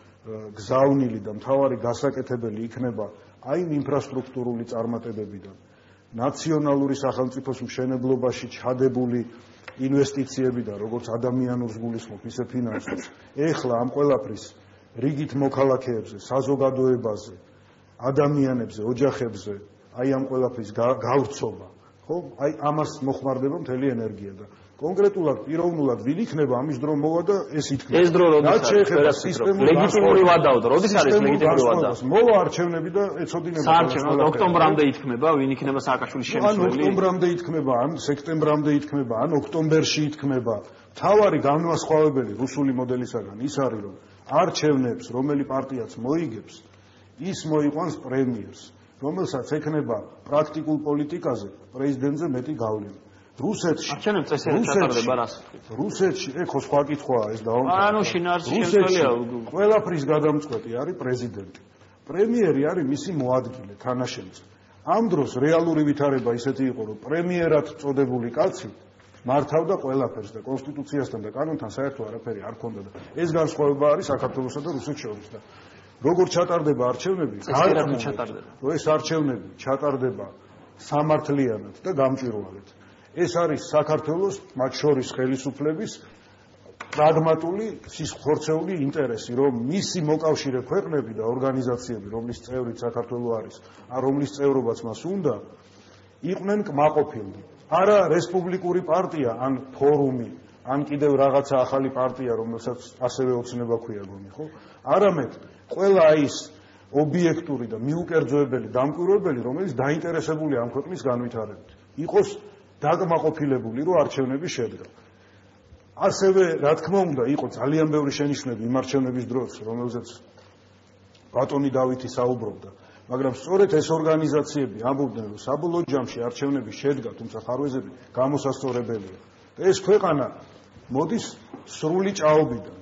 გზავნილი და მთავარი გასაკეთებელი იქნება აი იმ ინფრასტრუქტურული წარმატებებიდან, ნაციონალური სახელმწიფოს მშენებლობაში ჩადებული ინვესტიციებიდან, როგორც ადამიანურს გულისხმობ, ისე ფინანსებს, ეხლა ამ ყველაფრის რიგით მოქალაქეებზე, საზოგადოებაზე ადამიანებზე, ოჯახებზე, აი ამ ყველაფრის გავრცობა, ხო? აი ამას მოხმარდება მთელი ენერგია და კონკრეტულად პიროვნულად ვინ იქნება ამის დრო მოვა და ეს ითქვა. ეს დრო როდის არის? ლეგიტიმური ვადაო და როდის არის ლეგიტიმური ვადა? მოვა არჩევნები და ეცოდინება. საარჩევნო ოქტომბრამდე ითქმება, ვინ იქნება სააკაშვილის შემცვლელი? ან ოქტომბრამდე ითქმება, ან სექტემბრამდე ითქმება, ან ოქტომბერში ითქმება. თავარი განმასხვავებელი რუსული მოდელისაგან ის არის, რომ არჩევნებს, რომელი პარტიაც მოიგებს ის მოიყვანს პრემიერს, რომელსაც ექნება პრაქტიკულ პოლიტიკაზე პრეზიდენტზე მეტი გავლენა. რუსეთში არჩევნებს წესიერად ჩატარდება რას ვთქვით? რუსეთში ეხო სხვა კითხვაა ეს დაუნდობელი. ანუ შინაარსი შემცველია. ყველაფრის გადამწყვეტი არის პრეზიდენტი. პრემიერი არის მისი მოადგილე, თანაშემწე. ამ დროს რეალური ვითარება ისეთი იყო, რომ პრემიერად წოდებული კაცი მართავდა ყველაფერს და კონსტიტუციასთან და კანონთან საერთო არაფერი არ ქონდა და ეს განსხვავება არის საქართველოსა და რუსეთს შორის და როგორ ჩატარდება არჩევნები? ეს არჩევნები ჩატარდება სამართლიანად და გამჭვირვალედ. ეს არის საქართველოს მათ შორის ხელისუფლების პრაგმატული სისხლხორცეული ინტერესი, რომ მისი მოკავშირე ქვეყნები და ორგანიზაციები, რომლის წევრიც საქართველო არის, რომლის წევრობაც მას უნდა, იყვნენ კმაყოფილნი. არა რესპუბლიკური პარტია, ან ფორუმი, ან კიდევ რაღაცა ახალი პარტია, რომელსაც ასევე ოცნება ქვია გონი, ხო? არამედ ყველა ის ობიექტური და მიუკერძოებელი დამკვირვებელი, რომელიც დაინტერესებულია ამ ქვეყნის განვითარებით, იყოს დაკმაყოფილებული, რომ არჩევნები შედგა. ასევე, რა თქმა უნდა, იყო ძალიან ბევრი შენიშვნები იმ არჩევნების დროს, რომელზეც ბატონი დავითი საუბრობდა, მაგრამ სწორედ ეს ორგანიზაციები ამბობდნენ, რომ საბოლოო ჯამში არჩევნები შედგა, თუმცა ხარვეზები გამოსასწორებელია. ეს ქვეყანა მოდის სრული ჭაობიდან,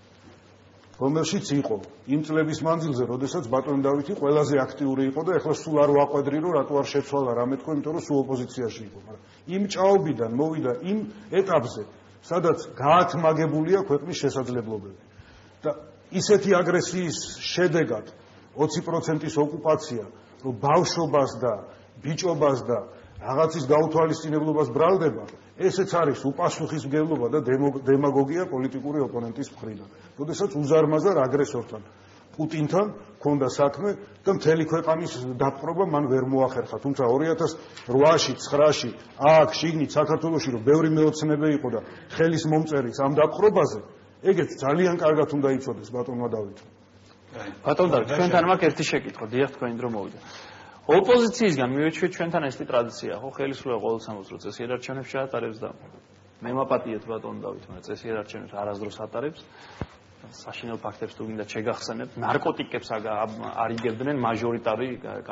რომელშიც იყო იმ წლების მანძილზე, როდესაც ბატონი დავითი ყველაზე აქტიური იყო და ეხლა სულ არ ვაყვედრი, რომ რატო არ შეცვალა რამე თქო, იმიტომ რომ სულ ოპოზიციაში იყო, მაგრამ იმ ჭაობიდან მოვიდა იმ ეტაპზე, სადაც გაათმაგებულია ქვეყნის შესაძლებლობები. და ისეთი აგრესიის შედეგად 20%-ის ოკუპაცია, რომ ბავშვობას და ბიჭობას და რაღაცის გაუთვალისწინებლობას ბრალდება, ესეც არის უპასუხისმგებლობა და დემაგოგია პოლიტიკური ოპონენტის მხრიდან. როდესაც უზარმაზარ აგრესორთან, პუტინთან ჰქონდა საქმე და მთელი ქვეყნის დაპყრობა მან ვერ მოახერხა. თუმცა 2008-ში, 2009-ში, აქ შიგნით საქართველოში რომ ბევრი მეოცნებე იყო და ხელის მომწერიც ამ დაპყრობაზე, ეგეც ძალიან კარგად უნდა იცოდეს ბატონმა დავითმა. ბატონ დავით, ჩვენთან მაქვს ერთი შეკითხვა, დიახ, თქვენი დრო მოვიდა. ოპოზიციისგან მივეჩვით ჩვენთან ეს ტრადიცია, ხო, ხელისუფლება ყოველთვის ამბობს, რომ წესიერ არჩევნებს შეატარებს და მე მაპატიეთ ბატონ დავითმა, წესიერ არჩევნებს არასდროს ატარებს. საშინელ ფაქტებს თუ გინდათ შეგახსენებთ, ნარკოტიკებს არიგებდნენ მაჟორიტარი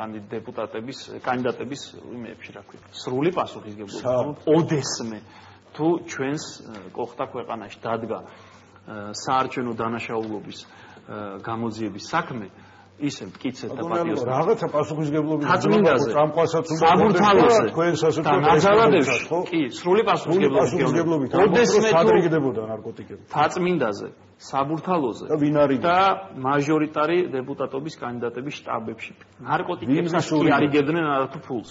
კანდიდატების იმეებში, რა ქვია, სრული პასუხისმგებლობა. ოდესმე თუ ჩვენს კოხტა ქვეყანაში დადგა საარჩევნო დანაშაულობის გამოძიების საქმე, ისე მტკიცეთ და პატიოსნებს. რაღაცა პასუხისმგებლობის წამყვასაც საბურთალოზე და ნაძალადებში, კი, სრული პასუხისმგებლობით. ოდესმე თუ ადრიგდებოდა ნარკოტიკები. თაწმინდაზე, საბურთალოზე და მაჟორიტარი დეპუტატობის კანდიდატების შტაბებში. ნარკოტიკებსაც კი არიგებდნენ არათუ ფულს.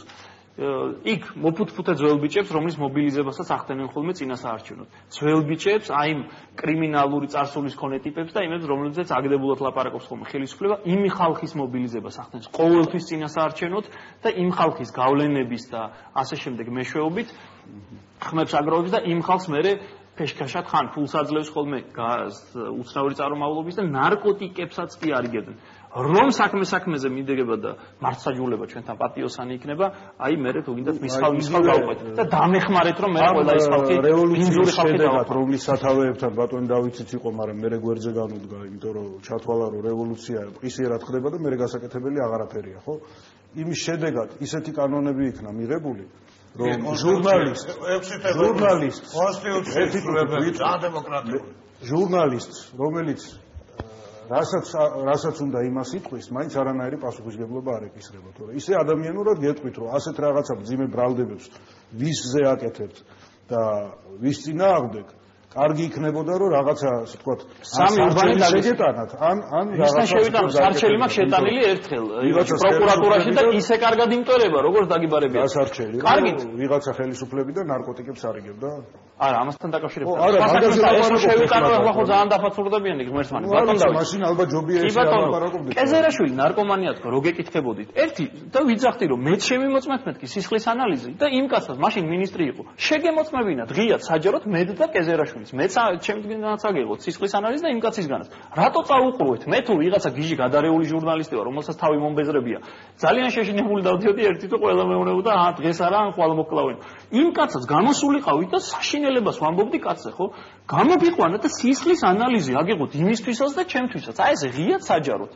იქ მოფუთფუთე ძველ ბიჭებს, რომლის მობილიზებასაც ახდენენ ხოლმე წინასაარჩევნოდ. ძველ ბიჭებს, აი იმ კრიმინალური წარსულის მქონე ტიპებს და იმებს, რომლებზეც აგდებულად ლაპარაკობს ხოლმე ხელისუფლება, იმ ხალხის მობილიზებას ახდენს ყოველთვის წინასაარჩევნოდ და იმ ხალხის გავლენების და ასე შემდეგ მეშვეობით ხმებს აგროვებს და იმ ხალხს მერე ფეშქაშად ხან ფულს აძლევს ხოლმე უცნაური წარმომავლობის და ნარკოტიკებსაც კი არიგებდნენ. რომ საქმეზე მიდგება და მართსაჯულება ჩვენთან პატიოსანი იქნება, აი მერე თუ გინდათ მის ხალხს გავყვეთ და დამეხმარეთ რომ მერე ყველა ეს ხალხი ინძური ხალხი დავაყოთ. რომლის სათავეებთან ბატონი დავითიც იყო, მაგრამ მერე გვერდზე განუდგა, იმიტომ რომ ჩათვალა რომ რევოლუცია ყისიერად ხდება და მერე გასაკეთებელი აღარაფერია, ხო? იმის შედეგად ისეთი კანონები იქნა მიღებული, რომ ჟურნალისტს, რომელიც რასაც უნდა იმას იტყვის, მაინც არანაირი პასუხისმგებლობა არ ეკისრება, თორე ისე ადამიანურად გეტყვით, რომ ასეთ რაღაცა ბძიმე ბრალდებებს ვისზე აკეთებთ და ვის წინააღმდეგ, კარგი იქნებოდა რომ რაღაცა, ასე ვთქვათ, სამი ურბანი შეგეტანათ, ან რაღაცა შევიტანოთ, სარჩელი მაქვს შეტანილი ერთხელ პროკურატურაში და ისე კარგად იმტოლება, როგორც დაგიბარებია. გასარჩელი. კარგით, ვიღაცა ხელისუფლები და ნარკოტიკებს არიგებდა? არა, ამასთან დაკავშირებით. ეს შევიტანო, ახლა ხო ძალიან დაფაცურდებიან ღმერთმანი. ბატონ დავით. მაშინ ალბათ ჯობია ეს ალაპარაკობდეთ. კეზერაშვილი ნარკომანია თქო, რო გეკითხებოდით. ერთი და ვიძახდი რომ მეც შემიმოწმეთ მეთქი სისხლის ანალიზი და იმ კაცს მაშინ მინისტრი იყო. შეგემოწმებინათ ღიად საჯაროდ მე და კეზერაშვილის. მეც ჩემთვინაც აგიღოთ სისხლის ანალიზი და იმ კაცისგანაც. რატო წაუყურეთ? მე თუ ვიღაცა გიჟი გადარეული ჟურნალისტი ვარ, რომელსაც თავი მომბეზრებია. ძალიან შეშინებული დავდიოდი ერთი თუ ყველა მეუბნებოდა, დღეს არა, ან ხვალ მოკლავენ. იმ კაცს გამოსულიყავით და საშინელებას ვამბობდი კაცზე, ხო? გამოფიყვანეთ და სისხლის ანალიზი აგიღოთ იმისთვისაც და ჩემთვისაც. აი ეს ღიად საჯაროდ.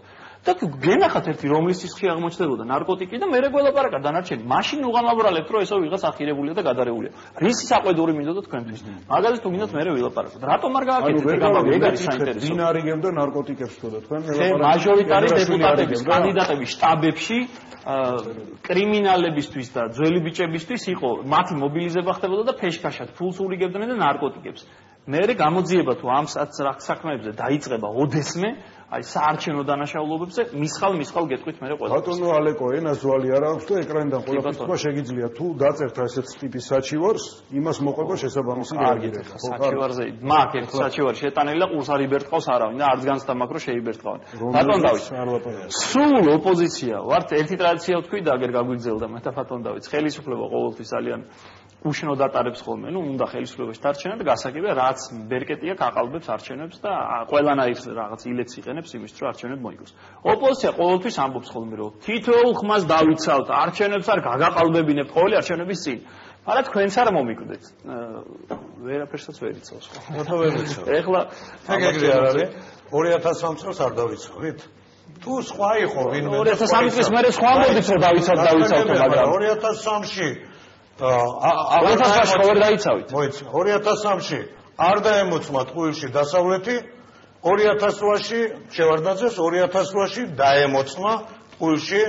და გენახათ ერთი რომლის სისხლი აღმოჩნდებოდა ნარკოტიკი და მე გველაპარაკა დანარჩენი მაშინ უღალაბრალებთ რომ ესო ვიღაც ახირებულია და გადარებულია რისი საყვედური მინდოდა თქვენთვის მაგალითად თუ გინდათ მე ვილაპარაკოთ რატომ არ გააკეთეთ გამავი ეგ არის საინტერესო დინარიგებ და ნარკოტიკებს თქო და თქვენ მაჟორიტარი დეპუტატების კანდიდატების შტაბებში კრიმინალებისთვის და ძველი ბიჭებისთვის იყო მათი მობილიზება ხდებოდა და ფეშქაშად ფულს ურიგებდნენ და ნარკოტიკებს მე გამოძიება თუ ამ საქმეებზე დაიწყება ოდესმე აი საარჩევნო დანაშაულობებზე მისხალ გეტყვით მე ყველა ბატონო ალეკო ენა ზვალი არ აქვს და ეკრანიდან ყველაფერს თქვა შეგიძლია თუ დაწერთ ასეთ ტიპის საჩივარს იმას მოყვება შესაბამისი რეაგირება საჩივარზე მაგ ერთ საჩივარი შეტანილი და ყურს არ იბერტყავს არავინ და არც განცდა მაგ რომ შეიბერტყავენ ბატონ დავით სულ ოპოზიცია ვართ ერთი ტრადიცია ვთქვი და აგერ გაგვიგზელდა მე და ბატონ დავით ხელისუფლება ყოველთვის ძალიან უშნოდ ატარებს ხოლმე, უნდა ხელისუფლებაში დარჩენა და გასაგებია, რაც ბერკეტია გაყალბებს არჩევნებს და ყველანაირ რაღაც ილეთს იყენებს იმის, რომ არჩევნები მოიგოს. ოპოზიცია ყოველთვის ამბობს ხოლმე, რომ თითოეულ ხმას დავიცავთ, არჩევნებს არ გაგაყალბებინებთ ყოველი არჩევნების წინ. მაგრამ თქვენც არ მომიკვდეთ. ვერაფერსაც ვერ იცავს ხო? მოთა ვერ იცავ. ეხლა ეგრე არ არის? 2003 წელს არ დავიცავით? თუ სხვა იყო ვინმე 2003 წელს მე სხვა მოდით რომ დავიცავთ, მაგრამ 2003-ში 2003-ში ვერ დაიცავით. მოიცა 2003-ში არ დაემოწმა ტყუილში დასავლეთი 2008-ში შევარდნაძეს 2008-ში დაემოწმა ტყუილში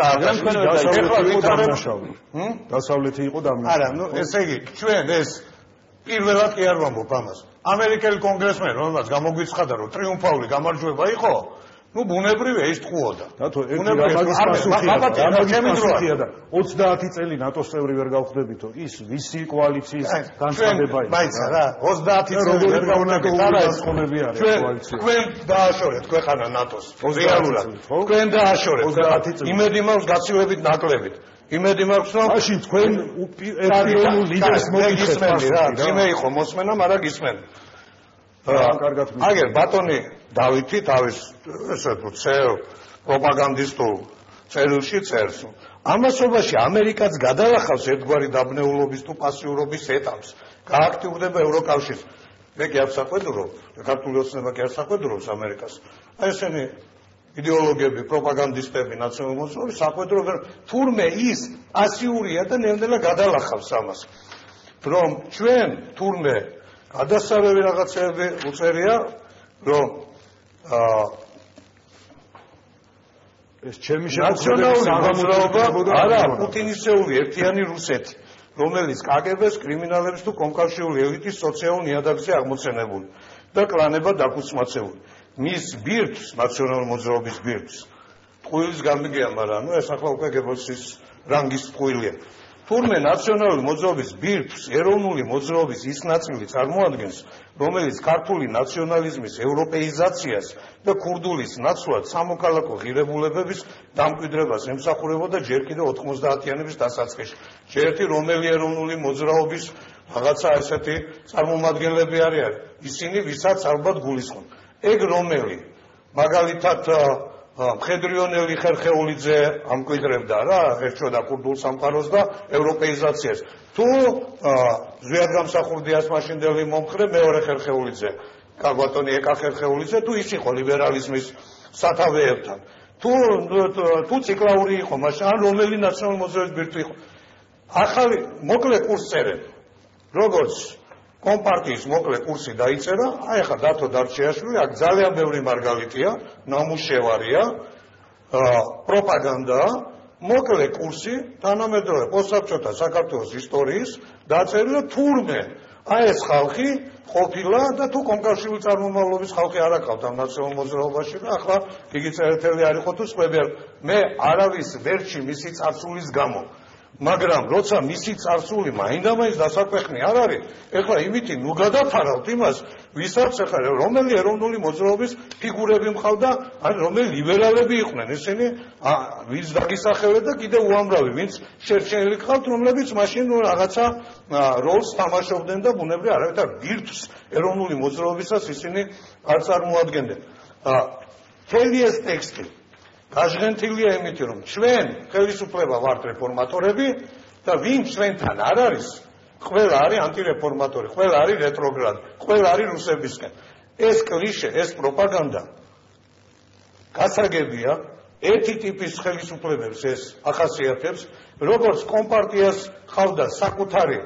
დასავლეთი იყო დამნაშავე. არა, ნუ ესე იგი ჩვენ ეს პირველად კი არ ვამბობ ამას. ამერიკელი კონგრესმენი რომელსაც გამოგვიცხადა რომ ტრიუმფალური გამარჯვება იყო ну ბუნებრივია ის ტყუოდა. რატო ერთი რამაზის პასუხია და 30 წელი ნატოს წევრი ვერ გავხდებითო ის ვისი კოალიციის განცხადება იყო. მაიცა რა 30 წელი ვერ გავხდებით არა ეს ხონები არის კოალიცია. თქვენ დააშორეთ ქვეყანა ნატოს. რეალურად. თქვენ დააშორეთ 30 წელი. იმედი მაქვს გაცილებით ნაკლებით. იმედი მაქვს რომ მაშინ თქვენ ერთიანი ლიდერს მოგიხსენებთ რა. ძიმე იყო მოსმენა, მაგრამ გისმენ. აგერ ბატონი დავითი თავის ესე თუ პროპაგანდისტულ წერილში წერს. ამასობაში ამერიკაც გადალახავს ერთგვარი დაბნეულობის თუ პასიურობის ეტაპს. გააქტიურდება ევროკავშირს. მე კი არ საყვედურობ, ქართული ოცნება კი არ საყვედურობს ამერიკას. აი ესენი იდეოლოგები, პროპაგანდისტები, ნაციონალური მოძრაობის საყვედურობენ თურმე ის პასიურია და ნელ-ნელა გადალახავს ამას. რომ ჩვენ თურმე გადასარევი რაღაცები უწერია, რომ ეს ჩემი ნაციონალური მოძრაობა არა პუტინისეული ერთიანი რუსეთი, რომელიც კგბ-ს, კრიმინალებს თუ კომკავშირული ელიტის სოციალურ ნიადაგზე აღმოცენებული და კლანება დაქუცმაცებული. მის ბირთვს, ნაციონალური მოძრაობის ბირთვს, ტყუილის გამიგია, მაგრამ ნუ ეს ახლა უკვე გებელსის რანგის ტყუილია. თურმე ნაციონალური მოძრაობის ბირთვს ეროვნული მოძრაობის ის ნაწილი წარმოადგენს, რომელიც ქართული ნაციონალიზმის ევროპეიზაციას და ქურდულის ნაცვლად სამოქალაქო ღირებულებების დამკვიდრებას ემსახურებოდა ჯერ კიდევ 90-იანების დასაწყისში. ჯერთი რომელი ეროვნული მოძრაობის რაღაცა ესეთი წარმომადგენლები არიან, ისინი ვისაც ალბათ გულისხმობ. ეგ რომელი მაგალითად მხედრიონელი ხერხეულიძე ამკვიდრებდა რა ერთშოდა ქურდულ სამყაროს და ევროპეიზაციას. თუ ზვიად გამსახურდიას მაშინდელი მომხრე მეორე ხერხეულიძე, კაბატონი ეკა ხერხეულიძე, თუ ის იყო ლიბერალიზმის სათავეებთან. თუ ციკლაური იყო, მაშინ ან რომელი ნაციონალური მოძრაობის ბირთვი იყო. ახალი მოკლე კურსს წერენ. როგორც კომპარტიის მოკლე კურსი დაიწერა, აი ახლა დათო დარჩიაშვილი, აქ ძალიან ბევრი მარგალიტია, ნამუშევარია, პროპაგანდაა, მოკლე კურსი, თანამედროვე პოსტსაბჭოთა საქართველოს ისტორიის დაწერილი თურმე, აი ეს ხალხი ყოფილა და თუ კომკავშირული წარმომავლობის ხალხი არ აკავთ ამ ნაციონალურ მოძრაობაში და ახლა იგი წერეთელი არ იყო თუ სხვები არ. მე არავის ვერჩი მისი წარსულის გამო. მაგრამ როცა მისი წარსული მაინდა-მაინც დასაკვეხნი არ არის, ეხლა იმითი ნუ გადაფარავთ იმას, ვისაც ახლა რომელი ეროვნული მოძრაობის ფიგურები მყავდა, ან რომელი ლიბერალები იყვნენ, ესენი ვინც დაგისახელეთ და კიდევ უამრავი, ვინც შერჩენილი გყავთ, რომლებიც მაშინ რაღაცა როლს თამაშობდნენ და ბუნებრივი არავითარ ბირთვს ეროვნული მოძრაობისას ისინი არ წარმოადგენდნენ. მთელი ეს ტექსტი გაჟღენთილია იმით, რომ ჩვენ ხელისუფლება ვართ რეფორმატორები და ვინც ჩვენთან არ არის, ყველა არის ანტირეფორმატორი, ყველა არის რეტროგრადი, ყველა არის რუსებისკენ. ეს კლიშე, ეს პროპაგანდა გასაგებია ერთი ტიპის ხელისუფლებებს ეს ახასიათებს, როგორც კომპარტიას ხავდა საკუთარი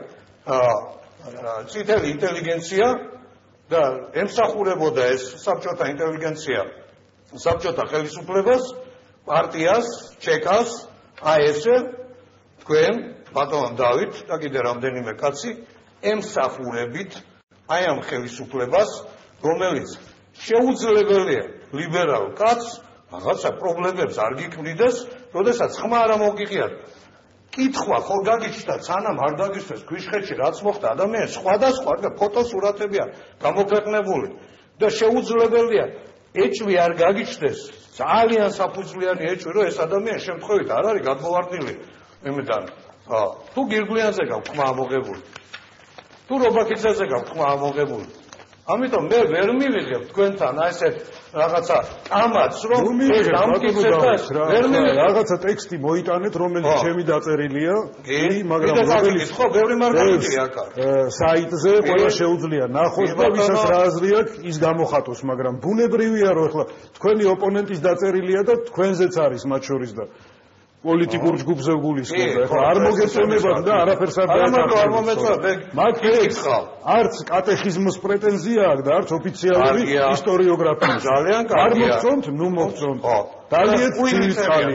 წითელი ინტელიგენცია და ემსახურებოდა ეს საბჭოთა ინტელიგენცია საბჭოთა ხელისუფლებას, პარტიას, ჩეკას, ესე თქვენ ბატონ დავით და კიდე რამდენიმე კაცი ემსახურებით აი ამ ხელისუფლებას, რომელიც შეუძლებელია ლიბერალ კაცს რაღაცა პრობლემებს არ გიქმნიდეს, როდესაც ხმა არ მოგიღიათ. კითხვა ხო გაგიჩნდა, სანამ არ დაგისვეს ქვიშხეთში რაც მოხდა, ადამიანს სხვადასხვა ფოტოსურათებია გამოქვეყნებული და შეუძლებელია ეჭვი არ გაგიჩნდეს, ძალიან საფუძვლიანი ეჭვი, რომ ეს ადამიანი შემთხვევით არ არის გადმოვარდნილი იმედან. თუ გირგვლიანზე გაქვთ ხმა ამოღებული, თუ რობაქიძეზე გაქვთ ხმა ამოღებული. ამიტომ მე ვერ მივიღებ თქვენთან ასეთ რაღაცა კამათს, რომ ეს დამტკიცებას ვერ მივიღებ. რაღაცა ტექსტი მოიტანეთ, რომელიც ჩემი დაწერილია, მაგრამ რომელიც ხო ბევრი მარგალიტია აქ. საიტზე ყველა შეუძლია ნახოს და ვისაც რა აზრი აქვს, ის გამოხატოს, მაგრამ ბუნებრივია, რომ ახლა თქვენი ოპონენტის დაწერილია და თქვენზეც არის მათ შორის და პოლიტიკურ ჯგუფზე გულისხმობ და ახლა არ მოგეწონებათ და არაფერს არ დააკარგავთ. მათ არც კატეხიზმის პრეტენზია აქვს და არც ოფიციალური ისტორიოგრაფიის. ძალიან კარგია. არ მოგწონთ, ნუ მოგწონთ. დალიეთ წილი.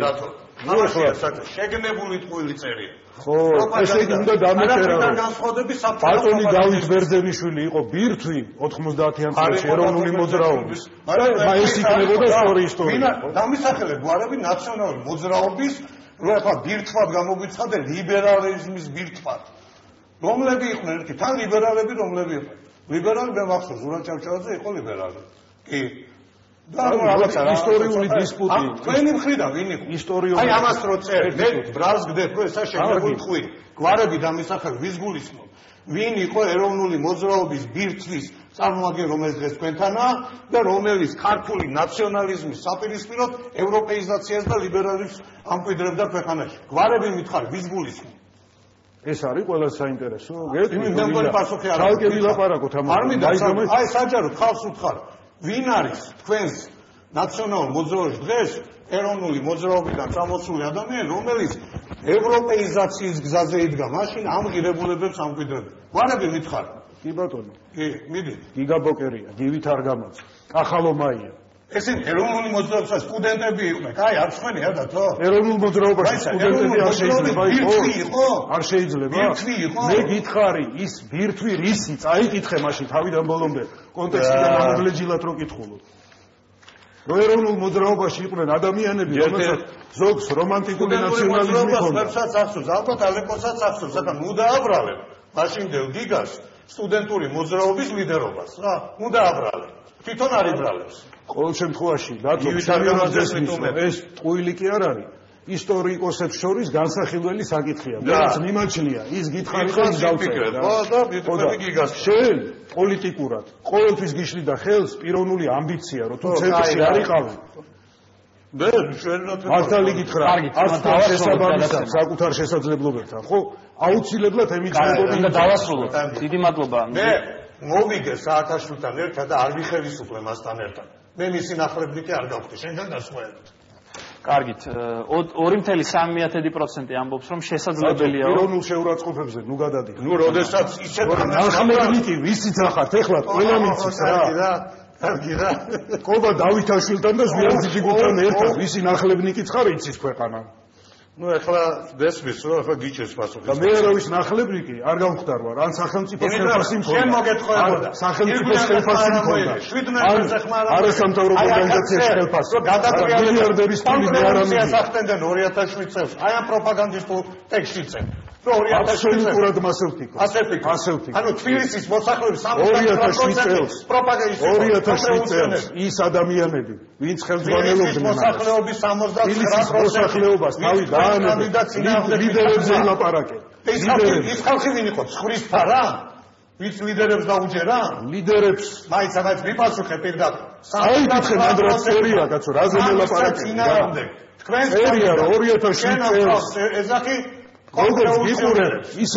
შეგნებული ტყუილი წერია. ხო, ესე იგი უნდა დამეწერა. ბატონი დავით ბერძენიშვილი იყო ბირთვი 90-იან წლებში ეროვნული მოძრაობის. მაგრამ ეს იქნებოდა სწორი ისტორია. დამისახელებ გვარები ნაციონალური მოძრაობის, რომ ახლა ბირთვად გამოგვიცხადე ლიბერალიზმის ბირთვად. რომლები იყვნენ ერთი, თან ლიბერალები რომლები იყვნენ? ლიბერალი მე მახსოვს ზურაბ ჭავჭავაძე იყო ლიბერალი. კი. და რაღაცა ისტორიული დისპუტი. თქვენი მხრიდან ვინ იყო? ისტორიული. აი ამას რო წერ, მე ბრალს გდებ, რომ ესა შეგებული ტყვი. გვარები დამისახებ ვის გულისხმობ? ვინ იყო ეროვნული მოძრაობის ბირთვის წარმომადგენელი, რომელიც დღეს თქვენთანაა და რომელიც ქართული ნაციონალიზმის საპირისპიროდ ევროპეიზაციას და ლიბერალიზმს ამკვიდრებდა ქვეყანაში. გვარები მითხარ, ვის გულისხმობ? ეს არის ყველა საინტერესო. გეტყვი, მე მგონი პასუხი არ აქვს. ცალკე ვილაპარაკოთ ამაზე. აი საჯარო ხალხს უთხარ. ვინ არის თქვენს ნაციონალურ მოძრაობაში დღეს ეროვნული მოძრაობიდან წამოსული ადამიანი, რომელიც ევროპეიზაციის გზაზე იდგა, მაშინ ამ ღირებულებებს ამკვიდრებდა. გვარები მითხარ. კი ბატონო. კი, მიდი. გიგაბოკერია, გივით არ გამოც. კახალომაია. ესენ ეროვნული მოძრაობისა სტუდენტები იყვნენ. კაი, არ ხმენი ადათო? ეროვნულ მოძრაობაში სტუდენტები არ შეიძლება იყო? არ შეიძლება? ბირთვი იყო? მე გითხარი, ის ბირთვი რისი? წაიკითხე მაშინ თავიდან ბოლომდე კონტექსტიდან ამოგლეჯილად რო კითხულობ. რო ეროვნულ მოძრაობაში იყვნენ ადამიანები, რომელსაც ზოგს რომანტიკული ნაციონალიზმი ჰქონდა. ვებსაც ახსოვს, ალბათ ალეკოსაც ახსოვს, აკა ნუ დააბრალებ. მაშინდელ გიგას სტუდენტური მოძრაობის ლიდერობას, რა, ნუ დააბრალებ. თვითონ არ იბრალებს. ყოველ შემთხვევაში, დათო, ეს ტყუილი კი არ არის. ისტორიკოსებს შორის განსახილველი საკითხია. რაც მიმაჩნია, ის გითხარი და ის გავწერე. შენ პოლიტიკურად ყოველთვის გიშლიდა ხელს პიროვნული ამბიცია, რომ თუ ცენტრში არ იყავი. მე შეიძლება მართალი გითხრა, შესაბამისად საკუთარ შესაძლებლობებთან, ხო? აუცილებლად ემიჯნებოდი და დავასრულოთ. დიდი მადლობა. მე მოვიგე საათაშვილთან ერთად და არ ვიხელისუფლე მასთან ერთად. მე მისი ნახლებნიკი არ გავხდი, შენგან დასვენებთ. კარგით, 2.3% ამბობს, რომ შესაძლებელია ეროვნულ შეურაცხყოფებზე ნუ გადადიხარ. ნუ როდესაც ისეთ ნახლებნიკი ვისიც ახართ ეხლა ყველა მიცის რა. კარგი რა. ყობა დავითაშვილთან და ზვიარძიჯიგურთან ერთად ვისი ნახლებნიკიც ხარ იცის ქვეყანა. ნუ ეხლა დესმის რომ ეხლა გიჩეს პასუხი. და მე ერავის ნახლებნიკი არ გამختار ვარ, ან სახელმწიფოს ხელფასი მქონდა. შენ მოგეთხოვებოდა. სახელმწიფოს ხელფასი მქონდა. 17 ხმარა. არასამთავრობო ორგანიზაციის ხელფასი. რომ გადატრიალებული მილიარდერის ფული მე არ ამიგი. ახდენდნენ 2007 წელს. აი ამ პროპაგანდისტულ ტექსტში წენ. რომ 2007 აბსოლუტურად მასე ვთქვა. ასე ვთქვა. ანუ თბილისის მოსახლეობის 2007 წელს. 2007 წელს ის ადამიანები, ვინც ხელმძღვანელობდნენ მოსახლეობის 79% მოსახლეობას თავი დაანებდა ლიდერებზე ილაპარაკე. ის ხალხი ვინ იყო? ცხრის ფარა? ვის ლიდერებს დაუჯერა? ლიდერებს მაინც მიპასუხე პირდაპირ. საერთოდ მანდრაცერია კაცო, რაზე მელაპარაკე? თქვენ ერია 2007 წელს ეძახი როგორც გიყურე, ისე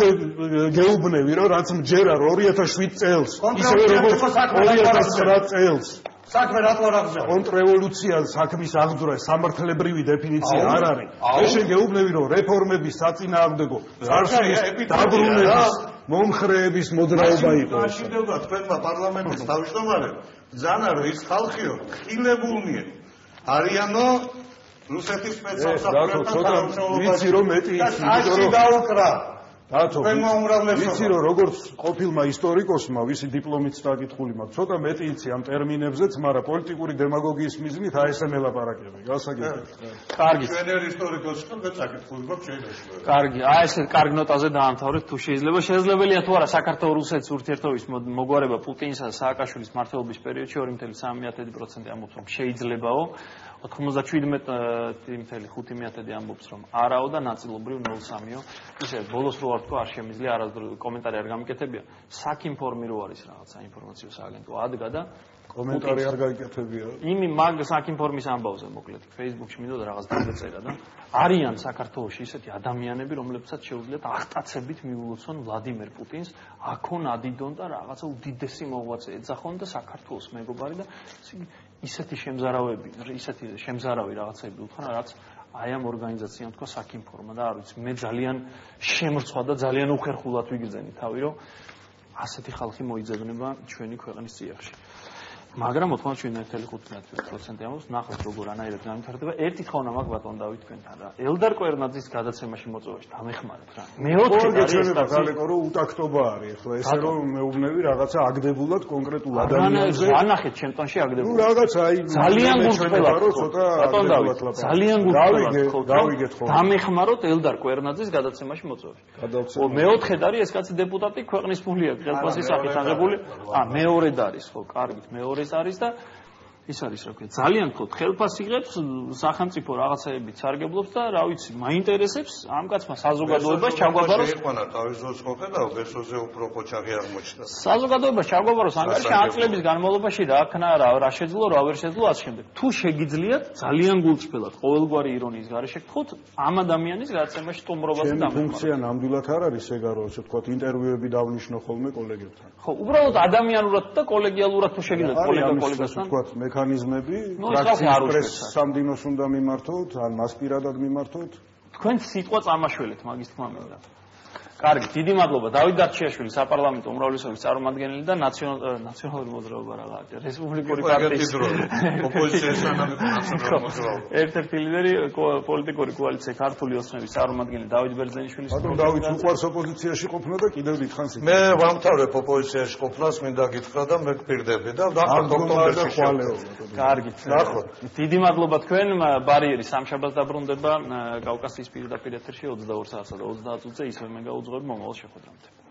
გეუბნები, რომ რაც მჯერა 2007 წელს, ისე როგორც 2009 წელს. საქმე რატო არ აღზევს? კონტრრევოლუცია საქმის აღძვრა სამართლებრივი დეფინიცია არ არის. ეს შეგეუბნები რომ რეფორმების საწინააღმდეგო წარსულის დაბრუნების მომხრეების მოძრაობა იყო. აშინდება თქვენმა პარლამენტის თავმჯდომარემ ბრძანა რომ ის ხალხიო ხილებულნი არიანო რუსეთის სპეცსამსახურებთან თანამშრომლობაში. ვიცი რომ მეტი იცი, იმიტომ რომ დაუკრა. რატო? თქვენმა უმრავლესობა. ვიცი რომ როგორც ყოფილმა ისტორიკოსმა, ვისი დიპლომით დაკითხული მაქვს, ცოტა მეტი იცი ამ ტერმინებზეც, მაგრამ პოლიტიკური დემაგოგიის მიზნით აი ესე მელაპარაკები. გასაგებია. კარგი. ჩვენ ერთ ისტორიკოსს ხომ საკითხული გვაქვს შეიძლება. კარგი, აი ეს კარგ ნოტაზე დაამთავრეთ თუ შეიძლება. შესაძლებელია თუ არა საქართველოს რუსეთის ურთიერთობის მოგვარება პუტინსა და სააკაშვილის მმართველობის პერიოდში 2.3% ამბობს რომ შეიძლებაო. 97.5% ამბობს რომ არაო და ნაწილობრივ 0.3-ო. ისე ბოლოს რო არ თქვა არ შემიძლია არასდროს კომენტარი არ გამიკეთებია. საქინფორმი რო არის რაღაცა ინფორმაციო სააგენტო ადგა და კომენტარი არ გაიკეთებია. იმი მაგ საქინფორმის ამბავზე მოკლედ Facebook-ში მინდოდა რაღაც დაწერა და არიან საქართველოში ისეთი ადამიანები, რომლებსაც შეუძლიათ აღტაცებით მიულოცონ ვლადიმერ პუტინს, აქონ ადიდონ და რაღაცა უდიდესი მოღვაწე ეძახონ და საქართველოს მეგობარი და ისეთი შემზარავები, ისეთი შემზარავი რაღაცები უთხრა, რაც აი ამ ორგანიზაციამ თქვა საქინფორმა და არ ვიცი, მე ძალიან შემრცვა და ძალიან უხერხულად ვიგრძენი თავი, რომ ასეთი ხალხი მოიძებნება ჩვენი ქვეყნის წიაღში. მაგრამ 99.5% ამბობს, ნახოთ როგორ ანაირად გამართება. ერთი თხოვნა მაქვს ბატონ დავით თქვენთან რა. ელდარ კვერნაძის გადაცემაში მოწვევაში დამეხმარეთ რა. მეოთხე გეჩვენება რომ უტაქტობა არის, ხო ესე რომ მეუბნები რაღაცა აგდებულად კონკრეტულ ადამიანზე. ანახეთ ჩემტონში აგდებულად. რაღაცა აი ძალიან გულწრფელად ბატონ დავით, ძალიან გულწრფელად დავიგეთ ხო. დამეხმაროთ ელდარ კვერნაძის გადაცემაში მოწვევაში. მეოთხედ არის ეს კაცი დეპუტატი ქვეყნის ფული აქვს, ხელფასის სახით აღებული. მეორედ არის ხო, კარგით, მეორედ არის და ის არის რა ქვია ძალიან თქო ხელფას იღებს სახელმწიფო რაღაცაებით სარგებლობს და რა ვიცი მაინტერესებს ამ კაცმა საზოგადოებას ჩაგვაბაროს ეყონა თავის ძოს ყოფედაო ბესოზე უფრო ყოჩაღი აღმოჩნდა საზოგადოებას ჩაგვაბაროს ანგარიში 10 წლების განმავლობაში რა ქნა რა შეძლო რა ვერ შეძლო ასე შემდეგ თუ შეგიძლიათ ძალიან გულწრფელად ყოველგვარი ირონიის გარეშე გთხოვთ ამ ადამიანის გადაცემაში სტუმრობაზე დამეხმაროთ ფუნქცია ნამდვილად არ არის ეგა რომ ასე ვთქვათ ინტერვიუები დავნიშნო ხოლმე კოლეგებთან ხო უბრალოდ ადამიანურად და კოლეგიალურად თუ შეგიძლიათ კოლეგასთან ვთქვათ მექანიზმები პრაქტიკის სამდინოს უნდა მიმართოთ ან მასპირადად მიმართოთ თქვენ სიტყვა წამაშველეთ მაგის თქმა მინდა კარგი დიდი მადლობა დავით დარჩიაშვილი საპარლამენტო უმრავლესობის წარმომადგენელი და ნაციონალური მოძრაობა რაღაცა რესპუბლიკური პარტიის ოპოზიციის ნაციონალური მოძრაობა ერთ-ერთი ლიდერი პოლიტიკური კოალიცია ქართული ოცნების წარმომადგენელი დავით ბერძენიშვილის ბატონ დავით უყვარს ოპოზიციაში ყოფნა და კიდევ დიდხანს იქ მე ვამთავრებ ოპოზიციაში ყოფნას მინდა გითხრა და მე გპირდები და ნახოთ ოქტომბერში კარგი ნახოთ დიდი მადლობა თქვენ ბარიერი სამშაბათს დაბრუნდება კავკასიის პირდაპირ ეთერში 22 საათსა და 30 წუთზე ისევ მე გაუძღვებ მომავალ შეხვედრამდე